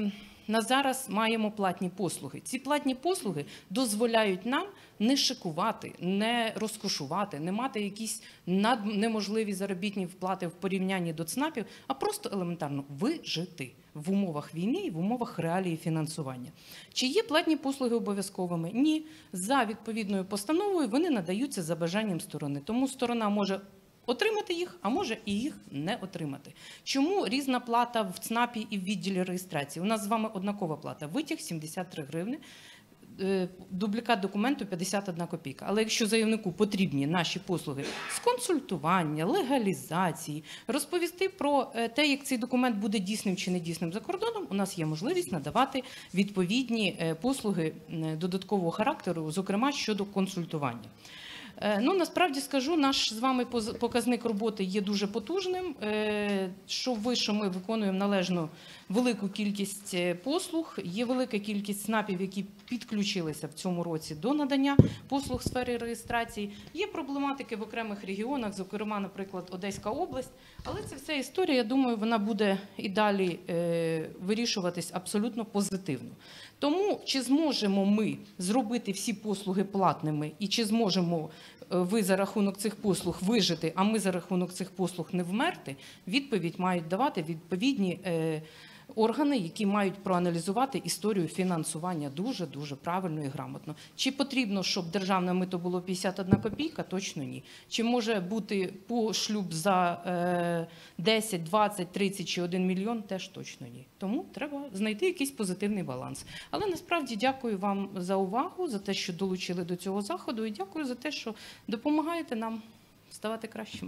на зараз маємо платні послуги. Ці платні послуги дозволяють нам не шикувати, не розкошувати, не мати якісь неможливі заробітні вплати в порівнянні до ЦНАПів, а просто елементарно вижити в умовах війни і в умовах реалії фінансування. Чи є платні послуги обов'язковими? Ні. За відповідною постановою вони надаються за бажанням сторони. Тому сторона може отримати їх, а може і їх не отримати. Чому різна плата в ЦНАПі і в відділі реєстрації? У нас з вами однакова плата. Витяг 73 гривни, дублікат документу 51 копійка. Але якщо заявнику потрібні наші послуги з консультування, легалізації, розповісти про те, як цей документ буде дійсним чи недійсним за кордоном, у нас є можливість надавати відповідні послуги додаткового характеру, зокрема щодо консультування. Ну, насправді скажу, наш з вами показник роботи є дуже потужним. Що ми виконуємо належно велику кількість послуг. Є велика кількість ЦНАПів, які підключилися в цьому році до надання послуг в сфері реєстрації. Є проблематики в окремих регіонах, зокрема, наприклад, Одеська область. Але це вся історія, я думаю, вона буде і далі вирішуватись абсолютно позитивно. Тому, чи зможемо ми зробити всі послуги платними і чи зможемо ви за рахунок цих послуг вижити, а ми за рахунок цих послуг не вмерти, відповідь мають давати відповідні органи, які мають проаналізувати історію фінансування дуже-дуже правильно і грамотно. Чи потрібно, щоб державне мито було 51 копійка? Точно ні. Чи може бути шлюб за 10, 20, 30 чи 1 мільйон? Теж точно ні. Тому треба знайти якийсь позитивний баланс. Але насправді дякую вам за увагу, за те, що долучили до цього заходу, і дякую за те, що допомагаєте нам ставати кращими.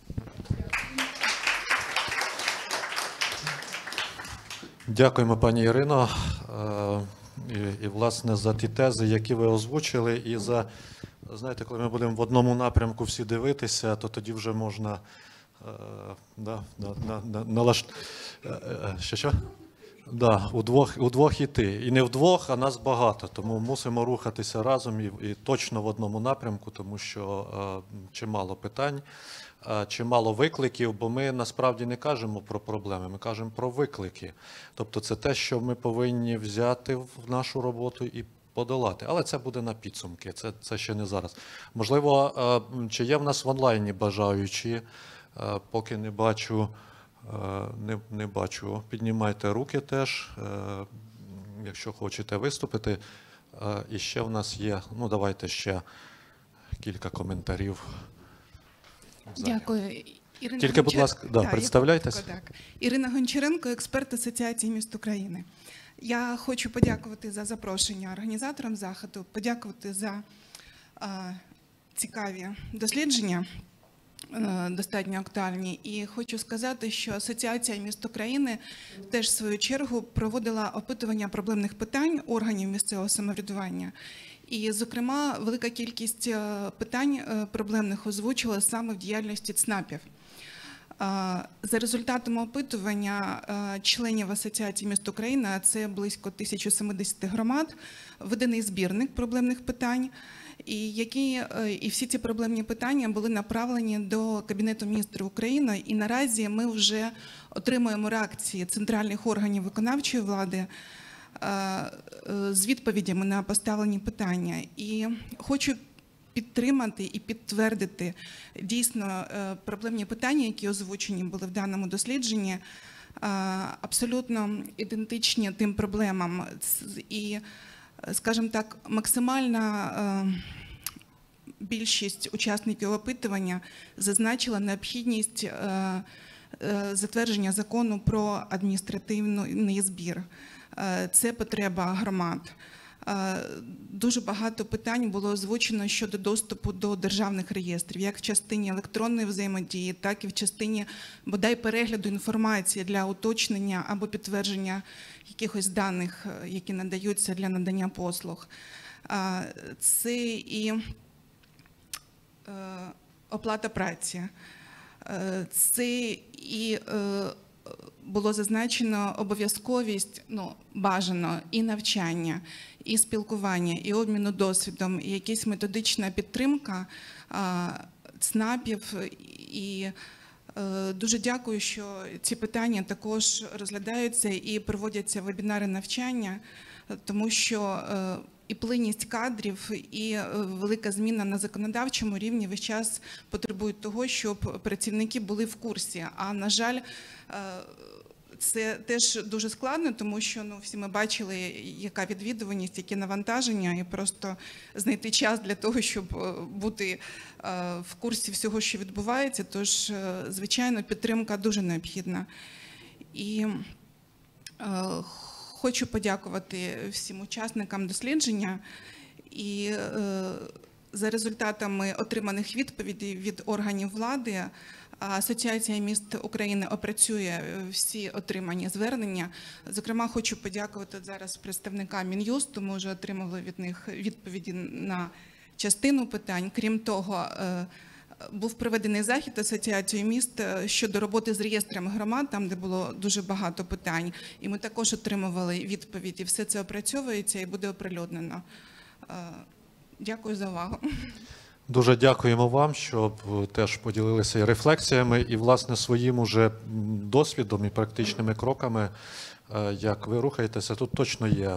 Дякуємо, пані Ірино, і, власне, за ті тези, які ви озвучили, і за, знаєте, коли ми будемо в одному напрямку всі дивитися, то тоді вже можна удвох іти. І не вдвох, а нас багато, тому мусимо рухатися разом і точно в одному напрямку, тому що чимало питань, чимало викликів, бо ми насправді не кажемо про проблеми, ми кажемо про виклики. Тобто це те, що ми повинні взяти в нашу роботу і подолати. Але це буде на підсумки, це ще не зараз. Можливо, чи є в нас в онлайні бажаючі, поки не бачу, не бачу. Піднімайте руки теж, якщо хочете виступити. І ще в нас є, ну давайте ще кілька коментарів. Дякую. Ірина Тільки, будь ласка, представляйтесь. Так. Ірина Гончаренко, експерт Асоціації міст України. Я хочу подякувати за запрошення організаторам заходу, подякувати за цікаві дослідження, достатньо актуальні. І хочу сказати, що Асоціація міст України теж в свою чергу проводила опитування проблемних питань органів місцевого самоврядування. І, зокрема, велика кількість питань проблемних озвучила саме в діяльності ЦНАПів. За результатами опитування членів Асоціації міст України, а це близько 1070 громад, виданий збірник проблемних питань, і всі ці проблемні питання були направлені до Кабінету міністрів України, і наразі ми вже отримуємо реакції центральних органів виконавчої влади з відповідями на поставлені питання. І хочу підтримати і підтвердити дійсно проблемні питання, які озвучені були в даному дослідженні, абсолютно ідентичні тим проблемам. І, скажімо так, максимальна більшість учасників опитування зазначила необхідність затвердження закону про адміністративний збір. Це потреба громад. Дуже багато питань було озвучено щодо доступу до державних реєстрів, як в частині електронної взаємодії, так і в частині, бодай, перегляду інформації для уточнення або підтвердження якихось даних, які надаються для надання послуг. Це і оплата праці, це і було зазначено обов'язковість, бажано і навчання, і спілкування, і обміну досвідом, і якась методична підтримка ЦНАПів і Дуже дякую, що ці питання також розглядаються і проводяться вебінари навчання, тому що і плинність кадрів, і велика зміна на законодавчому рівні весь час потребують того, щоб працівники були в курсі. А, на жаль, це теж дуже складно, тому що всі ми бачили, яка відвідуваність, які навантаження, і просто знайти час для того, щоб бути в курсі всього, що відбувається. Тож, звичайно, підтримка дуже необхідна. І хочу подякувати всім учасникам дослідження. І за результатами отриманих відповідей від органів влади Асоціація міст України опрацює всі отримані звернення. Зокрема, хочу подякувати зараз представникам Мін'юсту. Ми вже отримали від них відповіді на частину питань. Крім того, був проведений захід Асоціацією міст щодо роботи з реєстрами громад, там, де було дуже багато питань. І ми також отримували відповіді. Все це опрацьовується і буде оприлюднено. Дякую за увагу. Дуже дякуємо вам, що теж поділилися і рефлексіями, і, власне, своїм уже досвідом і практичними кроками, як ви рухаєтеся. Тут точно є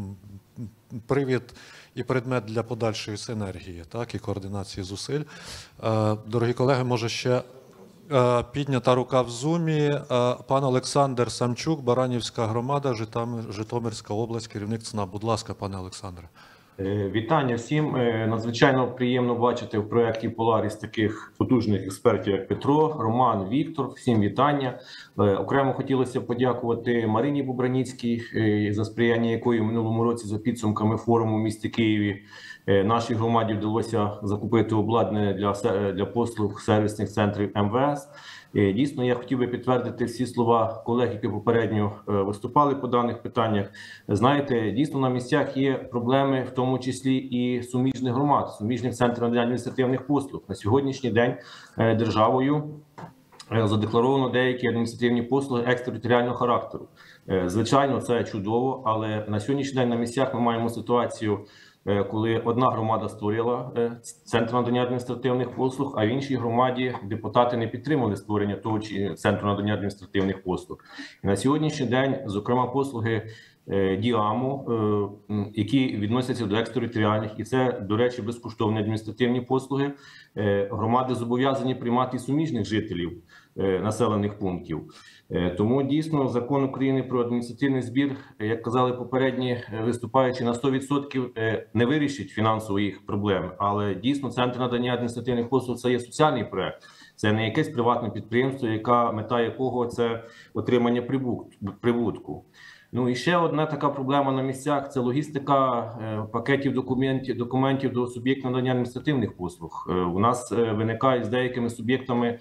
привід і предмет для подальшої синергії, так, і координації зусиль. Дорогі колеги, може ще піднята рука в Зумі. Пан Олександр Самчук, Баранівська громада, Житомирська область, керівник ЦНАП. Будь ласка, пане Олександре. Вітання всім. Надзвичайно приємно бачити в проєкті «Поларіс» таких потужних експертів, як Петро, Роман, Віктор. Всім вітання. Окремо хотілося подякувати Марині Бубраніцькій, за сприяння якої в минулому році за підсумками форуму в місті Києві нашій громаді вдалося закупити обладнання для послуг сервісних центрів МВС. Дійсно, я хотів би підтвердити всі слова колег, які попередньо виступали по даних питаннях. Знаєте, дійсно на місцях є проблеми, в тому числі і суміжних громад, суміжних центрів надання адміністративних послуг. На сьогоднішній день державою задекларовано деякі адміністративні послуги екстериторіального характеру. Звичайно, це чудово, але на сьогоднішній день на місцях ми маємо ситуацію, коли одна громада створила центр надання адміністративних послуг, а в іншій громаді депутати не підтримали створення того центру надання адміністративних послуг. І на сьогоднішній день, зокрема, послуги ДІАМу, які відносяться до екстериторіальних, і це, до речі, безкоштовні адміністративні послуги, громади зобов'язані приймати суміжних жителів населених пунктів. Тому дійсно закон України про адміністративний збір, як казали попередні виступаючі, на 100% не вирішить фінансові їх проблеми. Але дійсно центр надання адміністративних послуг – це є соціальний проект. Це не якесь приватне підприємство, яка мета якого це отримання прибутку. Ну і ще одна така проблема на місцях – це логістика пакетів документів до суб'єктів надання адміністративних послуг. У нас виникають з деякими суб'єктами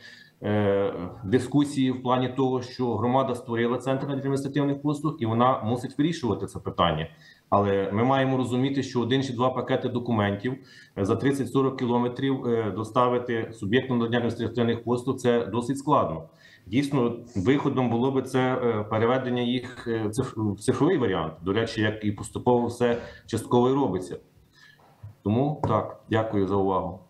дискусії в плані того, що громада створила центр адміністративних послуг і вона мусить вирішувати це питання. Але ми маємо розуміти, що один чи два пакети документів за 30-40 кілометрів доставити суб'єктам надання адміністративних послуг – це досить складно. Дійсно, виходом було би це переведення їх в цифровий варіант. До речі, як і поступово все частково і робиться. Тому так, дякую за увагу.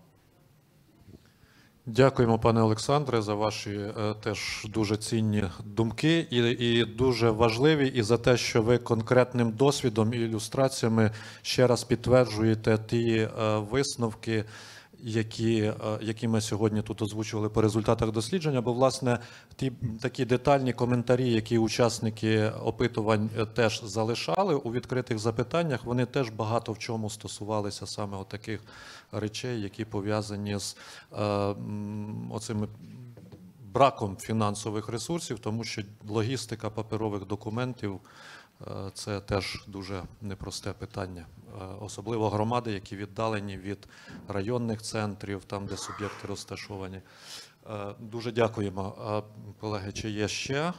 Дякуємо, пане Олександре, за ваші теж дуже цінні думки і дуже важливі, і за те, що ви конкретним досвідом і ілюстраціями ще раз підтверджуєте ті висновки, які ми сьогодні тут озвучували по результатах дослідження, бо, власне, ті такі детальні коментарі, які учасники опитувань теж залишали у відкритих запитаннях, вони теж багато в чому стосувалися саме таких речей, які пов'язані з оцим браком фінансових ресурсів, тому що логістика паперових документів – це теж дуже непросте питання. Особливо громади, які віддалені від районних центрів, там, де суб'єкти розташовані. Дуже дякуємо. Колеги, чи є ще?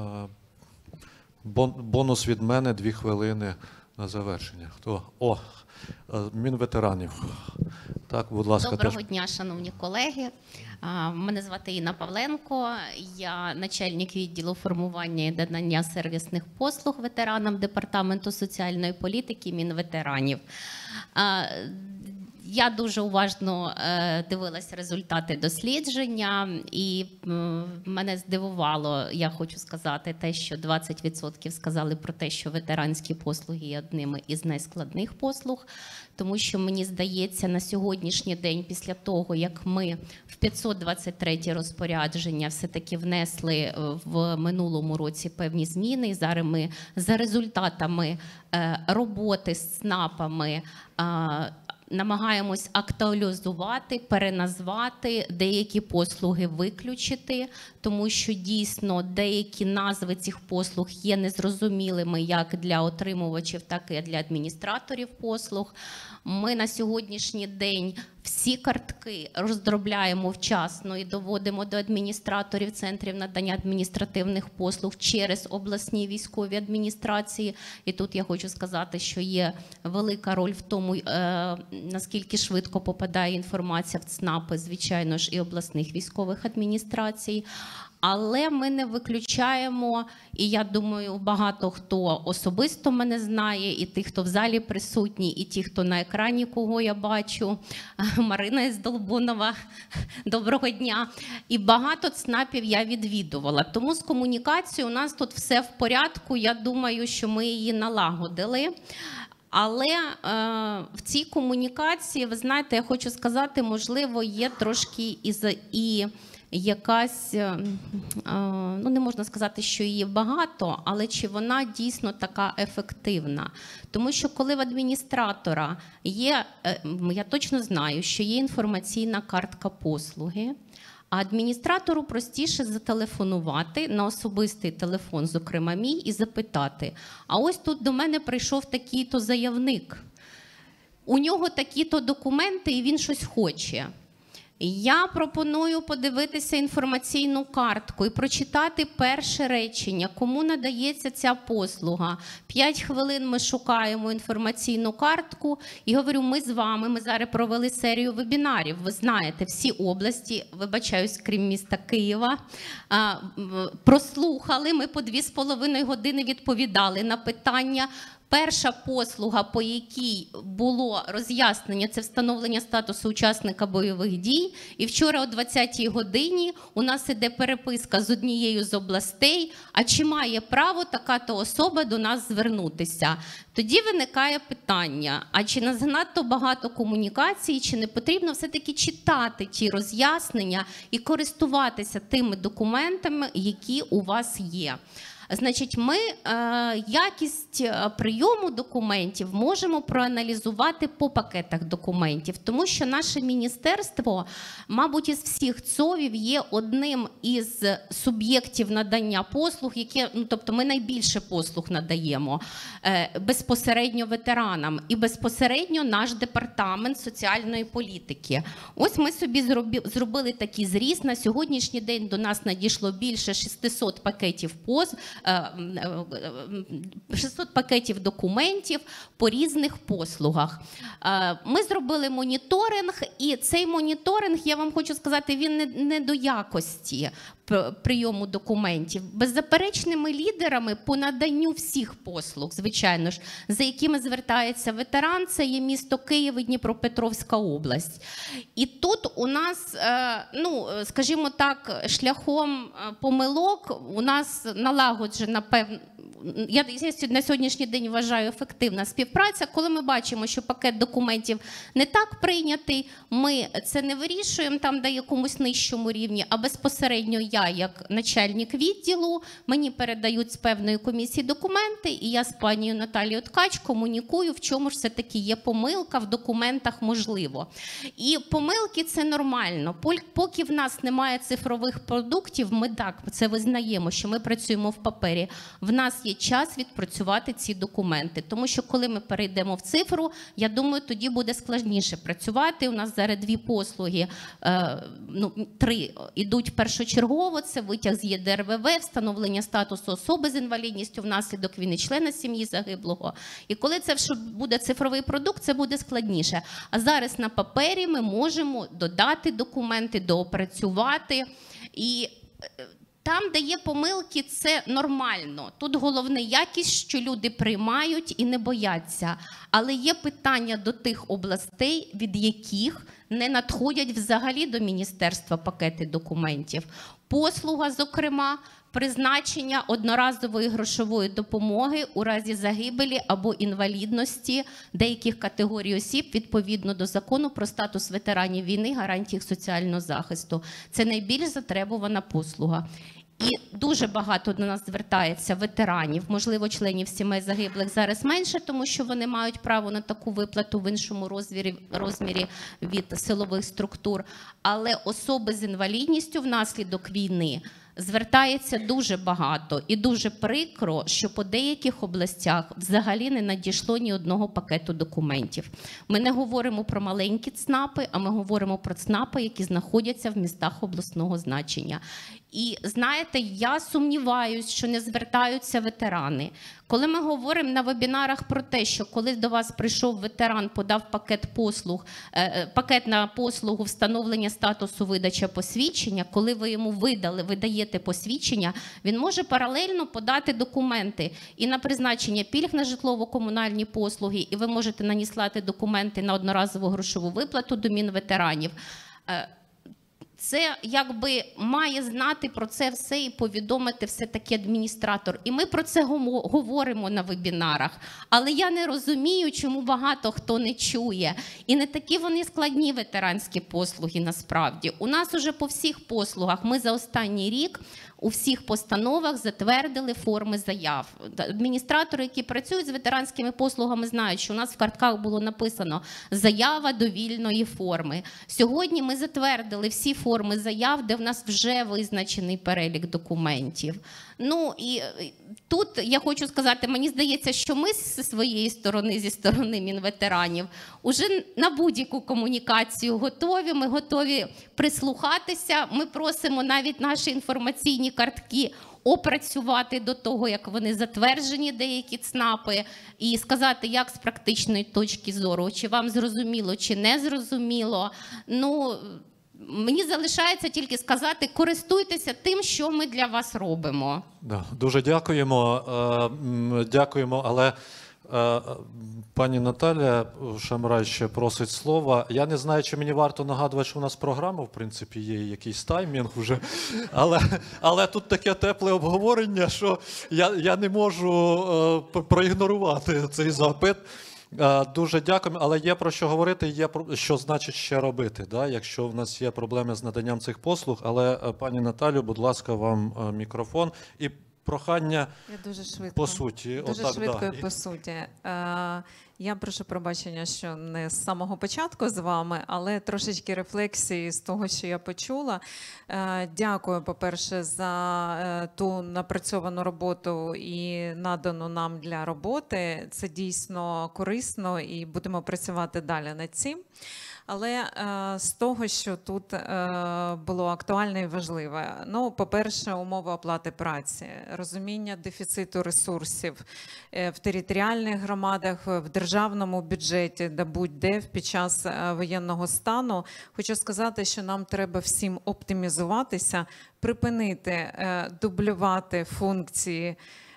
Бонус від мене, 2 хвилини на завершення. Хто? Мінветеранів. Так, будь ласка. Доброго дня, шановні колеги. Мене звати Інна Павленко. Я начальник відділу формування і надання сервісних послуг ветеранам Департаменту соціальної політики Мінветеранів. Я дуже уважно дивилася результати дослідження, і мене здивувало, я хочу сказати, те, що 20% сказали про те, що ветеранські послуги є одними із найскладних послуг, тому що, мені здається, на сьогоднішній день, після того, як ми в 523 розпорядження все-таки внесли в минулому році певні зміни, і зараз ми за результатами роботи з ЦНАПами намагаємось актуалізувати, переназвати, деякі послуги виключити, тому що дійсно деякі назви цих послуг є незрозумілими як для отримувачів, так і для адміністраторів послуг. Ми на сьогоднішній день всі картки роздробляємо вчасно і доводимо до адміністраторів центрів надання адміністративних послуг через обласні військові адміністрації. І тут я хочу сказати, що є велика роль в тому, наскільки швидко попадає інформація в ЦНАПи, звичайно ж, і обласних військових адміністрацій. Але ми не виключаємо, і я думаю, багато хто особисто мене знає, і ті, хто в залі присутні, і ті, хто на екрані, кого я бачу, Марина із Долбунова, доброго дня. І багато ЦНАПів я відвідувала. Тому з комунікацією у нас тут все в порядку, я думаю, що ми її налагодили. Але в цій комунікації, ви знаєте, я хочу сказати, можливо, є трошки і якась, ну не можна сказати, що її багато, але чи вона дійсно така ефективна. Тому що коли в адміністратора є, я точно знаю, що є інформаційна картка послуги, а адміністратору простіше зателефонувати на особистий телефон, зокрема мій, і запитати, а ось тут до мене прийшов такий-то заявник, у нього такі-то документи і він щось хоче. Я пропоную подивитися інформаційну картку і прочитати перше речення, кому надається ця послуга. 5 хвилин ми шукаємо інформаційну картку і говорю, ми з вами, ми зараз провели серію вебінарів. Ви знаєте, всі області, вибачаюсь, крім міста Києва, прослухали, ми по 2,5 години відповідали на питання. Перша послуга, по якій було роз'яснення, це встановлення статусу учасника бойових дій. І вчора о 20-й годині у нас іде переписка з однією з областей, а чи має право така-то особа до нас звернутися. Тоді виникає питання, а чи не занадто багато комунікацій, чи не потрібно все-таки читати ті роз'яснення і користуватися тими документами, які у вас є. Значить, ми якість прийому документів можемо проаналізувати по пакетах документів, тому що наше міністерство, мабуть, із всіх ЦОВів є одним із суб'єктів надання послуг, тобто ми найбільше послуг надаємо безпосередньо ветеранам і безпосередньо наш департамент соціальної політики. Ось ми собі зробили такий зріз. На сьогоднішній день до нас надійшло більше 600 пакетів 600 пакетів документів по різних послугах. Ми зробили моніторинг, і цей моніторинг, я вам хочу сказати, він не до якості прийому документів. Беззаперечними лідерами по наданню всіх послуг, звичайно ж, за якими звертається ветеран, це є місто Київ і Дніпропетровська область. І тут у нас, скажімо так, шляхом помилок у нас налагоджена певна, я на сьогоднішній день вважаю, ефективна співпраця. Коли ми бачимо, що пакет документів не так прийнятий, ми це не вирішуємо там на якомусь нижчому рівні, а безпосередньо я, як начальник відділу, мені передають з певної комісії документи, і я з панією Наталією Ткач комунікую, в чому ж все-таки є помилка в документах, можливо. І помилки – це нормально. Поки в нас немає цифрових продуктів, ми так це визнаємо, що ми працюємо в папері. В нас є час відпрацювати ці документи. Тому що коли ми перейдемо в цифру, я думаю, тоді буде складніше працювати. У нас зараз 2 послуги, 3 ідуть першочергово. Це витяг з ЄДРВВ, встановлення статусу особи з інвалідністю внаслідок війни, члена сім'ї загиблого. І коли це буде цифровий продукт, це буде складніше. А зараз на папері ми можемо додати документи, доопрацювати. І Там, де є помилки, це нормально. Тут головне якість, що люди приймають і не бояться. Але є питання до тих областей, від яких не надходять взагалі до міністерства пакети документів. Послуга, зокрема, призначення одноразової грошової допомоги у разі загибелі або інвалідності деяких категорій осіб відповідно до Закону про статус ветеранів війни, гарантій їх соціального захисту. Це найбільш затребувана послуга. І дуже багато до нас звертається ветеранів, можливо, членів сімей загиблих зараз менше, тому що вони мають право на таку виплату в іншому розмірі від силових структур. Але особи з інвалідністю внаслідок війни звертається дуже багато. І дуже прикро, що по деяких областях взагалі не надійшло ні одного пакету документів. Ми не говоримо про маленькі ЦНАПи, а ми говоримо про ЦНАПи, які знаходяться в містах обласного значення. І знаєте, я сумніваюсь, що не звертаються ветерани. Коли ми говоримо на вебінарах про те, що коли до вас прийшов ветеран, подав пакет на послугу встановлення статусу видача посвідчення, коли ви йому видаєте посвідчення, він може паралельно подати документи і на призначення пільг на житлово-комунальні послуги, і ви можете надіслати документи на одноразову грошову виплату до Мінветеранів. Це якби має знати про це все і повідомити все-таки адміністратор. І ми про це говоримо на вебінарах. Але я не розумію, чому багато хто не чує. І не такі вони складні ветеранські послуги насправді. У нас уже по всіх послугах, ми за останній рік у всіх постановах затвердили форми заяв. Адміністратори, які працюють з ветеранськими послугами, знають, що у нас в картках було написано «заява довільної форми». Сьогодні ми затвердили всі форми заяв, де в нас вже визначений перелік документів. Ну і тут я хочу сказати, мені здається, що ми зі своєї сторони, зі сторони Мінветеранів, уже на будь-яку комунікацію готові, ми готові прислухатися, ми просимо навіть наші інформаційні картки опрацювати до того, як вони затверджені, деякі ЦНАПи, і сказати, як з практичної точки зору, чи вам зрозуміло, чи не зрозуміло. Ну, мені залишається тільки сказати, користуйтеся тим, що ми для вас робимо. Да, дуже дякуємо. Дякуємо, але пані Наталя Шамрай ще просить слова. Я не знаю, чи мені варто нагадувати, що у нас програма, в принципі, є якийсь таймінг вже. Але тут таке тепле обговорення, що я не можу проігнорувати цей запит. Дуже дякуємо, але є про що говорити, є про що значить ще робити, да? Якщо в нас є проблеми з наданням цих послуг. Але, пані Наталю, будь ласка, вам мікрофон. І прохання дуже швидко. По суті. Дуже отак, швидко да. і по суті. Я прошу пробачення, що не з самого початку з вами, але трошечки рефлексії з того, що я почула. Дякую, по-перше, за ту напрацьовану роботу і надану нам для роботи. Це дійсно корисно і будемо працювати далі над цим. Але з того, що тут було актуальне і важливе, ну, по-перше, умови оплати праці, розуміння дефіциту ресурсів в територіальних громадах, в державному бюджеті, де будь-де під час воєнного стану. Хочу сказати, що нам треба всім оптимізуватися, припинити дублювати функції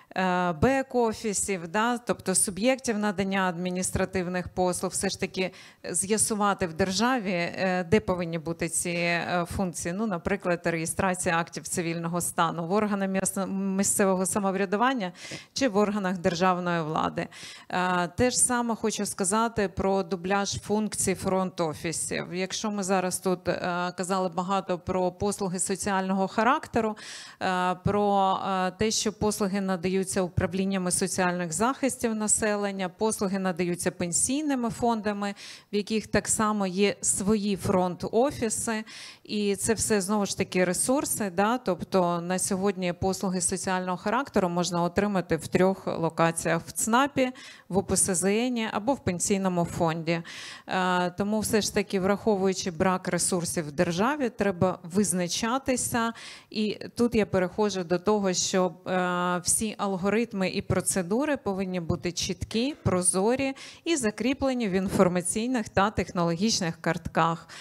бек-офісів, да, тобто суб'єктів надання адміністративних послуг, все ж таки з'ясувати в державі, де повинні бути ці функції. Ну, наприклад, реєстрація актів цивільного стану в органах місцевого самоврядування чи в органах державної влади. Те ж саме хочу сказати про дубляж функцій фронт-офісів. Якщо ми зараз тут казали багато про послуги соціального характеру, про те, що послуги надають управліннями соціальних захистів населення, послуги надаються пенсійними фондами, в яких так само є свої фронт-офіси, і це все знову ж таки ресурси, да? Тобто на сьогодні послуги соціального характеру можна отримати в 3 локаціях: в ЦНАПі, в УПСЗН або в пенсійному фонді. Тому все ж таки, враховуючи брак ресурсів в державі, треба визначатися, і тут я переходжу до того, що всі алгоритми і процедури повинні бути чіткі, прозорі і закріплені в інформаційних та технологічних картках.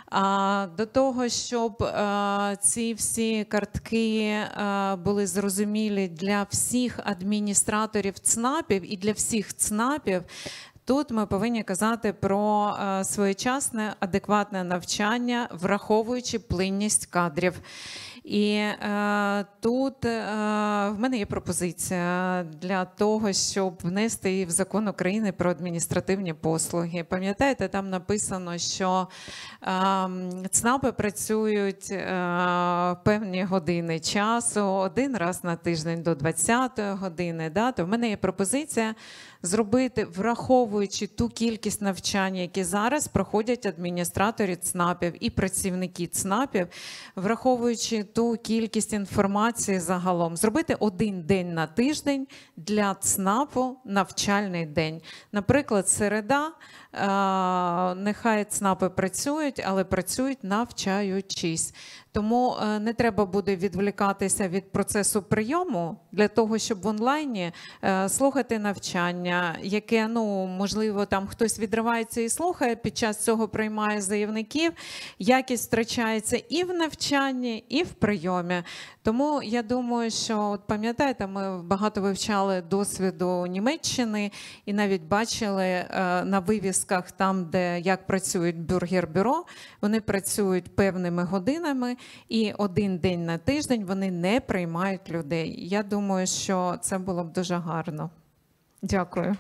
А до того, щоб ці всі картки були зрозумілі для всіх адміністраторів ЦНАПів і для всіх ЦНАПів, тут ми повинні казати про своєчасне, адекватне навчання, враховуючи плинність кадрів. І тут в мене є пропозиція для того, щоб внести її в Закон України про адміністративні послуги. Пам'ятаєте, там написано, що ЦНАПи працюють певні години часу, один раз на тиждень до 20-ї години. Да? То в мене є пропозиція зробити, враховуючи ту кількість навчання, які зараз проходять адміністратори ЦНАПів і працівники ЦНАПів, враховуючи ту кількість інформації загалом, зробити один день на тиждень для ЦНАПу навчальний день. Наприклад, середа, нехай ЦНАПи працюють, але працюють навчаючись. Тому не треба буде відволікатися від процесу прийому для того, щоб в онлайні слухати навчання, яке, можливо, там хтось відривається і слухає, під час цього приймає заявників, якість втрачається і в навчанні, і в прийомі. Тому я думаю, що, пам'ятаєте, ми багато вивчали досвіду Німеччини і навіть бачили на вивісках там, де як працюють бюргер-бюро, вони працюють певними годинами, і один день на тиждень вони не приймають людей. Я думаю, що це було б дуже гарно. Дякую.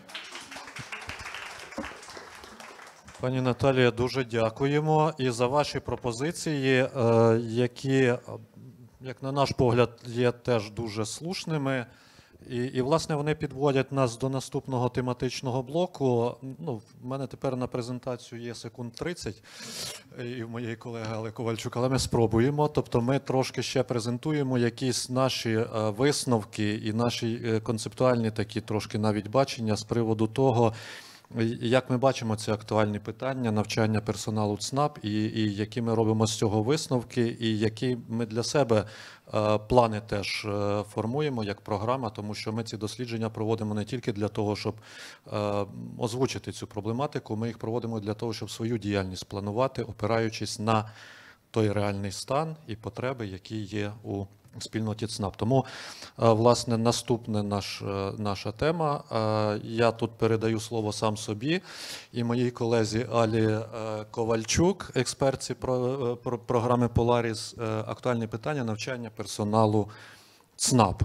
Пані Наталія, дуже дякуємо і за ваші пропозиції, які, як на наш погляд, є теж дуже слушними. І, власне, вони підводять нас до наступного тематичного блоку. В мене тепер на презентацію є секунд 30, і в моєї колеги Али Ковальчук, але ми спробуємо. Тобто ми трошки ще презентуємо якісь наші висновки і наші концептуальні такі трошки навіть бачення з приводу того, як ми бачимо ці актуальні питання навчання персоналу ЦНАП, і які ми робимо з цього висновки, і які ми для себе плани теж формуємо як програма, тому що ми ці дослідження проводимо не тільки для того, щоб озвучити цю проблематику, ми їх проводимо для того, щоб свою діяльність планувати, опираючись на той реальний стан і потреби, які є у спільноті ЦНАП. Тому, власне, наступна наша тема. Я тут передаю слово сам собі і моїй колезі Алі Ковальчук, експертці програми Polaris, актуальні питання навчання персоналу ЦНАП.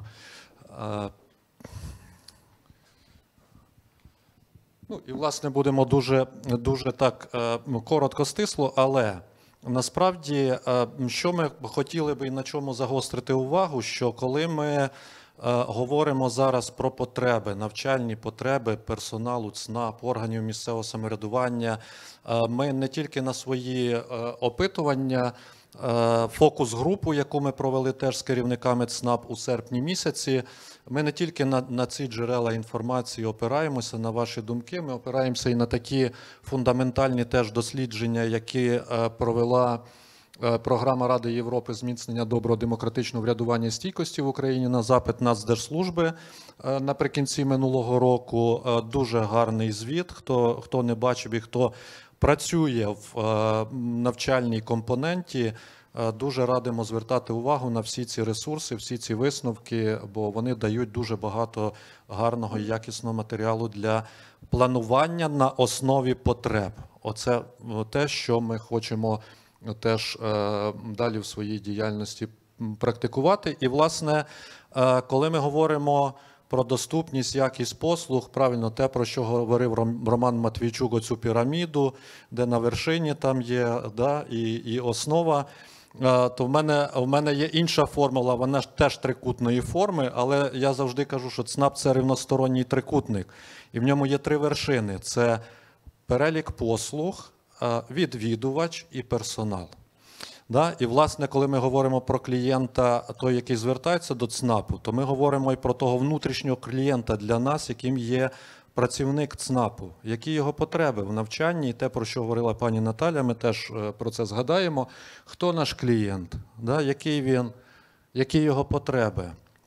І, власне, будемо дуже так коротко, стисло, але насправді, що ми хотіли би і на чому загострити увагу, що коли ми говоримо зараз про потреби, навчальні потреби персоналу ЦНАП, органів місцевого самоврядування, ми не тільки на свої опитування, фокус-групу, яку ми провели теж з керівниками ЦНАП у серпні місяці, ми не тільки на ці джерела інформації опираємося, на ваші думки, ми опираємося і на такі фундаментальні теж дослідження, які провела програма Ради Європи зміцнення доброго демократичного врядування і стійкості в Україні на запит Нацдержслужби наприкінці минулого року. Дуже гарний звіт, хто не бачив і хто працює в навчальній компоненті, дуже радимо звертати увагу на всі ці ресурси, всі ці висновки, бо вони дають дуже багато гарного і якісного матеріалу для планування на основі потреб. Оце те, що ми хочемо теж далі в своїй діяльності практикувати. І, власне, коли ми говоримо про доступність, якість послуг, правильно те, про що говорив Роман Матвійчук, оцю піраміду, де на вершині там є, і основа, то в мене є інша формула, вона теж трикутної форми, але я завжди кажу, що ЦНАП – це рівносторонній трикутник, і в ньому є три вершини. Це перелік послуг, відвідувач і персонал. І, власне, коли ми говоримо про клієнта, той, який звертається до ЦНАПу, то ми говоримо і про того внутрішнього клієнта для нас, яким є працівник ЦНАПу, які його потреби в навчанні, і те, про що говорила пані Наталя, ми теж про це згадаємо. Хто наш клієнт, який він, які його потреби.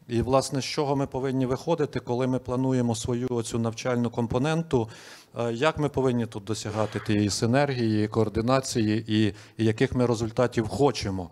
І, власне, з чого ми повинні виходити, коли ми плануємо свою оцю навчальну компоненту, як ми повинні тут досягати тієї синергії, координації і яких ми результатів хочемо.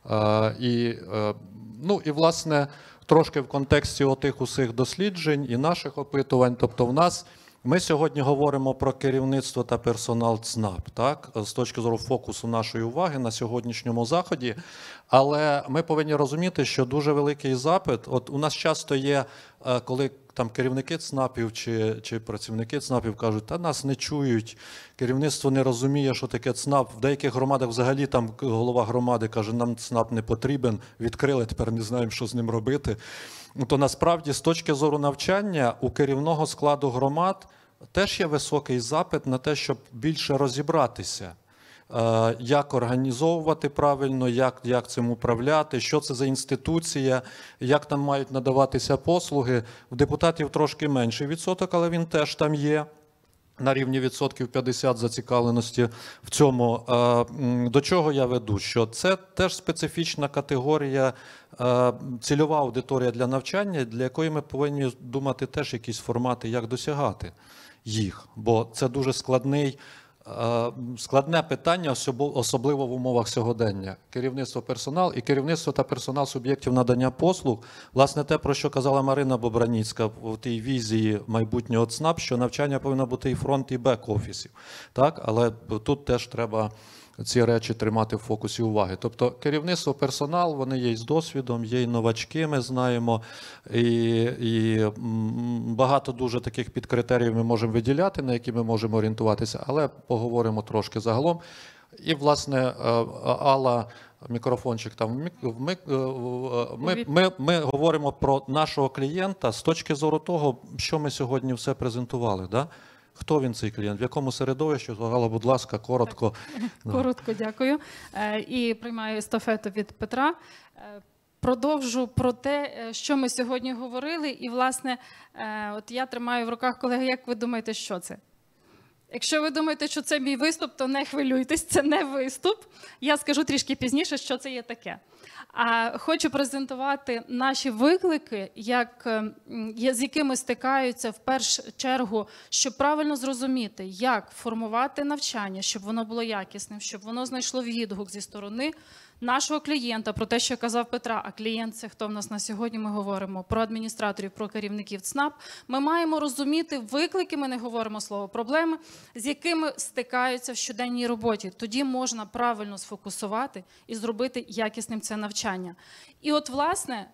І, власне, трошки в контексті отих усіх досліджень і наших опитувань, тобто ми сьогодні говоримо про керівництво та персонал ЦНАП, так, з точки зору фокусу нашої уваги на сьогоднішньому заході, але ми повинні розуміти, що дуже великий запит, от у нас часто є, коли там керівники ЦНАПів чи працівники ЦНАПів кажуть, та нас не чують, керівництво не розуміє, що таке ЦНАП. В деяких громадах взагалі там голова громади каже, нам ЦНАП не потрібен, відкрили, тепер не знаємо, що з ним робити. То насправді з точки зору навчання у керівного складу громад теж є високий запит на те, щоб більше розібратися, як організовувати правильно, як цим управляти, що це за інституція, як там мають надаватися послуги. В депутатів трошки менший відсоток, але він теж там є. На рівні відсотків 50 зацікавленості в цьому. До чого я веду? Що це теж специфічна категорія, цільова аудиторія для навчання, для якої ми повинні думати теж якісь формати, як досягати їх. Бо це дуже складне питання, особливо в умовах сьогодення. Керівництво персонал і керівництво та персонал суб'єктів надання послуг. Власне, те, про що казала Марина Бобраніцька в тій візії майбутнього ЦНАП, що навчання повинно бути і фронт, і бек-офісів. Так? Але тут теж треба ці речі тримати в фокусі уваги. Тобто керівництво, персонал, вони є і з досвідом, є і новачки, ми знаємо, і багато дуже таких підкритеріїв ми можемо виділяти, на які ми можемо орієнтуватися, але поговоримо трошки загалом. І, власне, Алла, мікрофончик там, ми говоримо про нашого клієнта з точки зору того, що ми сьогодні все презентували, да? Хто він, цей клієнт? В якому середовищі? Гала, будь ласка, коротко. Коротко, дякую. І приймаю естафету від Петра. Продовжу про те, що ми сьогодні говорили. І, власне, от я тримаю в руках, колеги, як ви думаєте, що це? Якщо ви думаєте, що це мій виступ, то не хвилюйтесь, це не виступ. Я скажу трішки пізніше, що це є таке. Хочу презентувати наші виклики, з якими стикаються в першу чергу, щоб правильно зрозуміти, як формувати навчання, щоб воно було якісним, щоб воно знайшло відгук зі сторони нашого клієнта, про те, що казав Петра, а клієнт – це хто в нас на сьогодні, ми говоримо про адміністраторів, про керівників ЦНАП. Ми маємо розуміти виклики, ми не говоримо слово проблеми, з якими стикаються в щоденній роботі. Тоді можна правильно сфокусувати і зробити якісним це навчання. І от, власне,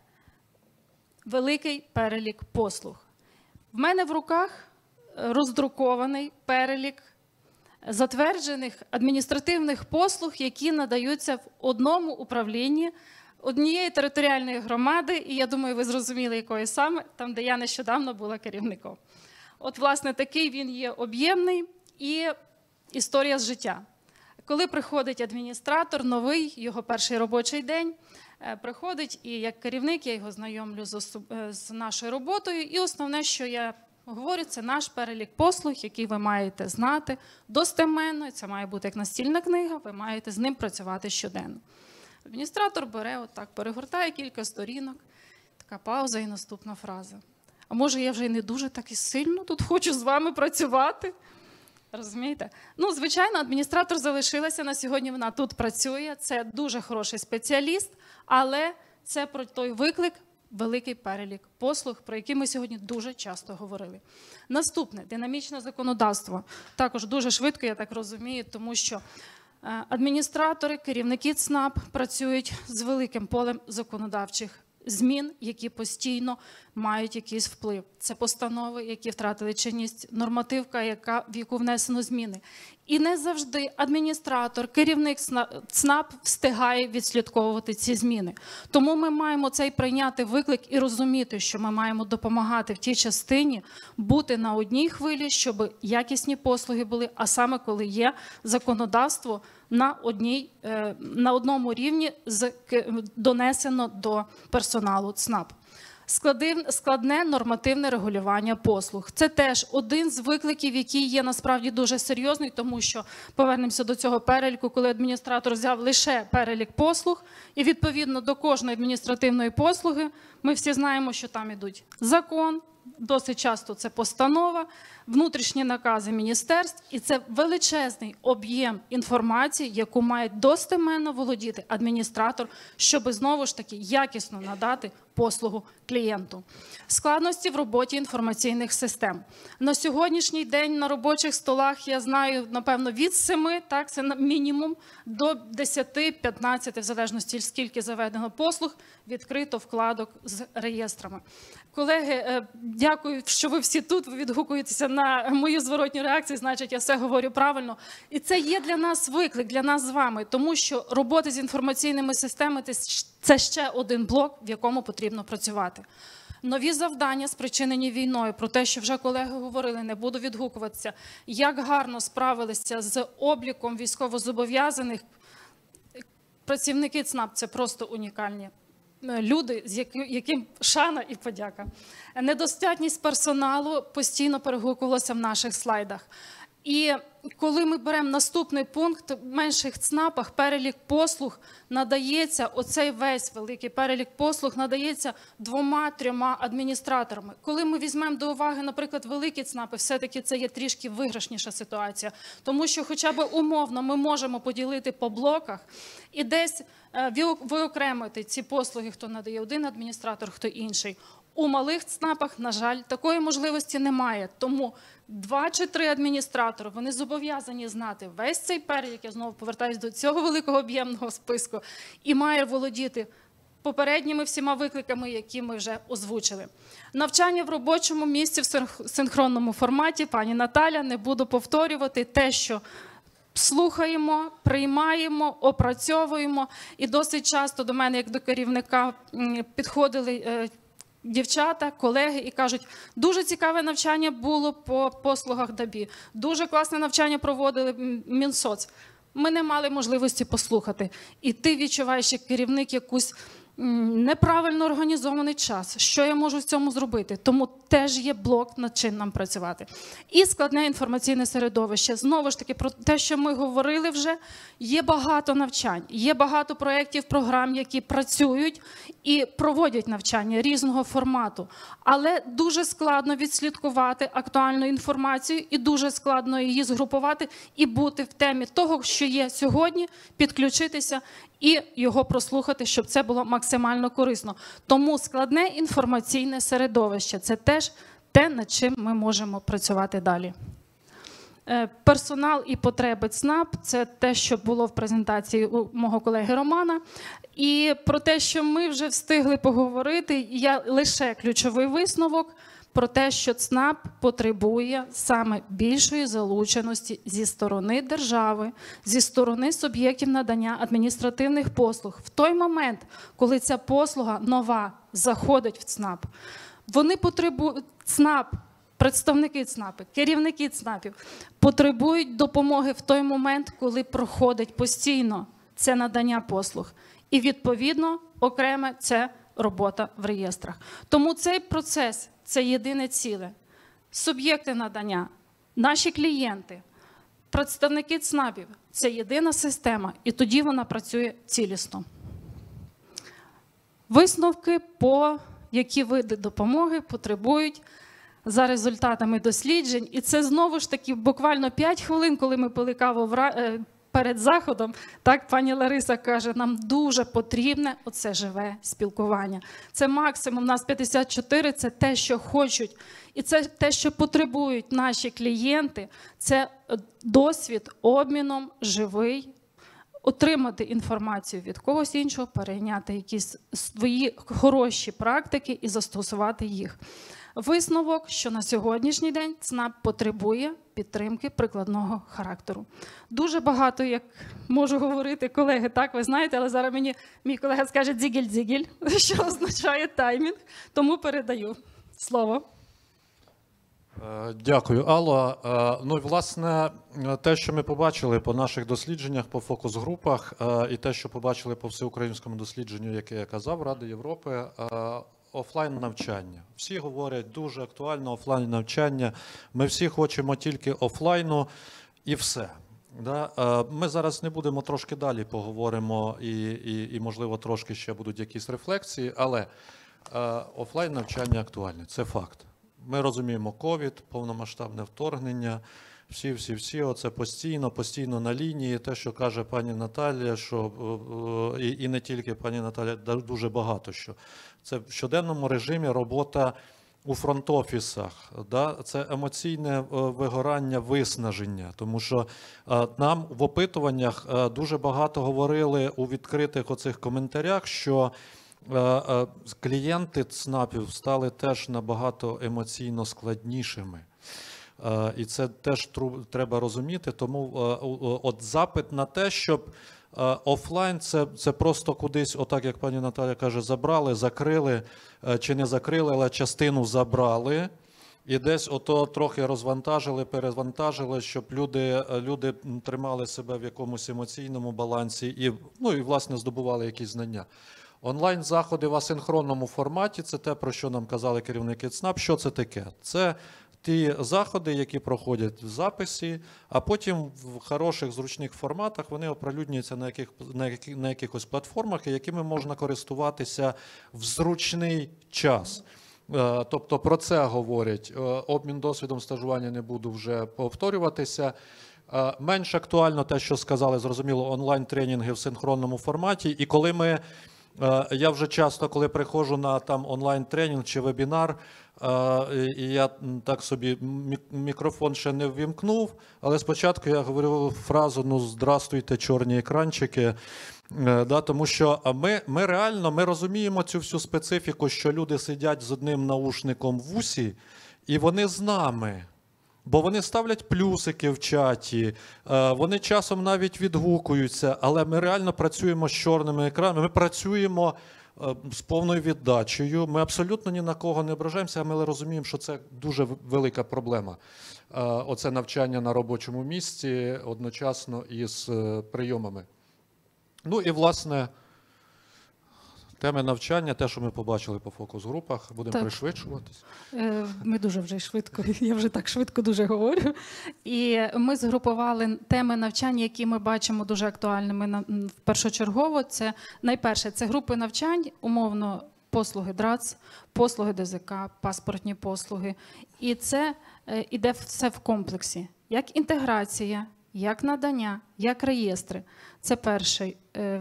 великий перелік послуг. В мене в руках роздрукований перелік затверджених адміністративних послуг, які надаються в одному управлінні однієї територіальної громади, і я думаю, ви зрозуміли, якої саме, там, де я нещодавно була керівником. От, власне, такий він є об'ємний і історія з життя. Коли приходить адміністратор, новий, його перший робочий день, приходить, і як керівник я його знайомлю з нашою роботою, і основне, що я говорю, це наш перелік послуг, який ви маєте знати достеменно, це має бути як настільна книга, ви маєте з ним працювати щоденно. Адміністратор бере, отак, перегортає кілька сторінок, така пауза і наступна фраза. А може я вже і не дуже так і сильно тут хочу з вами працювати? Розумієте? Ну, звичайно, адміністратор залишилася, на сьогодні вона тут працює, це дуже хороший спеціаліст, але це про той виклик, великий перелік послуг, про які ми сьогодні дуже часто говорили. Наступне – динамічне законодавство. Також дуже швидко, я так розумію, тому що адміністратори, керівники ЦНАП працюють з великим полем законодавчих змін, які постійно мають якийсь вплив. Це постанови, які втратили чинність, нормативка, в яку внесено зміни. І не завжди адміністратор, керівник ЦНАП встигає відслідковувати ці зміни. Тому ми маємо цей прийняти виклик і розуміти, що ми маємо допомагати в тій частині, бути на одній хвилі, щоб якісні послуги були, а саме коли є законодавство на одному рівні донесено до персоналу ЦНАП. Складне нормативне регулювання послуг. Це теж один з викликів, який є насправді дуже серйозний, тому що повернемося до цього переліку, коли адміністратор взяв лише перелік послуг, і відповідно до кожної адміністративної послуги ми всі знаємо, що там ідуть закон, досить часто це постанова, внутрішні накази міністерств, і це величезний об'єм інформації, яку має достеменно володіти адміністратор, щоб знову ж таки якісно надати послугу клієнту. Складності в роботі інформаційних систем. На сьогоднішній день на робочих столах, я знаю, напевно, від 7, так, це мінімум, до 10-15, в залежності, скільки заведено послуг, відкрито вкладок з реєстрами. Колеги, дякую, що ви всі тут, ви відгукуєтеся на мою зворотню реакцію, значить, я все говорю правильно. І це є для нас виклик, для нас з вами, тому що робота з інформаційними системами – це ще один блок, в якому потрібно працювати. Нові завдання, спричинені війною, про те, що вже колеги говорили, не буду відгукуватися, як гарно справилися з обліком військовозобов'язаних. Працівники ЦНАП – це просто унікальні люди, з яким шана і подяка. Недостатність персоналу постійно перегукувалася в наших слайдах. І коли ми беремо наступний пункт, в менших ЦНАПах перелік послуг надається, оцей весь великий перелік послуг надається 2-3 адміністраторами. Коли ми візьмемо до уваги, наприклад, великі ЦНАПи, все-таки це є трішки виграшніша ситуація. Тому що хоча б умовно ми можемо поділити по блоках і десь виокремити ці послуги, хто надає один адміністратор, хто інший. У малих ЦНАПах, на жаль, такої можливості немає. Тому 2 чи 3 адміністратори, вони зобов'язані знати весь цей перелік, я знову повертаюся до цього великого об'ємного списку, і має володіти попередніми всіма викликами, які ми вже озвучили. Навчання в робочому місці в синхронному форматі, пані Наталя, не буду повторювати те, що слухаємо, приймаємо, опрацьовуємо. І досить часто до мене, як до керівника, підходили дівчата, колеги і кажуть, дуже цікаве навчання було по послугах ДАБІ, дуже класне навчання проводили Мінсоц. Ми не мали можливості послухати. І ти відчуваєш як керівник якусь неправильно організований час. Що я можу в цьому зробити? Тому теж є блок, над чим нам працювати. І складне інформаційне середовище. Знову ж таки, про те, що ми говорили вже, є багато навчань, є багато проєктів, програм, які працюють і проводять навчання різного формату. Але дуже складно відслідкувати актуальну інформацію і дуже складно її згрупувати і бути в темі того, що є сьогодні, підключитися і його прослухати, щоб це було максимально корисно. Тому складне інформаційне середовище – це теж те, над чим ми можемо працювати далі. Персонал і потреби ЦНАП – це те, що було в презентації у мого колеги Романа. І про те, що ми вже встигли поговорити, я лише ключовий висновок про те, що ЦНАП потребує саме більшої залученості зі сторони держави, зі сторони суб'єктів надання адміністративних послуг. В той момент, коли ця послуга нова заходить в ЦНАП, вони потребують, ЦНАП, представники ЦНАПи, керівники ЦНАПів потребують допомоги в той момент, коли проходить постійно це надання послуг. І відповідно окреме це робота в реєстрах. Тому цей процес – це єдине ціле. Суб'єкти надання, наші клієнти, представники ЦНАПів – це єдина система, і тоді вона працює цілісно. Висновки по які види допомоги потребують за результатами досліджень. І це знову ж таки буквально 5 хвилин, коли ми пили каву перед заходом, так пані Лариса каже, нам дуже потрібне оце живе спілкування. Це максимум, у нас 54, це те, що хочуть. І це те, що потребують наші клієнти, це досвід обміном живий, отримати інформацію від когось іншого, перейняти якісь свої хороші практики і застосувати їх. Висновок, що на сьогоднішній день ЦНАП потребує підтримки прикладного характеру. Дуже багато, як можу говорити, колеги, так, ви знаєте, але зараз мені мій колега скаже «дзігіль-дзігіль», що означає таймінг, тому передаю слово. Дякую, Алло. Ну і, власне, те, що ми побачили по наших дослідженнях, по фокус-групах, і те, що побачили по всеукраїнському дослідженню, яке я казав, Ради Європи, офлайн навчання. Всі говорять, дуже актуально офлайн навчання. Ми всі хочемо тільки офлайну і все. Да? Ми зараз не будемо, трошки далі поговоримо і можливо, трошки ще будуть якісь рефлексії, але офлайн навчання актуальне, це факт. Ми розуміємо ковід, повномасштабне вторгнення, всі, оце постійно на лінії. Те, що каже пані Наталія, що і не тільки пані Наталія, дуже багато що. Це в щоденному режимі робота у фронт-офісах, да? Це емоційне вигорання, виснаження, тому що нам в опитуваннях дуже багато говорили у відкритих оцих коментарях, що клієнти ЦНАПів стали теж набагато емоційно складнішими. І це теж треба розуміти, тому от запит на те, щоб офлайн це просто кудись, отак як пані Наталя каже, забрали, закрили, чи не закрили, але частину забрали. І десь ото трохи розвантажили, перевантажили, щоб люди тримали себе в якомусь емоційному балансі і власне, здобували якісь знання. Онлайн-заходи в асинхронному форматі – це те, про що нам казали керівники ЦНАП. Що це таке? Це ті заходи, які проходять в записі, а потім в хороших, зручних форматах вони оприлюднюються на якихось платформах, якими можна користуватися в зручний час. Тобто про це говорять. Обмін досвідом, стажування не буду вже повторюватися. Менш актуально те, що сказали, зрозуміло, онлайн-тренінги в синхронному форматі. І коли я вже часто, коли приходжу на там онлайн-тренінг чи вебінар, і я так собі мікрофон ще не ввімкнув, але спочатку я говорю фразу «Здрастуйте, чорні екранчики», да, тому що ми реально розуміємо цю всю специфіку, що люди сидять з одним наушником в вусі, і вони з нами. Бо вони ставлять плюсики в чаті, вони часом навіть відгукуються, але ми реально працюємо з чорними екранами, ми працюємо з повною віддачею, ми абсолютно ні на кого не ображаємося, а ми розуміємо, що це дуже велика проблема. Оце навчання на робочому місці одночасно із прийомами. Ну і, власне, теми навчання, те, що ми побачили по фокус-групах, будемо пришвидшуватись. Ми дуже вже швидко, я вже так швидко дуже говорю. І ми згрупували теми навчання, які ми бачимо дуже актуальними першочергово. Це найперше, це групи навчань, умовно, послуги ДРАЦ, послуги ДЗК, паспортні послуги. І це іде все в комплексі. Як інтеграція, як надання, як реєстри. Це перша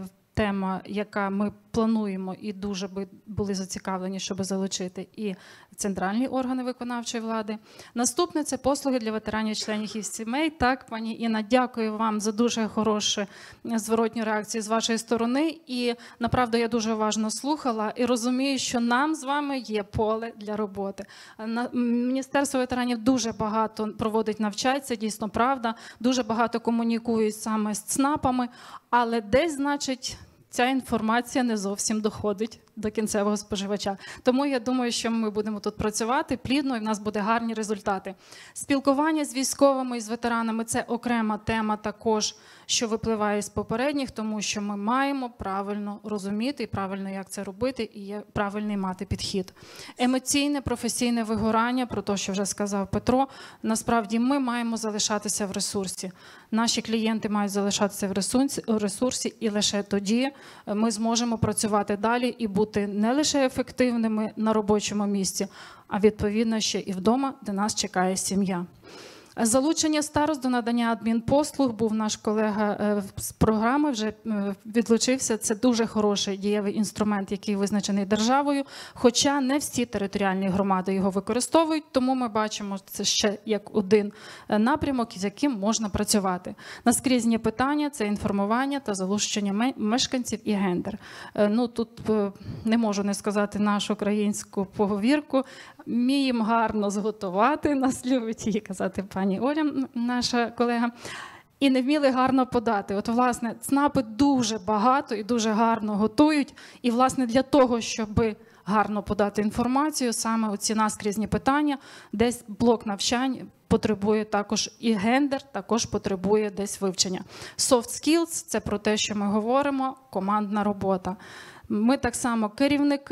тема, яка ми плануємо і дуже би були зацікавлені, щоб залучити і центральні органи виконавчої влади. Наступне – це послуги для ветеранів, членів їх сімей. Так, пані Інна, дякую вам за дуже хорошу зворотню реакцію з вашої сторони. І, направду, я дуже уважно слухала і розумію, що нам з вами є поле для роботи. Міністерство ветеранів дуже багато проводить навчань, це дійсно правда. Дуже багато комунікують саме з ЦНАПами, але десь, значить, ця інформація не зовсім доходить до кінцевого споживача. Тому я думаю, що ми будемо тут працювати плідно, і в нас буде гарні результати. Спілкування з військовими і з ветеранами – це окрема тема також, що випливає з попередніх, тому що ми маємо правильно розуміти і правильно, як це робити, і є правильний мати підхід. Емоційне, професійне вигорання, про те, що вже сказав Петро, насправді ми маємо залишатися в ресурсі. Наші клієнти мають залишатися в ресурсі, і лише тоді ми зможемо працювати далі і бути не лише ефективними на робочому місці, а відповідно ще і вдома, де нас чекає сім'я. Залучення старост до надання адмінпослуг, був наш колега з програми, вже відлучився. Це дуже хороший дієвий інструмент, який визначений державою, хоча не всі територіальні громади його використовують, тому ми бачимо це ще як один напрямок, з яким можна працювати. Наскрізні питання – це інформування та залучення мешканців і гендер. Ну, тут не можу не сказати нашу українську поговірку. Вміємо гарно зготувати, нас любить її казати пані Оля, наша колега, і не вміли гарно подати. От, власне, ЦНАПи дуже багато і дуже гарно готують, і, власне, для того, щоб гарно подати інформацію, саме оці наскрізні питання, десь блок навчань потребує також і гендер, також потребує десь вивчення. Soft skills – це про те, що ми говоримо, командна робота. Ми так само керівники,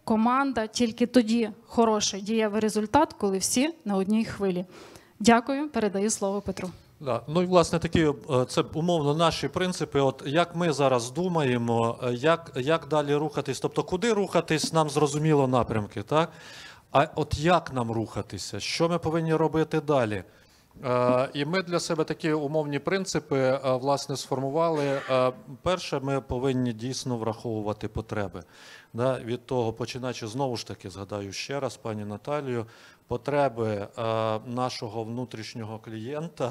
команда, тільки тоді хороший дієвий результат, коли всі на одній хвилі. Дякую, передаю слово Петру. Да. Ну і власне такі це умовно наші принципи. От як ми зараз думаємо, як далі рухатись, тобто куди рухатись, нам зрозуміло напрямки, так? А от як нам рухатися, що ми повинні робити далі? І ми для себе такі умовні принципи власне сформували. Перше, ми повинні дійсно враховувати потреби. Від того, починаючи знову ж таки, згадаю ще раз пані Наталію, потреби нашого внутрішнього клієнта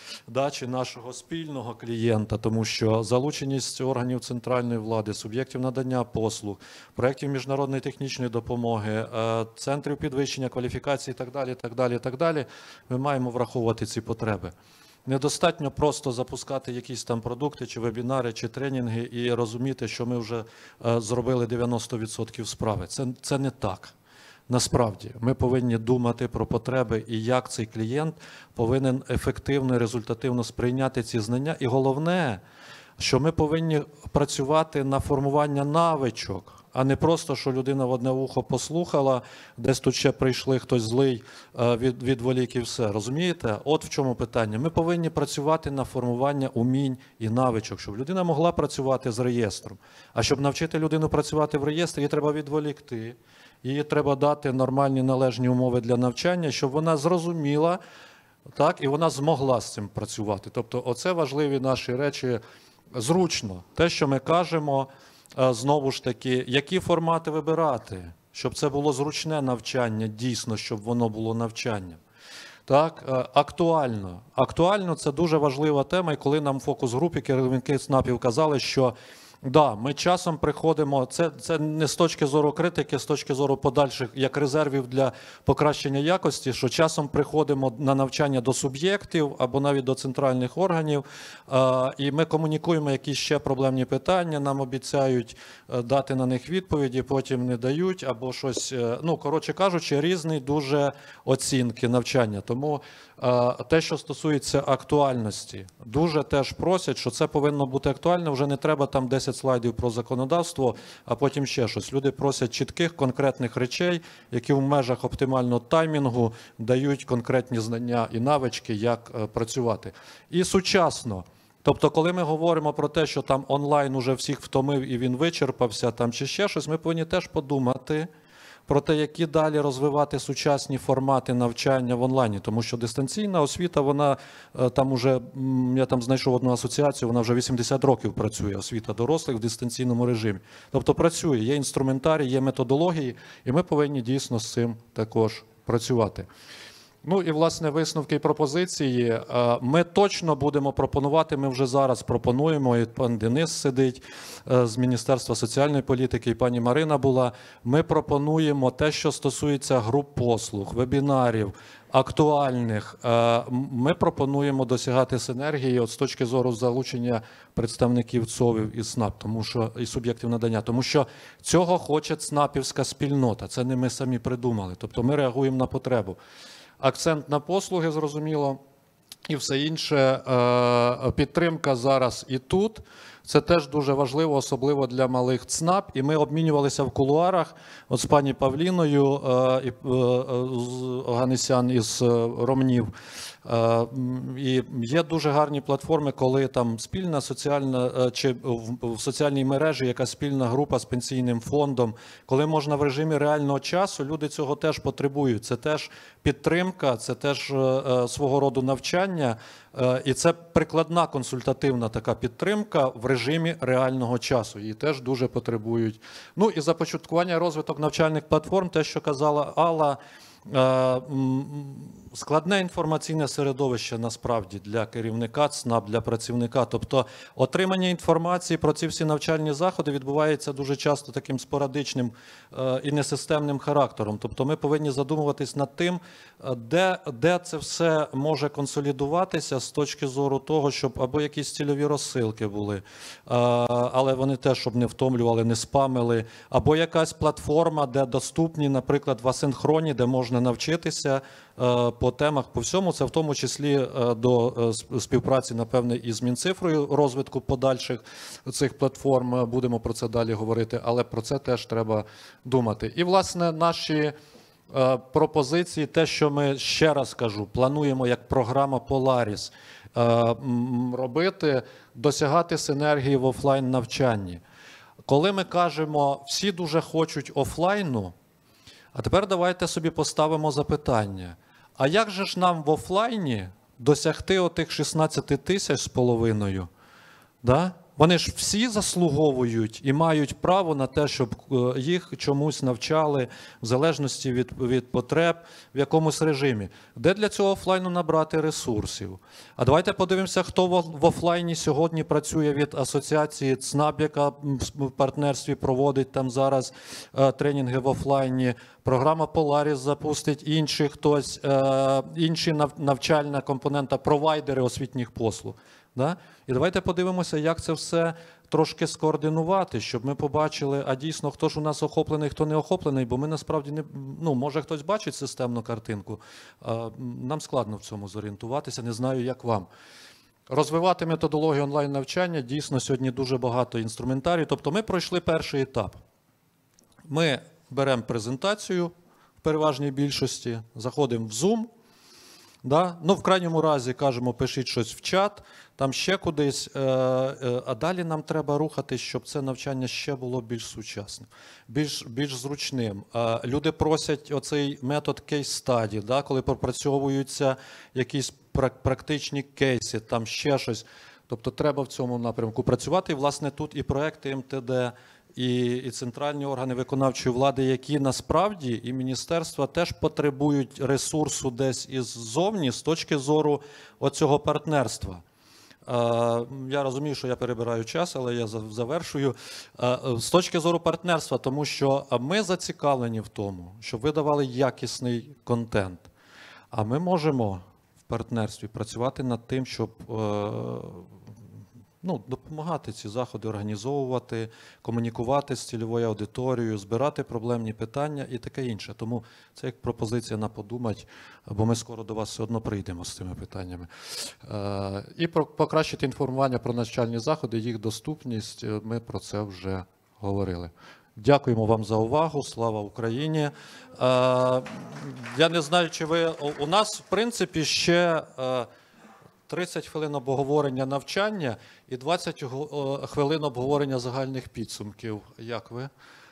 чи нашого спільного клієнта, тому що залученість органів центральної влади, суб'єктів надання послуг, проєктів міжнародної технічної допомоги, центрів підвищення кваліфікації і так далі, ми маємо враховувати ці потреби. Недостатньо просто запускати якісь там продукти, чи вебінари, чи тренінги і розуміти, що ми вже зробили 90% справи. Це не так. Насправді, ми повинні думати про потреби і як цей клієнт повинен ефективно і результативно сприйняти ці знання. І головне, що ми повинні працювати на формування навичок, а не просто, що людина в одне вухо послухала, десь тут ще прийшли хтось злий, відволік і все. Розумієте? От в чому питання. Ми повинні працювати на формування умінь і навичок, щоб людина могла працювати з реєстром. А щоб навчити людину працювати в реєстрі, її треба відволікти. Їй треба дати нормальні належні умови для навчання, щоб вона зрозуміла, так, і вона змогла з цим працювати. Тобто оце важливі наші речі зручно. Те, що ми кажемо, знову ж таки, які формати вибирати, щоб це було зручне навчання, дійсно, щоб воно було навчанням. Так, актуально. Актуально – це дуже важлива тема, і коли нам в фокус-групі керівники ЦНАПів казали, що да, ми часом приходимо, це не з точки зору критики, з точки зору подальших, як резервів для покращення якості, що часом приходимо на навчання до суб'єктів або навіть до центральних органів, і ми комунікуємо якісь ще проблемні питання, нам обіцяють дати на них відповіді, потім не дають, або щось, ну, коротше кажучи, різні дуже оцінки навчання. Тому те, що стосується актуальності, дуже теж просять, що це повинно бути актуально, вже не треба там 10 слайдів про законодавство, а потім ще щось. Люди просять чітких, конкретних речей, які в межах оптимального таймінгу дають конкретні знання і навички, як працювати. І сучасно. Тобто, коли ми говоримо про те, що там онлайн уже всіх втомив і він вичерпався, там чи ще щось, ми повинні теж подумати про те, які далі розвивати сучасні формати навчання в онлайні. Тому що дистанційна освіта, вона там уже, я там знайшов одну асоціацію, вона вже 80 років працює, освіта дорослих в дистанційному режимі. Тобто працює, є інструментарій, є методології, і ми повинні дійсно з цим також працювати. Ну і, власне, висновки і пропозиції. Ми точно будемо пропонувати, ми вже зараз пропонуємо, і пан Денис сидить з Міністерства соціальної політики, і пані Марина була. Ми пропонуємо те, що стосується груп послуг, вебінарів, актуальних. Ми пропонуємо досягати синергії от з точки зору залучення представників ЦОВів і ЦНАП, тому що і суб'єктів надання, тому що цього хоче ЦНАПівська спільнота. Це не ми самі придумали. Тобто ми реагуємо на потребу. Акцент на послуги, зрозуміло, і все інше. Підтримка зараз і тут. Це теж дуже важливо, особливо для малих ЦНАП. І ми обмінювалися в кулуарах от з пані Павліною, з Оганесян із Ромнів. І є дуже гарні платформи, коли там спільна соціальна, чи в соціальній мережі якась спільна група з пенсійним фондом, коли можна в режимі реального часу, люди цього теж потребують. Це теж підтримка, це теж свого роду навчання, і це прикладна консультативна така підтримка в режимі реального часу. Її теж дуже потребують. Ну і започаткування, розвиток навчальних платформ, те, що казала Алла, складне інформаційне середовище насправді для керівника ЦНАП, для працівника. Тобто отримання інформації про ці всі навчальні заходи відбувається дуже часто таким спорадичним і несистемним характером. Тобто ми повинні задумуватись над тим, де це все може консолідуватися з точки зору того, щоб або якісь цільові розсилки були, але вони теж, щоб не втомлювали, не спамили, або якась платформа, де доступні, наприклад, в асинхроні, де можна можна навчитися по темах, по всьому. Це в тому числі до співпраці, напевне, із Мінцифрою, розвитку подальших цих платформ. Будемо про це далі говорити, але про це теж треба думати. І, власне, наші пропозиції, те, що ми, ще раз кажу, плануємо як програма Polaris робити, досягати синергії в офлайн-навчанні. Коли ми кажемо, всі дуже хочуть офлайну, а тепер давайте собі поставимо запитання, а як же ж нам в офлайні досягти отих 16 тисяч з половиною? Да? Вони ж всі заслуговують і мають право на те, щоб їх чомусь навчали в залежності від потреб в якомусь режимі. Де для цього офлайну набрати ресурсів? А давайте подивимося, хто в офлайні сьогодні працює від асоціації ЦНАП, яка в партнерстві проводить там зараз тренінги в офлайні. Програма Polaris запустить інші хтось, інші навчальна компонента, провайдери освітніх послуг. Да? І давайте подивимося, як це все трошки скоординувати, щоб ми побачили, а дійсно, хто ж у нас охоплений, хто не охоплений, бо ми насправді не, може хтось бачить системну картинку, нам складно в цьому зорієнтуватися, не знаю, як вам. Розвивати методологію онлайн-навчання, дійсно, сьогодні дуже багато інструментарій, тобто ми пройшли перший етап. Ми беремо презентацію в переважній більшості, заходимо в Zoom, да? В крайньому разі кажемо, пишіть щось в чат, там ще кудись, а далі нам треба рухатись, щоб це навчання ще було більш сучасним, більш зручним. Люди просять оцей метод case study, да? Коли пропрацьовуються якісь практичні кейси, там ще щось. Тобто треба в цьому напрямку працювати. І, власне, тут і проекти МТД, і центральні органи виконавчої влади, які насправді, і міністерства теж потребують ресурсу десь іззовні з точки зору оцього партнерства. Я розумію, що я перебираю час, але я завершую. З точки зору партнерства, тому що ми зацікавлені в тому, щоб ви давали якісний контент. А ми можемо в партнерстві працювати над тим, щоб допомагати ці заходи організовувати, комунікувати з цільовою аудиторією, збирати проблемні питання і таке інше. Тому це як пропозиція на подумати, бо ми скоро до вас все одно прийдемо з цими питаннями. І покращити інформування про навчальні заходи, їх доступність, ми про це вже говорили. Дякуємо вам за увагу. Слава Україні. Я не знаю, чи ви... У нас, в принципі, ще 30 хвилин обговорення навчання і 20 хвилин обговорення загальних підсумків. Як ви?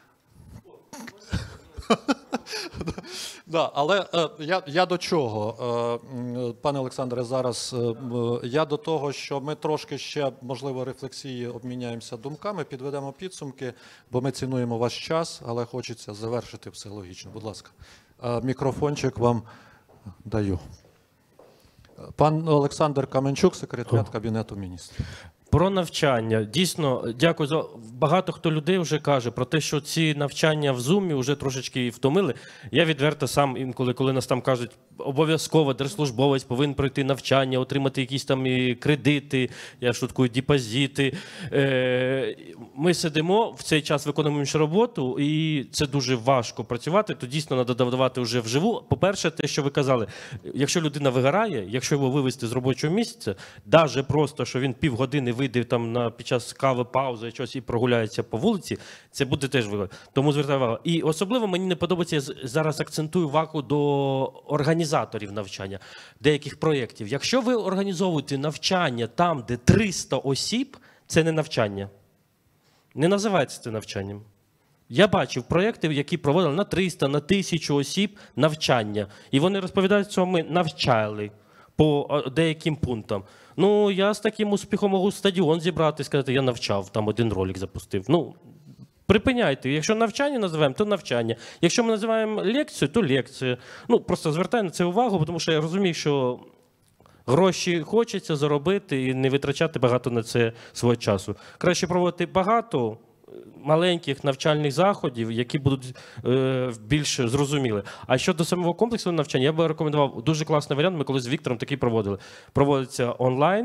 Але я до чого, пане Олександре, зараз я до того, що ми трошки ще, можливо, рефлексії обміняємося думками, підведемо підсумки, бо ми цінуємо ваш час, але хочеться завершити все логічно. Будь ласка, мікрофончик вам даю. Пан Олександр Каменчук, секретаріат Кабінету міністрів. Про навчання. Дійсно, дякую за... Багато хто людей вже каже про те, що ці навчання в Zoom вже трошечки втомили. Я відверто сам інколи, коли нас там кажуть, обов'язково держслужбовець повинен пройти навчання, отримати якісь там кредити, я шуткую, депозити. Ми сидимо, в цей час виконуємо іншу роботу, і це дуже важко працювати, то дійсно треба давати вже вживу. По-перше, те, що ви казали, якщо людина вигорає, якщо його вивести з робочого місця, навіть просто, що він півгодини вийде там під час кави, паузи, щось і прогуляється по вулиці, це буде теж вигод. Тому звертаю увагу. І особливо мені не подобається, я зараз акцентую увагу до організаторів навчання, деяких проєктів. Якщо ви організовуєте навчання там, де 300 осіб, це не навчання. Не називається це навчанням. Я бачив проєкти, які проводили на 300, на 1000 осіб навчання. І вони розповідають, що ми навчали по деяким пунктам. Я з таким успіхом можу стадіон зібрати і сказати, я навчав, там один ролик запустив. Припиняйте. Якщо навчання називаємо, то навчання. Якщо ми називаємо лекцію, то лекція. Просто звертаю на це увагу, тому що я розумію, що гроші хочеться заробити і не витрачати багато на це свого часу. Краще проводити багато маленьких навчальних заходів, які будуть більш зрозумілі. А щодо самого комплексу навчання, я би рекомендував дуже класний варіант, ми колись з Віктором такий проводили. Проводиться онлайн,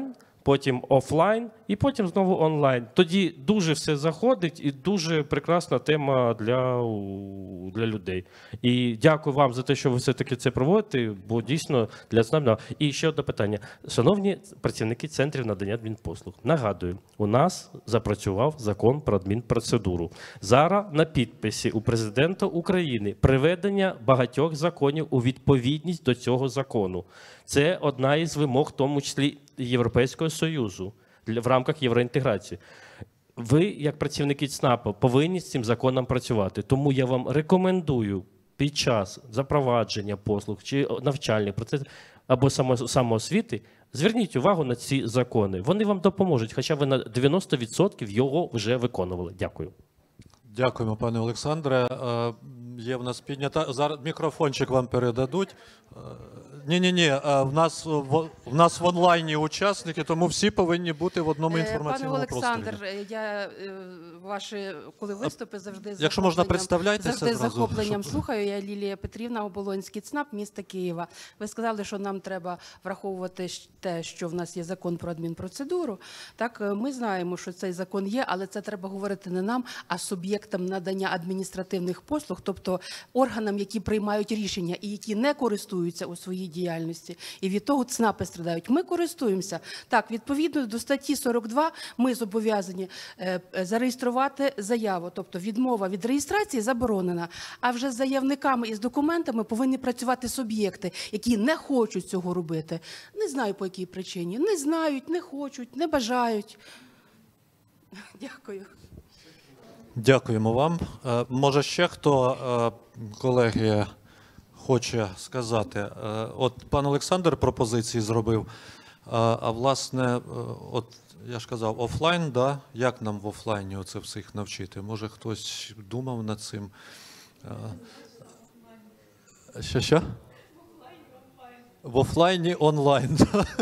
потім офлайн і потім знову онлайн. Тоді дуже все заходить і дуже прекрасна тема для людей. І дякую вам за те, що ви все-таки це проводите, бо дійсно для ЦНАП. І ще одне питання. Шановні працівники центрів надання адмінпослуг, нагадую, у нас запрацював закон про адмінпроцедуру. Зараз на підписі у президента України приведення багатьох законів у відповідність до цього закону. Це одна із вимог, в тому числі Європейського Союзу, в рамках євроінтеграції. Ви, як працівники ЦНАПу, повинні з цим законом працювати. Тому я вам рекомендую під час запровадження послуг чи навчальних процесів або самоосвіти зверніть увагу на ці закони. Вони вам допоможуть, хоча ви на 90% його вже виконували. Дякую. Дякуємо, пане Олександре. Є в нас піднята. Зараз мікрофончик вам передадуть. Ні. В нас в онлайні учасники, тому всі повинні бути в одному інформаційному просторі. Пане Олександр, я ваші коли виступи завжди з Якщо можна, представляйтеся завжди з зразу, захопленням щоб- слухаю. Я Лілія Петрівна, Оболонський ЦНАП, міста Києва. Ви сказали, що нам треба враховувати те, що в нас є закон про адмінпроцедуру. Так, ми знаємо, що цей закон є, але це треба говорити не нам, а суб'єктам надання адміністративних послуг, тобто органам, які приймають рішення і які не користуються у своїй діяльності. І від того ЦНАПи страдають. Ми користуємося. Так, відповідно до статті 42 ми зобов'язані зареєструвати заяву, тобто відмова від реєстрації заборонена. А вже з заявниками і з документами повинні працювати суб'єкти, які не хочуть цього робити. Не знаю, по якій причині. Не знають, не хочуть, не бажають. Дякую. Дякуємо вам. Може ще хто, колеги, хоче сказати? От пан Олександр пропозиції зробив, а власне, от я ж казав, офлайн, да? Як нам в офлайні оце всіх навчити? Може хтось думав над цим? Що? В офлайні онлайн.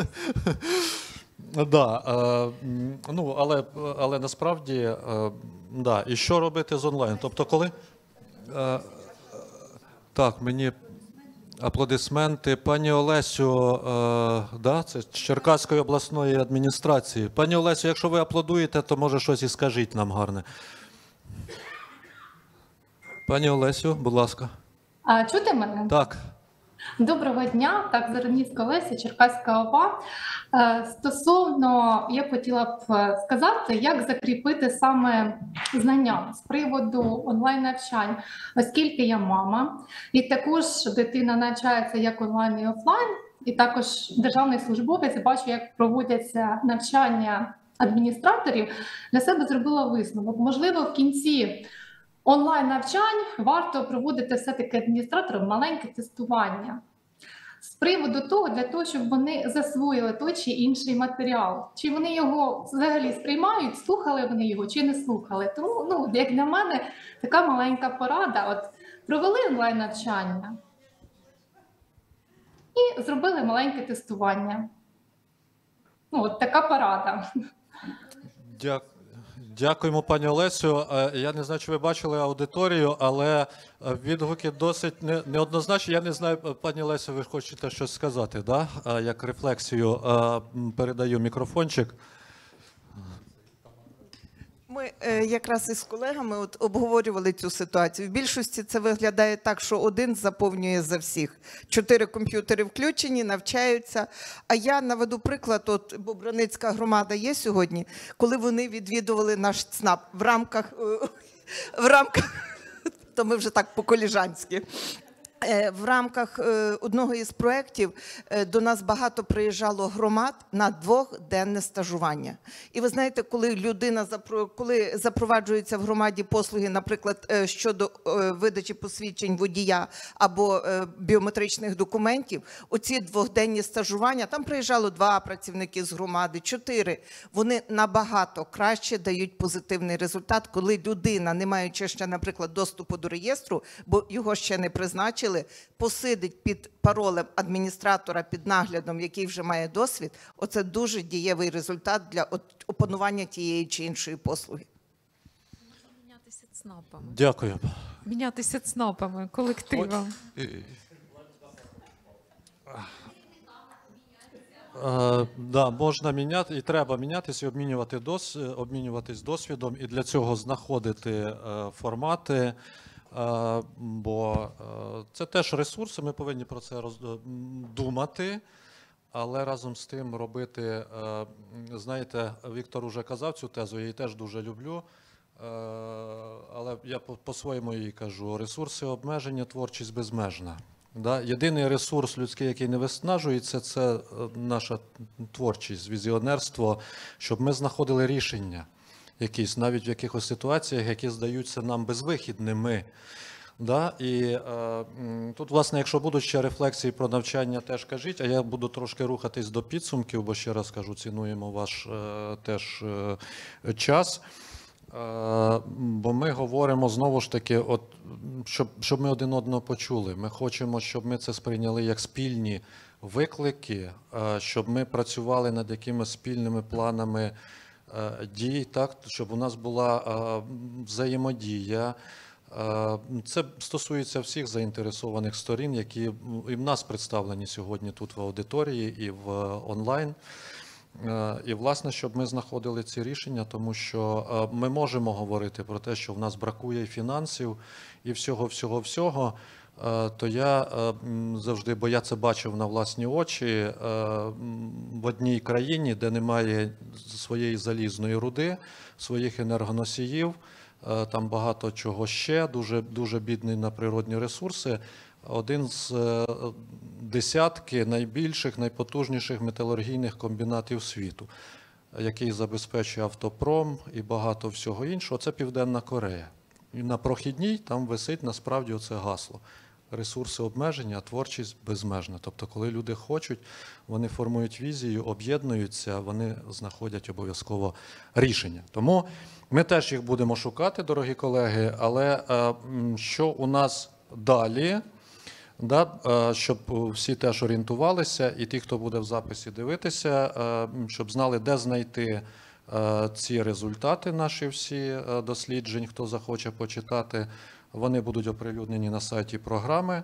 Да, ну, але насправді, да. І що робити з онлайн? Тобто коли? Так, мені аплодисменти. Пані Олесю, да, це з Черкаської обласної адміністрації. Пані Олесю, якщо ви аплодуєте, то може щось і скажіть нам гарне. Пані Олесю, будь ласка. А чути мене? Так. Доброго дня. Так, Зародніцька Олеся, Черкаська ОВА. Стосовно, я хотіла б сказати, як закріпити саме знання з приводу онлайн-навчань, оскільки я мама, і також дитина навчається як онлайн і офлайн, і також державний службовець, бачу, як проводяться навчання адміністраторів, для себе зробила висновок. Можливо, в кінці онлайн-навчань варто проводити все-таки адміністраторам маленьке тестування. З приводу того, для того, щоб вони засвоїли той чи інший матеріал. Чи вони його взагалі сприймають, слухали вони його, чи не слухали. Тому, ну, як для мене, така маленька порада. От провели онлайн-навчання і зробили маленьке тестування. Ну, от така порада. Дякуємо, пані Олесю. Я не знаю, чи ви бачили аудиторію, але відгуки досить неоднозначні. Я не знаю, пані Олесю, ви хочете щось сказати, да? Як рефлексію. Передаю мікрофончик. Ми якраз із колегами обговорювали цю ситуацію. В більшості це виглядає так, що один заповнює за всіх. 4 комп'ютери включені, навчаються. А я наведу приклад, Бобраницька громада є сьогодні, коли вони відвідували наш ЦНАП в рамках то ми вже так по-коліжанськи. В рамках одного із проєктів до нас багато приїжджало громад на 2-денне стажування. І ви знаєте, коли запроваджуються в громаді послуги, наприклад, щодо видачі посвідчень водія або біометричних документів, оці 2-денні стажування, там приїжджало 2 працівники з громади, 4, вони набагато краще дають позитивний результат, коли людина, не маючи ще, наприклад, доступу до реєстру, бо його ще не призначили, посидить під паролем адміністратора, під наглядом, який вже має досвід, оце дуже дієвий результат для опанування тієї чи іншої послуги. Мінятися ЦНАПами. Дякую. Мінятися ЦНАПами, колективом. Да, можна міняти і треба мінятися, і обмінюватись досвідом, і для цього знаходити формати, бо це теж ресурси, ми повинні про це думати, але разом з тим робити, знаєте, Віктор уже казав цю тезу, я її теж дуже люблю, але я по-своєму її кажу, ресурси обмежені, творчість безмежна. Да? Єдиний ресурс людський, який не виснажується, це наша творчість, візіонерство, щоб ми знаходили рішення якісь, навіть в якихось ситуаціях, які здаються нам безвихідними. Да? І тут, власне, якщо будуть ще рефлексії про навчання, теж кажіть, а я буду трошки рухатись до підсумків, бо ще раз кажу, цінуємо ваш теж час. Бо ми говоримо знову ж таки, от, щоб ми один одного почули. Ми хочемо, щоб ми це сприйняли як спільні виклики, щоб ми працювали над якимись спільними планами дій, так, щоб у нас була взаємодія. Це стосується всіх заінтересованих сторін, які і в нас представлені сьогодні тут в аудиторії і в онлайн. І, власне, щоб ми знаходили ці рішення, тому що ми можемо говорити про те, що в нас бракує і фінансів, і всього, то я завжди, бо я це бачив на власні очі, в одній країні, де немає своєї залізної руди, своїх енергоносіїв, там багато чого ще, дуже бідний на природні ресурси, один з десятки найбільших, найпотужніших металургійних комбінатів світу, який забезпечує автопром і багато всього іншого, це Південна Корея. І на прохідній там висить насправді оце гасло. Ресурси обмежені, а творчість безмежна. Тобто, коли люди хочуть, вони формують візію, об'єднуються, вони знаходять обов'язково рішення. Тому ми теж їх будемо шукати, дорогі колеги, але що у нас далі? Да, щоб всі теж орієнтувалися, і ті, хто буде в записі дивитися, щоб знали, де знайти ці результати наші всі досліджень, хто захоче почитати, вони будуть оприлюднені на сайті програми.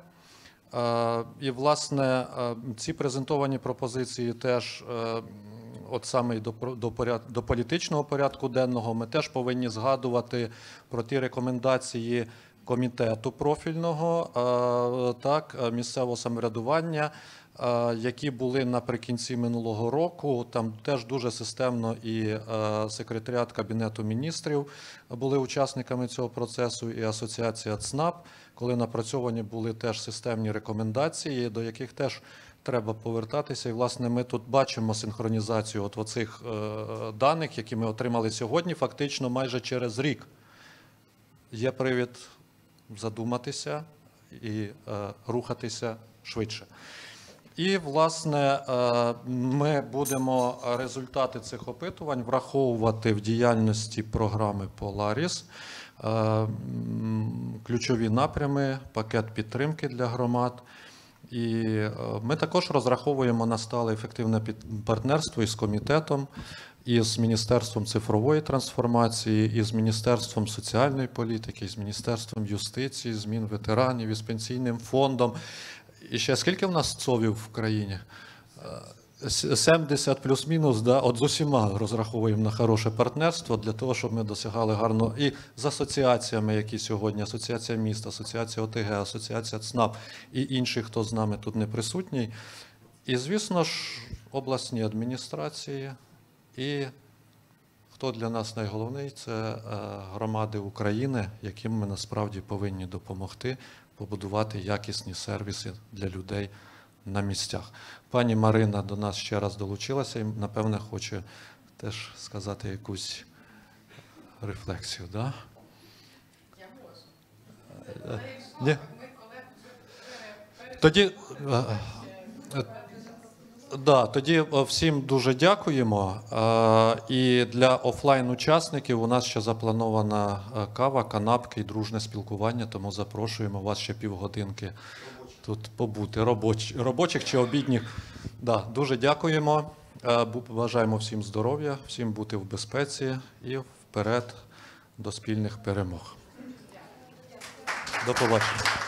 І, власне, ці презентовані пропозиції теж, от саме до політичного порядку денного, ми теж повинні згадувати про ті рекомендації комітету профільного, так, місцевого самоврядування, які були наприкінці минулого року. Там теж дуже системно і секретаріат Кабінету міністрів були учасниками цього процесу, і асоціація ЦНАП, коли напрацьовані були теж системні рекомендації, до яких теж треба повертатися. І, власне, ми тут бачимо синхронізацію от оцих даних, які ми отримали сьогодні, фактично майже через рік. Є привід задуматися і рухатися швидше. І, власне, ми будемо результати цих опитувань враховувати в діяльності програми Polaris, ключові напрями, пакет підтримки для громад. І ми також розраховуємо на стале ефективне партнерство із комітетом, із Міністерством цифрової трансформації, із Міністерством соціальної політики, з Міністерством юстиції, змін ветеранів, із Пенсійним фондом. І ще скільки в нас ЦОВів в країні? 70 плюс-мінус, да? От з усіма розраховуємо на хороше партнерство для того, щоб ми досягали гарно. І з асоціаціями, які сьогодні, Асоціація міст, Асоціація ОТГ, Асоціація ЦНАП і інші, хто з нами тут не присутній. І, звісно ж, обласні адміністрації. І хто для нас найголовний, це громади України, яким ми насправді повинні допомогти побудувати якісні сервіси для людей на місцях. Пані Марина до нас ще раз долучилася і, напевне, хоче теж сказати якусь рефлексію. Да? Я можу. Ні? Тоді... Да, тоді всім дуже дякуємо. І для офлайн-учасників у нас ще запланована кава, канапки і дружне спілкування, тому запрошуємо вас ще півгодинки тут побути, робочих чи обідніх. Да, дуже дякуємо. Бажаємо всім здоров'я, всім бути в безпеці і вперед до спільних перемог. До побачення.